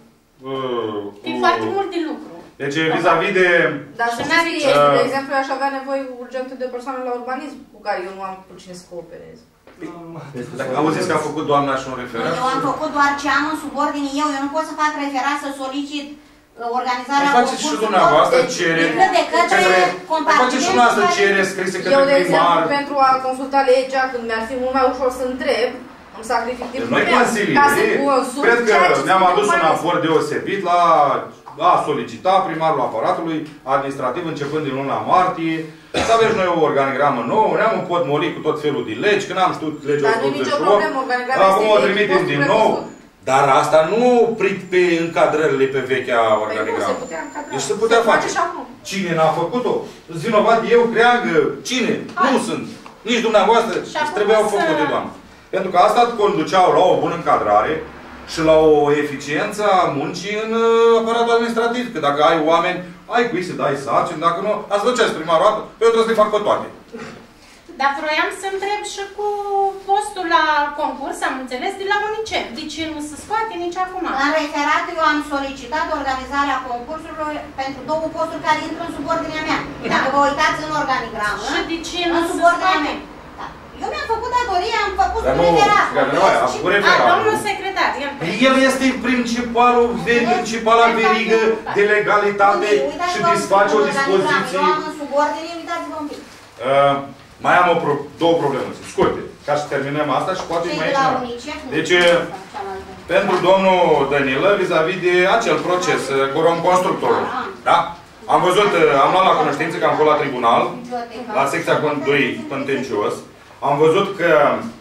E foarte mult de lucru. Deci, vis-a-vis de... Dar să știți, de exemplu, aș avea nevoie urgent de persoane la urbanism cu care eu nu am cu cine să cooperez. Auziți că a făcut doamna și un referat? Eu am făcut doar ce am în subordine eu. Eu nu pot să fac referat să solicit organizarea faceți și dumneavoastră cereri faceți și dumneavoastră cereri scrise către primar. Eu, de exemplu, pentru a consulta legea, când mi-ar fi mult mai ușor să întreb, îmi sacrific timpul meu ca să consult. Cred că ne-am adus un aport deosebit la solicita primarul aparatului administrativ începând din luna martie. Să avem noi o organigramă nouă, ne-am împotmolit cu tot felul de legi, că n-am știut legea 188. Acum o trimitem din nou. Dar asta nu oprit pe încadrările pe vechea organigramă. Deci se putea face. Cine n-a făcut-o? Sunt vinovat eu, creangă. Cine? Nu sunt. Nici dumneavoastră. Trebuiau făcute, doamnă. Pentru că asta conduceau la o bună încadrare și la o eficiență a muncii în aparatul administrativ. Că dacă ai oameni, ai cui să dai sarcini, dacă nu, ați duceți primarul dată, eu trebuie să le fac pe toate. Dar vroiam să întreb și cu postul la concurs, am înțeles, de la UNICEF. De ce nu se scoate nici acum? În referat, eu am solicitat organizarea concursurilor pentru 2 posturi care intră în subordinea mea. Dacă vă uitați în organigramă, și de ce nu în subordinea mea. Eu mi-am făcut datoria, am făcut referat. Domnul secretar, el este principala verigă de legalitate și desface o dispoziție. Eu am în subordine, uitați-vă un pic. Mai am două probleme scurte, ca să terminăm asta și poate mai aici. Deci, pentru domnul Danilă, vis-a-vis de acel proces cu constructorul. Da? Am văzut, am luat la cunoștință că am fost la tribunal, la secția 2 contencios. Am văzut că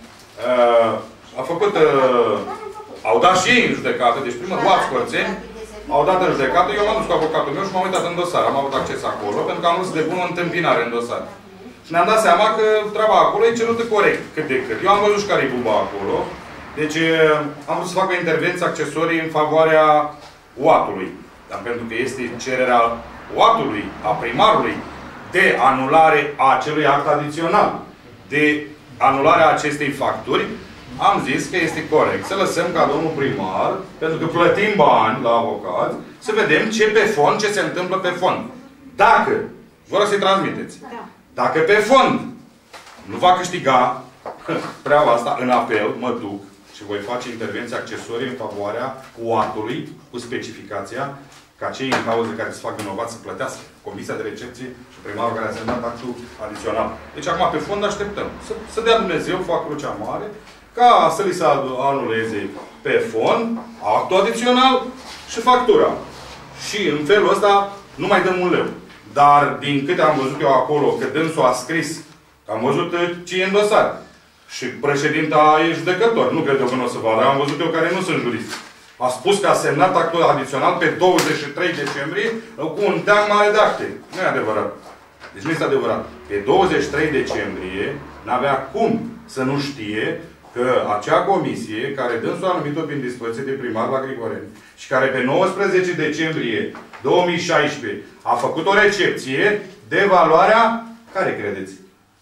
a făcut, au dat și ei în judecată, deci primul luați curțeni, au dat în judecată, eu m-am dus cu avocatul meu și m-am uitat în dosar, am avut acces acolo, pentru că am vrut să depun o întâmpinare în dosar. Și ne-am dat seama că treaba acolo e cerută corect, cât de cât. Eu am văzut și care e buba acolo, deci am vrut să fac o intervenție accesorie în favoarea UAT-ului. Dar pentru că este cererea UAT-ului, a primarului, de anulare a acelui act adițional, de anularea acestei facturi, am zis că este corect să lăsăm ca domnul primar, pentru că plătim bani la avocat, să vedem ce pe fond, ce se întâmplă pe fond. Dacă, vă rog să-i transmiteți, dacă pe fond nu va câștiga treaba asta în apel, mă duc și voi face intervenție accesorie în favoarea UAT-ului cu specificația ca cei în cauză care se fac vinovați să plătească comisia de recepție și primarul care a semnat actul adițional. Deci acum pe fond așteptăm. Să dea Dumnezeu, fac crucea mare, ca să li se anuleze pe fond actul adițional și factura. Și în felul ăsta nu mai dăm un leu. Dar din câte am văzut eu acolo, că dânsul a scris, că am văzut ce e în dosar. Și președinta e judecător. Nu cred eu că nu o să vadă. Am văzut eu care nu sunt jurist. A spus că a semnat actul adițional pe 23 decembrie cu un teanc mare de acte. Nu e adevărat. Deci nu este adevărat. Pe 23 decembrie n-avea cum să nu știe că acea comisie, care dânsul a numit-o prin dispoziție de primar la Grigoreni și care pe 19 decembrie 2016 a făcut o recepție de valoarea, care credeți?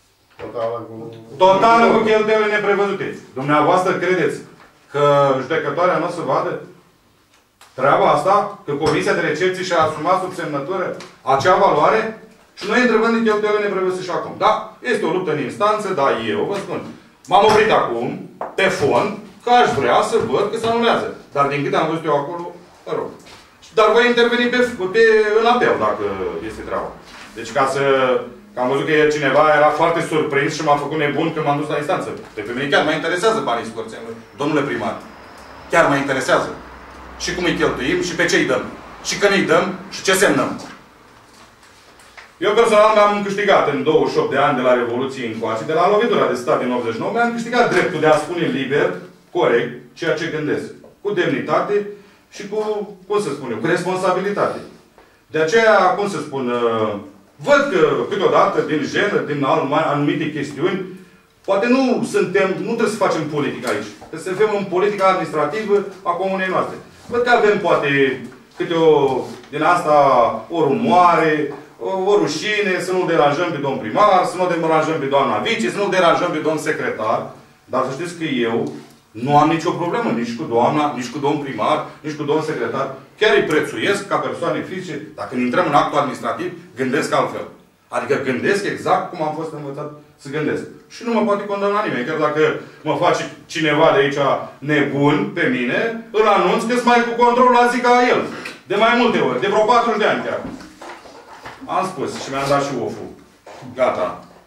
Totală cu cheltuielile neprevăzute. Dumneavoastră credeți că judecătoarea nu o să vadă treaba asta? Că comisia de recepție și-a asumat sub semnătură acea valoare? Și noi întrebăm de cheltuielile neprevăzute și acum. Da, este o luptă în instanță, dar eu vă spun. M-am oprit acum, pe fond, că aș vrea să văd că se anulează. Dar din câte am văzut eu acolo, mă rog. Dar voi interveni în apel, dacă este treaba. Deci că am văzut că cineva era foarte surprins și m-a făcut nebun când m-am dus la instanță. Pe mine chiar mă interesează banii scorțenilor. Domnule primar, chiar mă interesează. Și cum îi cheltuim și pe ce îi dăm. Și când îi dăm și ce semnăm. Eu personal mi-am câștigat în 28 de ani de la Revoluție încoace, de la lovitura de stat din 89, mi-am câștigat dreptul de a spune liber, corect, ceea ce gândesc. Cu demnitate și cu, cum să spun eu, cu responsabilitate. De aceea, cum să spun, văd că câteodată, din jenă, din anumite chestiuni, poate nu trebuie să facem politică aici. Trebuie să fim în politica administrativă a comunei noastre. Văd că avem poate câte din asta o rumoare, o rușine, să nu deranjăm pe domn primar, să nu deranjăm pe doamna vice, să nu deranjăm pe domn secretar. Dar să știți că eu nu am nicio problemă nici cu doamna, nici cu domn primar, nici cu domn secretar. Chiar îi prețuiesc ca persoane fizice. Dacă ne intrăm în actul administrativ, gândesc altfel. Adică gândesc exact cum am fost învățat să gândesc. Și nu mă poate condamna nimeni. Chiar dacă mă face cineva de aici nebun pe mine, îl anunț că-s mai cu control la zi ca el. De mai multe ori. De vreo 40 de ani chiar. Am spus și mi-am dat și oful. Gata.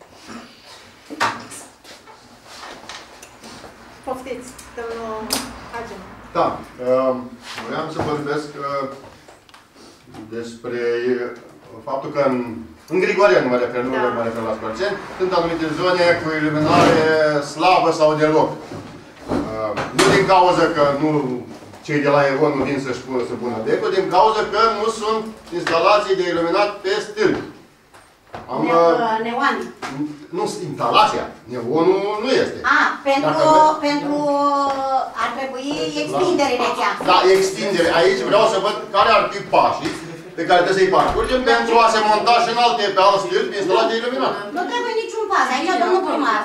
Poftiți, domnul Agem. Da. Vreau să vorbesc despre faptul că în Grigoreni, mă refer, nu mă refer la Scorțeni, sunt anumite zone cu iluminare slabă sau deloc. Nu din cauza că cei de la Evon nu vin să-și pună becul, din cauza că nu sunt instalații de iluminat pe stâlpi. Neoane. Nu, instalația. Neonul nu este. Pentru ar trebui extindere de cheamă. Da, extindere. Aici vreau să văd care ar fi pașii pe care trebuie să-i parcurgem pentru a se monta și în alte pe alt stâlpi instalații de iluminat. Nu trebuie niciun pas. Aici, domnul primar,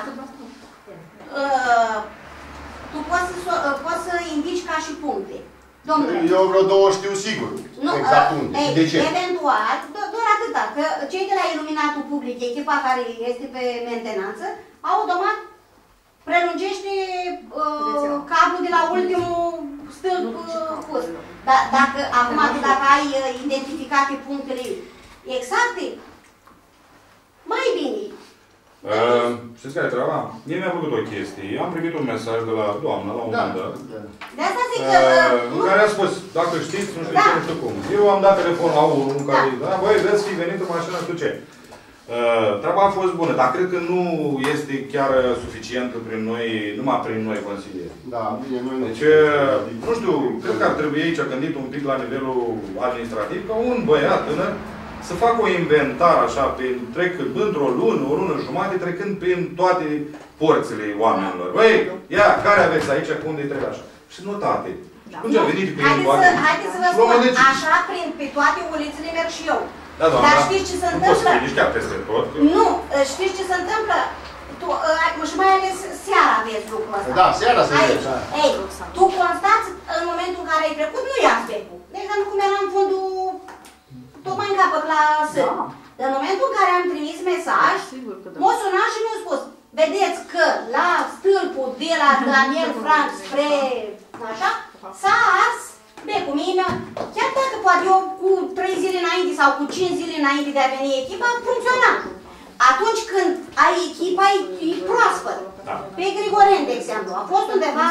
tu poți să indici ca și puncte. Domnule. Eu vreo două știu sigur. Exact unde. De ce? Eventual, doar atâta, că cei de la iluminatul public, echipa care este pe mentenanță, automat prelungește cablul de la ultimul stâlp pus. Dacă ai identificate punctele exacte, mai bine. Știți care e treaba? Mie mi-a făcut o chestie. Am primit un mesaj de la doamna, la un moment dat. De asta zic că... în care a spus, dacă știți, nu știu ce, nu știu cum. Eu am dat telefon la unul care, băi, vreți fi venit în mașină, știu ce. Treaba a fost bună, dar cred că nu este chiar suficient prin noi, numai prin noi consilieri. Da, bine, noi nu. Deci, nu știu, cred că ar trebui aici gândit un pic la nivelul administrativ, ca un băiat tânăr să facă o inventar așa, trecând într-o lună, o lună jumate, trecând prin toate porțile oamenilor. Băi, ia, care aveți aici, cum de trebuie așa? Și notate. Da. Cum ce-a venit cu ei? Haideți să vă spun, așa pe toate ulițele merg și eu. Da, doamna, dar știți ce se întâmplă? Nu poți să veniți chiar peste tot. Nu, știți ce se întâmplă? Și mai ales seara aveți lucrul ăsta. Da, seara se vede. Ei, tu constați în momentul în care ai trecut, nu ia becul. De exemplu, cum era în fundul, tocmai în capăt la sân. Da. În momentul în care am trimis mesaj, m-a sunat și mi-a spus, vedeți că la stâlpul de la Daniel Frank spre, așa, s-a ars becul. Mine, chiar dacă poate eu cu 3 zile înainte sau cu 5 zile înainte de a veni echipa, funcționa. Atunci când ai echipa, e proaspăt. Da. Pe Grigoreni, de exemplu, a fost undeva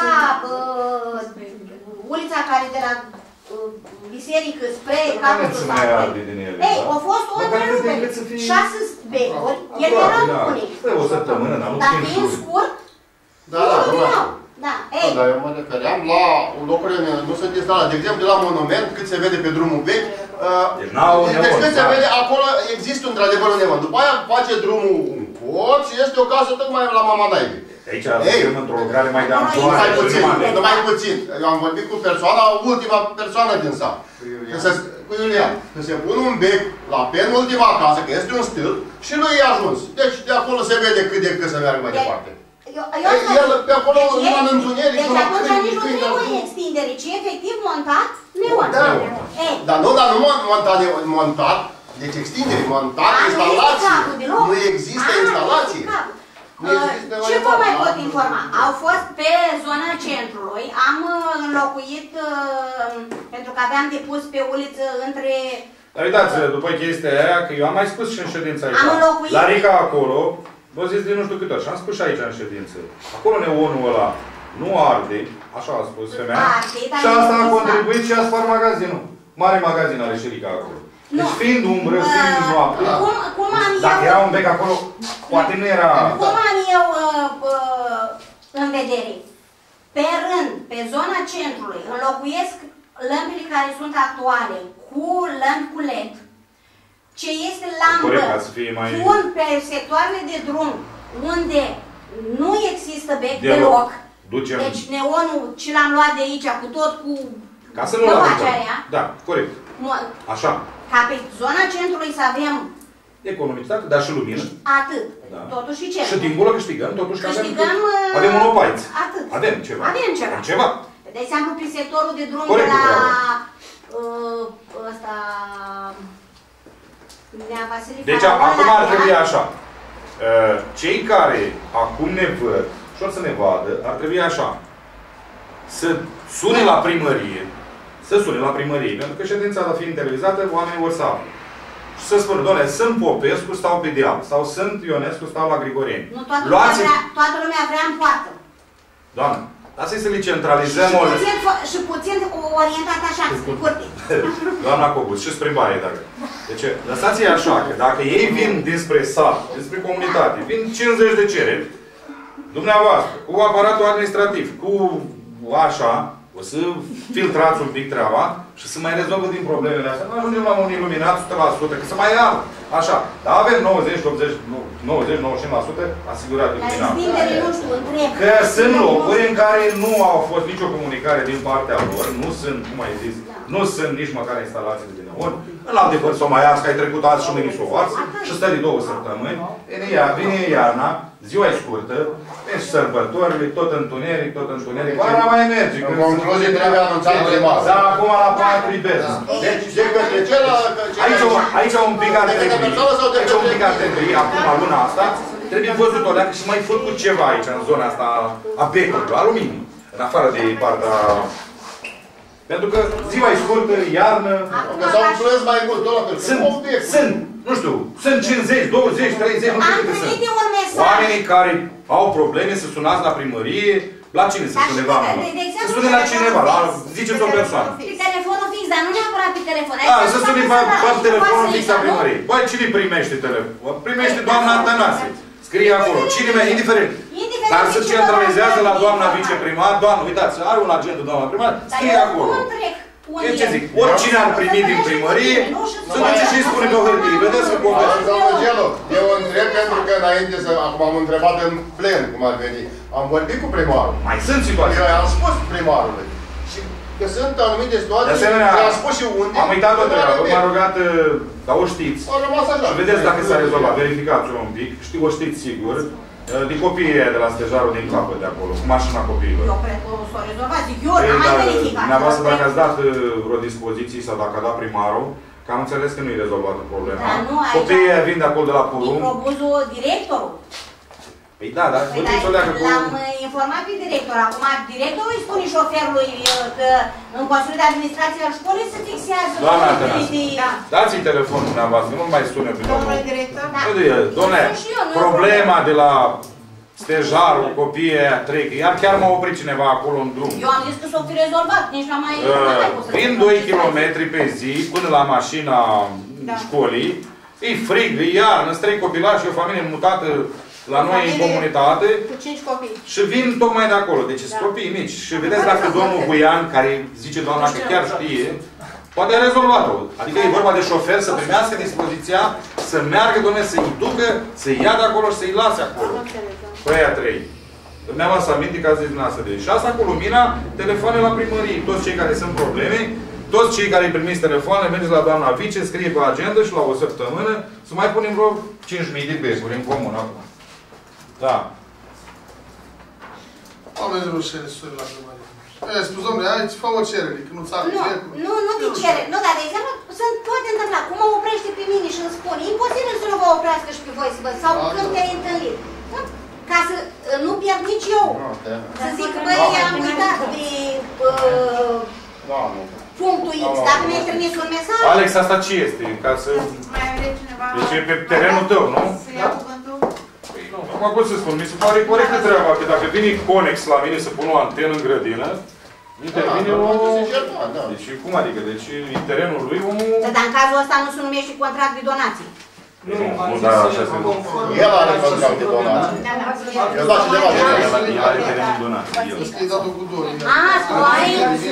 ulița care de la biserică spre capătul satului. Ei, a fost o întrerupere. 6 becuri, ele erau bune. O săptămână, dar nu fiind scurt, nu luminau. Da, eu mă refeream la locurile nu sunt instalate. De exemplu, de la monument, cât se vede pe drumul vechi, deci cât se vede, acolo există într-adevăr un neon. După aia face drumul un cod și este o casă tocmai la mama naibii. Aici suntem într-o lucrare mai de amploare. Numai puțin. Eu am vorbit cu persoana, ultima persoană din sat. Cu Iulian. Că se pune un bec la penultima casă, că este un stâlp, și nu i-a ajuns. Deci de acolo se vede cât de cât să meargă mai departe. El pe acolo numai în întuneric. Deci atunci nici nu trebuie extindere, ci efectiv montat neon. Dar nu montat, deci extindere, montat, instalație. Nu există instalație. Ce vă mai pot informa? Au fost pe zona centrului, am înlocuit, pentru că aveam depus pe uliță între... Dar uitați, după chestia aia, că eu am mai spus și în ședința aici. La Rica acolo, vă zis de nu știu câte ori, și am spus și aici în ședință. Acolo neonul ăla nu arde, așa a spus femeia, și asta a contribuit și a spart magazinul. Mare magazin are și Rica acolo. Deci fiind umbră, fiind noapte, dacă era un bec acolo, poate nu era... Cum am eu în vedere? Pe rând, pe zona centrului, înlocuiesc lămpile care sunt actuale cu lămpi cu LED. Ce este lampă, pun pe sectoarele de drum unde nu există bec deloc. Deci neonul ce l-am luat de aici, cu tot cu... Ca să nu-l aia. Da, corect. Așa. Ca pe zona centrului să avem economicitate, dar și lumină. Atât. Da. Totuși ce? Și dincolo câștigăm, totuși că avem monopaiți. Atât. Avem ceva. Avem ceva. De exemplu, prin sectorul de drum de la ăsta... Deci acum ar trebui așa. Cei care acum ne văd și or să ne vadă, ar trebui așa. Să sune la primărie. Să sune la primărie. Pentru că ședința va fi televizată, oamenii vor să afle. Și să spună, doamne, sunt Popescu, stau pe deal. Sau sunt Ionescu, stau la Grigoreni. Nu, toată lumea vrea în poartă. Doamne, lasă-i să le centralizăm și puțin orientat așa, spre curte. Doamna Cobus, și spre baie, dacă. Deci, lăsați-i așa, că dacă ei vin dinspre sat, dinspre comunitate, vin 50 de cereri, dumneavoastră, cu aparatul administrativ, cu așa, o să filtrați un pic treaba și să mai rezolvă din problemele astea. Nu ajungem la un iluminat 100%, că să mai ia așa. Dar avem 90-95% asigurat iluminat. Că sunt locuri în care nu au fost nicio comunicare din partea lor, nu sunt, cum ai zis, nu sunt nici măcar instalații de neon. În alte părți s-o mai ars, că ai trecut azi și mâine s-o ars și stă de 2 săptămâni. Vine iarna, ziua e scurtă, vine și sărbătorile, tot întuneric. Vara mai merge. În concluzie trebuie anunțat primar. Da, acum la 4 ibezi. Deci, de către celălalt... Aici un pic ar trebui, acum, luna asta, trebuie văzut o leacă și mai făcut ceva aici, în zona asta a becului, aluminiu, în afară de partea... Pentru că ziua e scurtă, iarnă... Că s-au influențat mai mult, sunt, nu știu, sunt 50, 20, 30, nu știu câte sunt. Oamenii care au probleme să sunați la primărie, la cine să sune la mână? Să sune la cineva, ziceți o persoană. Pe telefonul fix, dar nu neapărat pe telefon. Să sune pe telefonul fix la primărie. Băi, cine primește telefon? Primește doamna Tănase. Scrie acolo. Cine mai, indiferent. Dar se centralizează la doamna viceprimar. Doamna, uitați, are un agent doamna primar, scrie acolo. E ce zic? Oricine ar primi din primărie, să duce și îi spune pe o hârtie. Vedeți că Popescu. Domnul Gelo, eu întreb pentru că înainte să... Acum am întrebat în plen cum ar veni. Am vorbit cu primarul. Mai sunt situații. Eu am spus primarului. Și că sunt anumite situații. De asemenea, am spus și unde. Am uitat o treabă. M-a rugat, dar o știți. A rămas așa. Și vedeți dacă s-a rezolvat. Verificați-o un pic. O știți sigur. Din copiii de la stejarul din capă de acolo, cu mașina copiilor. Eu cred că s-o rezolvat, zic eu, n-am mai verificat. Dumneavoastră, dacă ați dat vreo dispoziție sau dacă a dat primarul, că am înțeles că nu e rezolvată problema. Copiii vin de acolo de la Purum. E propuzul directorul. Păi da, dar vorbiți o leagă cu... L-am informat pe director. Acum, directorul îi spune șoferului că în Consiliul de Administrație al școlii se fixează... Doamna Tănase, dați-i telefonul dumneavoastră, nu mai sună pe domnul director. Dom'le, problema de la stejarul, copiii aia trec, iar chiar m-a oprit cineva acolo în drum. Eu am zis că s-o fi rezolvat, nici n-am mai... Vin 2 km pe zi până la mașina școlii, e frig, e iarnă, sunt 3 copilași și o familie mutată la noi în comunitate. Cu 5 copii. Și vin tocmai de acolo. Deci sunt copii mici. Și vedeți dacă domnul Buian, care zice doamna că chiar știe, poate a rezolvat-o. Adică e vorba de șofer să primească dispoziția, să meargă, domnule, să-i ducă, să-i ia de acolo și să-i lase acolo. Cu aia 3. Mi-am adus aminte că ați zis dumneavoastră de și asta cu lumina, telefoane la primărie. Toți cei care sunt probleme, toți cei care primiți telefoane, mergeți la doamna vice, scrie pe agenda și la o săptămână să mai punem vreo 5.000 de becuri în comun acum. Da. Oamenii rușine suri la primărie. Ai spus, domnule, hai, fă o cerere, că nu-ți arăt becuri. Nu te cere. Nu, dar de exemplu, sunt toate întâmplat. Cum mă oprește pe mine și îmi spune, imposibil să nu vă oprească și pe voi să vă, sau când te-ai întâlnit. Ca să nu pierd nici eu. Să zic, băi, am uitat de punctul X, dacă mi-ai trimis un mesaj. Alex, asta ce este? Ca să... Mai are cineva... Deci e pe terenul tău, nu? Să ia cuvântul? Acum cum să spun, mi se pare corectă treaba, că dacă vine Conex la mine să pun o antenă în grădină, intervine o... Deci cum adică? Deci în terenul lui omul... Dar în cazul ăsta nu se numește contract de donații. Nu, dar așa se numește. El are contract de donații. El da cineva de donații. El are terenul de donații. Spus că e dat-o cu 2. Tu ai?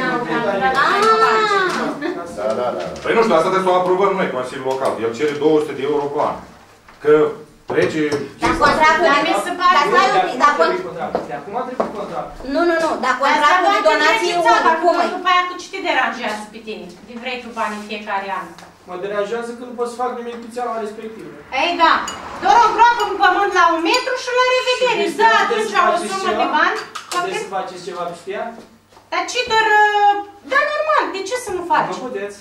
Da. Păi nu știu, asta trebuie să o aprobăm noi, Consiliul Local. El cere 200 de euro pe an. Că trece... Dar contractul de mi se pare... Dar stai un pic, dar acum trebuie contract. Nu, dar contractul de donații e unul, cum e? După aia cu ce te deranjează pe tine? De vrei tu bani în fiecare an? Mă deranjează că nu pot să fac nimic cu țeava respectivă. Ei, da. Doar o groapă în pământ la 1 metru și la revedere. Îți dă atunci o sumă de bani. Puteți să faceți ceva pe ea? Dar ce doar... Da, normal. De ce să nu faci? Nu puteți.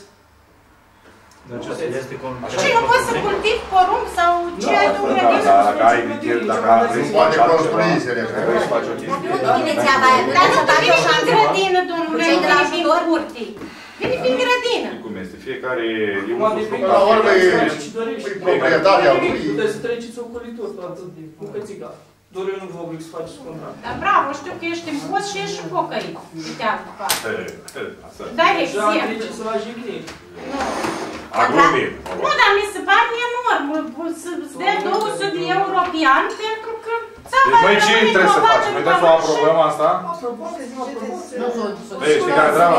Ce, nu poți să cultivi porumb sau ce ai tu grădină? Dacă ai vitel, dacă ai... Poate construi, trebuie să faci o chestie. Nu vine țeava aia, dar nu te vine din grădină, domnule, Cei de la din curții. Vine din grădină. Cum este? Fiecare e un La urmă e proprietatea lui. Puteți să treceți o colitură atât de bucățica. Doar eu nu vă oblig să faceți contract. Dar bravo, știu că ești în post și ești și pocăit. Uite, dai exemplu. Să la jignici. Nu, dar mi se pare enorm să-ți dea 200 de euro pe an pentru că țava deci, ce trebuie să facem? Noi trebuie să o aprobăm asta? Păi, știi care treaba?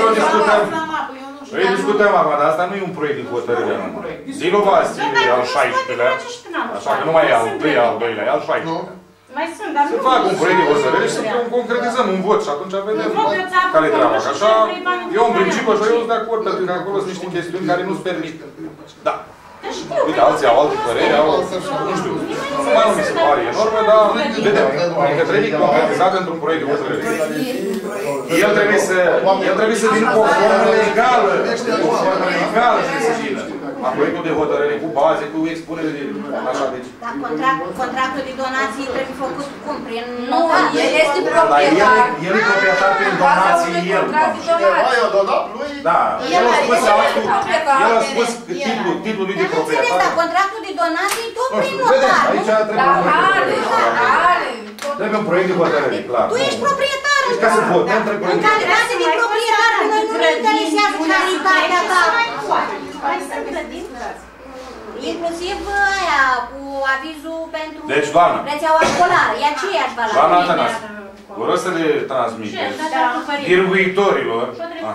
Noi discutăm acum, dar asta nu e un proiect de hotărâre. Zi-l-o v-ați al 16-lea. Așa că nu mai e al 2-lea, e al 16-lea. Mai sunt, dar nu... Să fac un proiect de hotărâre și să concretizăm un vot și atunci vedem care e treaba. Așa, eu în principiu așa eu sunt de acord, pentru că acolo sunt niște chestiuni care nu-ți permit. Da. Uite, alții au alte păreri, au... Nu știu, mai nu mi se pare enormă, dar vedem. Adică trebuie concretizat într-un proiect de hotărâre. El trebuie să vină cu o formă legală. O formă legală să vină. A proiectul de hotărâre cu baze, cu expunere de... Așa, deci... Dar contractul de donații trebuie făcut cum? Prin Nu, el este proprietar. El e proprietar prin donații, el. Mai o donat lui? Da. El a spus titlul lui de proprietar. Dar contractul de donații tot prin notar. Aici trebuie un proiect de hotărâre, clar. Tu ești proprietar. Deci ca să votăm, trebuie în calitate de proprietar, noi nu ne interesează calitatea ta. Inclusiv aia cu avizul pentru rețeaua școlară. E aceeași valabilă. Doamna Tănase, vor să le transmiteți diriguitorilor,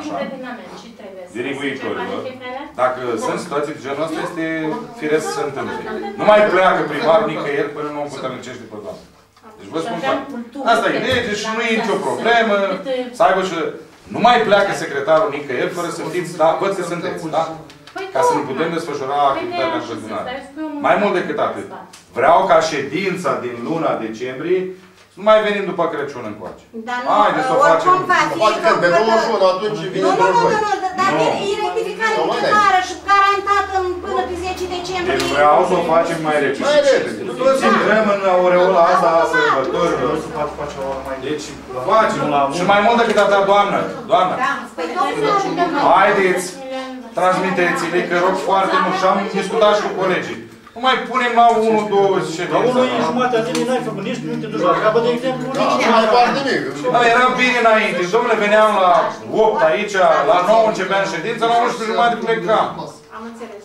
dacă sunt situații de genul ăsta, este firesc să se întâmple. Nu mai pleacă primarul nicăieri până nu o puternicește pe doamnă. Deci vă spun clar. Asta e lege și nu e nicio problemă. Să aibă și... Nu mai pleacă secretarul nicăieri fără să știți, da, văd că sunteți, da? Ca să nu putem desfășura activitatea încălzunare. Mai mult decât atât. Vreau ca ședința din luna decembrie să nu mai venim după Crăciun încoace. Haideți să o facem. Facem pe 21, atunci vine doar voi. Dar e rectificare bugetară și garantată până pe 10 decembrie. Deci vreau să o facem mai repede. Toți intrăm în aureola asta a sărbătorilor. Deci facem. Și mai mult decât atât, doamnă. Haideți. Transmiteți-le, că rog foarte mult și am discutat și cu colegii. Nu mai punem la 1-2 ședințe. La 1 jumătate de zi n-ai făcut nici, nu te duci la treabă, de exemplu. Nu mai faci nimic. Era bine înainte. Dom'le, veneam la 8 aici, la 9 începeam ședința, la 11 jumătate plecam. Am înțeles.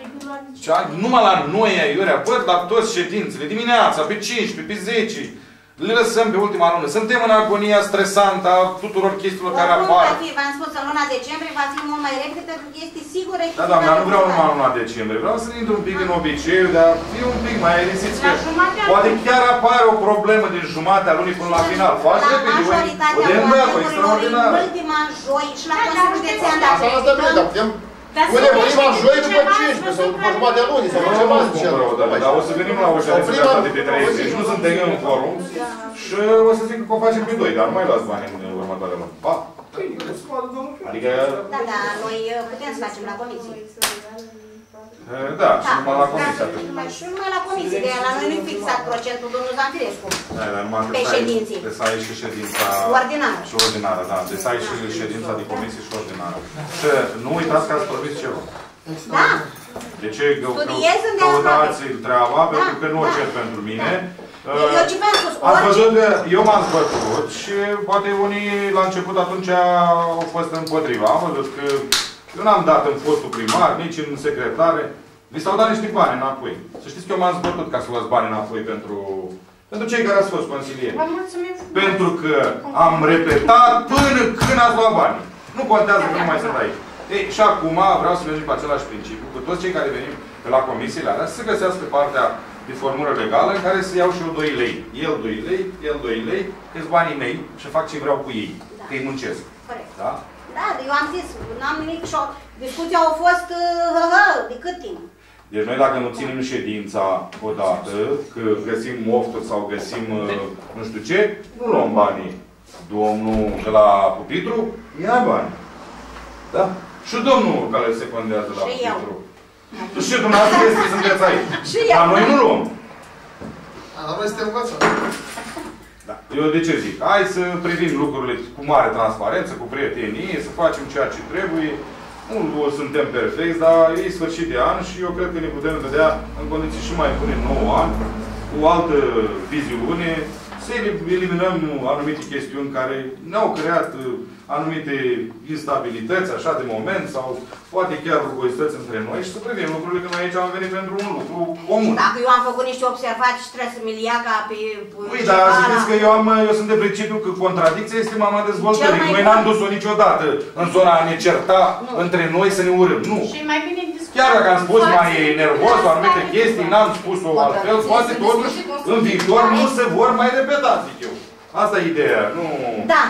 Numai la noi, aiurea, văd la toți ședințele, dimineața, pe 15, pe 10. Le lăsăm pe ultima lună. Suntem în agonia stresantă a tuturor chestiilor care apar. V-am spus, în luna decembrie va fi mult mai repede, pentru că este sigur echipa. Da, doamne, nu vreau numai în luna decembrie. Vreau să intru un pic în obiceiul, dar fie un pic mai aerisiți. Poate chiar apare o problemă din jumatea lunii până la final. Foarte repede. Majoritatea oamenilor în ultima joi și la Consiliul Județean de Activitate. Punem prima joi după 15 sau după jumatea lunii sau ceva zicem. Dar o să venim la o ședință de state de 30. Nu suntem în forum și o să zic că o facem pe 2, dar nu mai las bani în următoarea lună. Pa! Adică... Da, noi putem să facem la comisie. Da, și numai la comisie atât. Și numai la comisie, de la noi nu-i fixat procentul domnul Zanfirescu. Pe ședinții. Trebuie să ai și ședința... Ordinară. Și ordinară, da. Trebuie să ai și ședința de comisie și ordinară. Și nu uitați că ați promis ceva. Da. De ce căutați treaba? Pentru că nu o cer pentru mine. Eu ce v-am spus? Ați văzut că eu m-am zbătut și poate unii la început atunci au fost împotriva. Am văzut că eu n-am dat în fostul primar, nici în secretare. Li s-au dat niște bani înapoi. Să știți că eu m-am zbătut ca să luați bani înapoi pentru cei care ați fost consilieri. Pentru că am repetat până când ați luat bani. Nu contează că nu mai sunt aici. Ei, și acum vreau să mergem pe același principiu, cu toți cei care venim la comisiile alea, să găsească partea de formulă legală în care să iau și eu 2 lei. El 2 lei, el 2 lei, că-s banii mei și fac ce vreau cu ei. Da. Că îi muncesc. Corect. Da? Da, eu am zis, n-am nimic și discuția au fost de cât timp? Deci noi dacă nu ținem ședința odată, că găsim mofturi sau găsim nu știu ce, nu luăm banii. Domnul de la pupitru ia bani. Da? Și domnul care se condează la pupitru. Și dumneavoastră este să sunteți aici. Dar noi nu luăm. Dar noi suntem învățați. Da. Eu de ce zic? Hai să privim lucrurile cu mare transparență, cu prietenie, să facem ceea ce trebuie. Nu suntem perfecți, dar e sfârșit de an și eu cred că ne putem vedea în condiții și mai bune 9 ani, cu altă viziune, să eliminăm anumite chestiuni care ne-au creat anumite instabilități, așa, de moment, sau poate chiar rugosități între noi și să privim lucrurile că noi aici am venit pentru un lucru comun. Dacă eu am făcut niște observații și trebuie să mi-l ia ca pe... Păi, dar să știți că eu sunt de principiu că contradicția este mama dezvoltării. Noi n-am dus-o niciodată în zona a ne certa între noi să ne urâm. Nu. Și mai bine discutăm. Chiar dacă am spus mai nervos o anumite chestii, n-am spus-o altfel, poate totuși în viitor nu se vor mai repeta, zic eu. Asta e ideea, nu... Da.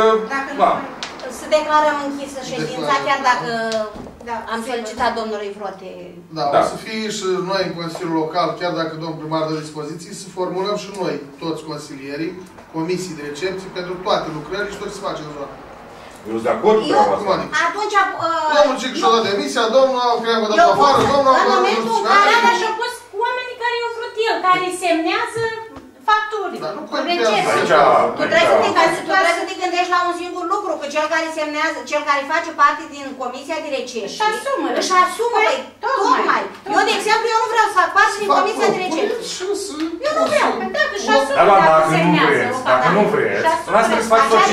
Să declarăm închisă ședința, chiar dacă am felicitat domnului Frote. Da, o să fie și noi în Consiliul Local, chiar dacă domnul primar dă dispoziții, să formulăm și noi, toți consilierii, comisii de recepție pentru toate lucrările și tot ce se face în zonă. Eu sunt de acord cu asta. Atunci... Domnul Cic și-a dat demisia, domnul a creat o dată afară, domnul a... În momentul în care și-a pus oamenii care i-au vrut el, care semnează facturi, recepții. Tu trebuie să te gândești la un singur lucru, că cel care semnează, cel care face parte din comisia de recepție, își asumă, tocmai. Eu, de exemplu, eu nu vreau să fac parte din comisia de recepție. Eu nu vreau, dacă își asumă, dacă semnează. Dacă nu vreți, dumneavoastră trebuie să faceți tot ce...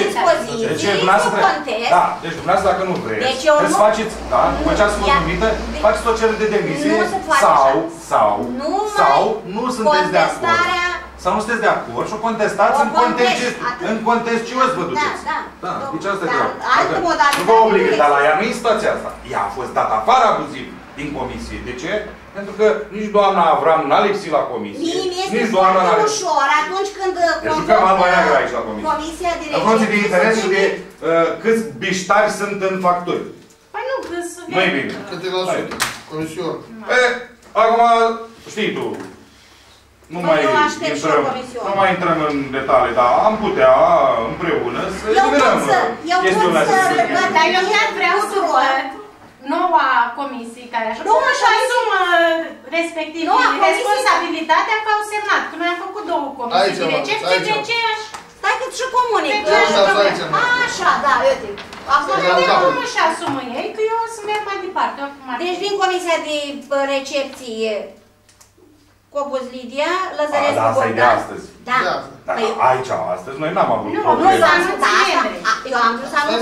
Da, deci dumneavoastră dacă nu vreți, trebuie să faceți, da, după ce ați fost numită, faceți tot cerere de demisie sau nu sunteți de acord. Sau nu sunteți de acord și o contestați în contencios, vă duceți. Da, deci asta e grav. Nu vă obligă, dar la ea nu e situația asta. Ea a fost dată afară abuziv din comisie. De ce? Pentru că nici doamna Avram n-a lipsit la comisie. Nici doamna n-a lipsit. Ușor, atunci când deci jucăm alba neagră aici la comisie. În funcție de interes și de câți biștari sunt în facturi. Păi nu, câți... Nu e bine. Câte la sută? Comision. Acum, știi tu, nu mai intrăm în detalii, dar am putea împreună să eliminăm chestiunea astea. Dar eu chiar vreau să văd noua comisie care își asumă respectiv responsabilitatea că au semnat. Că noi am făcut 2 comisii de recepție de aceeași... Stai cât și comunic. Așa, da, uite. Acum își asumă ei, că eu o să merg mai departe. Deci din comisia de recepție Cobuz Lidia, Lăzărescu Bogdan. Asta e de astăzi. Da. Dar aici, astăzi, noi n-am avut probleme. Nu, s-a anunțat asta. Eu am vrut să anunț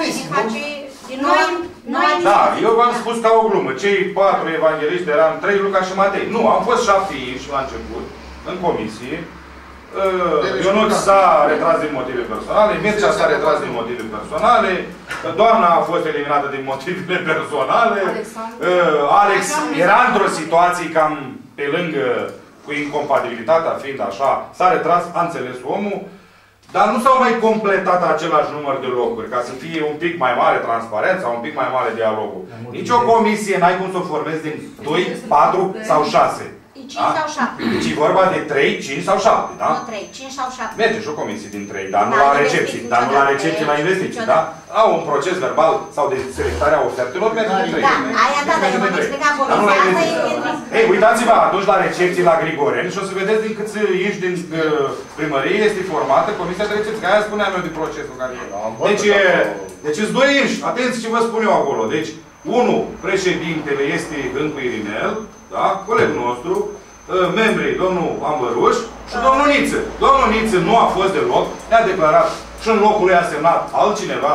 Da, eu v-am spus ca o glumă. Cei 4 evangeliști eram 3 Luca și Matei. Nu, am fost 7 și la început, în comisie. Ionuț s-a retras din motive personale, Mircea s-a retras din motive personale, doamna a fost eliminată din motivele personale, Alex era într-o situație cam pe lângă, cu incompatibilitatea fiind așa, s-a retras, a înțeles omul, dar nu s-au mai completat același număr de locuri, ca să fie un pic mai mare transparența, un pic mai mare dialogul. Nici o comisie n-ai cum să o formezi din 2, 4 sau 6. 5 sau 7. Deci e vorba de 3, 5 sau 7, da? Nu 3, 5 sau 7. Merge și o comisie din 3, dar nu la recepții. Dar nu la recepții, la investiții, da? Au un proces verbal sau de selectarea ofertelor, merge de 3. Da, aia da, dar eu m-am explicat comisia asta e... Ei, uitați-vă, atunci la recepții la Grigoreni și o să vedeți din câți ieși din primărie este formată comisia de recepții. Că aia spuneam eu de procesul care e. Deci sunt 2 ieși. Atenți ce vă spun eu acolo. Deci, 1, președintele este Hâncu Irinel, da? Colegul nostru, membrii, domnul Ambăruș și domnul Niță. Domnul Niță nu a fost deloc, ne-a declarat și în locul lui a semnat altcineva,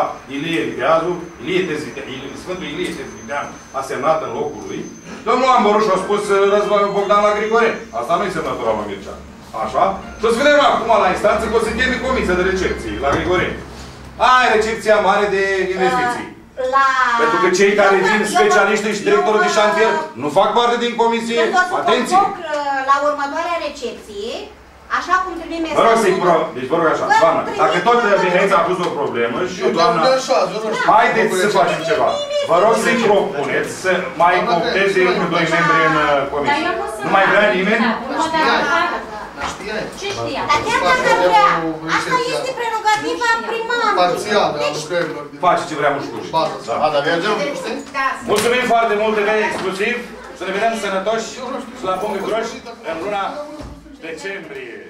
Sfântul Ilie Tezvidean a semnat în locul lui. Domnul Ambăruș a spus Răzvan Bogdan la Grigoreni. Asta nu-i semnătura lui Mircea. Așa? Și o să vedem acum la instanță că o să cheme comisia de recepții la Grigoreni. Aia e recepția mare de investiții. Pentru că cei care vin specialiști și directorul de șantier nu fac parte din comisie. Atenție! La următoarea recepție, așa cum primim mesajul... Vă rog să-i deci vă rog așa, doamna, dacă tot Mihail a pus o problemă și doamna... Haideți să facem ceva. Vă rog să-i propuneți să mai coopteze încă 2 membri în comisie. Nu mai vrea nimeni? Ce știa? Dar chiar dacă vrea, asta este prerogativa primarului. Parțial, a lucrărilor. Face ce vrea mușcuși. Mulțumim foarte mult, event exclusiv. Să ne vedem sănătoși și la punct groși în luna decembrie.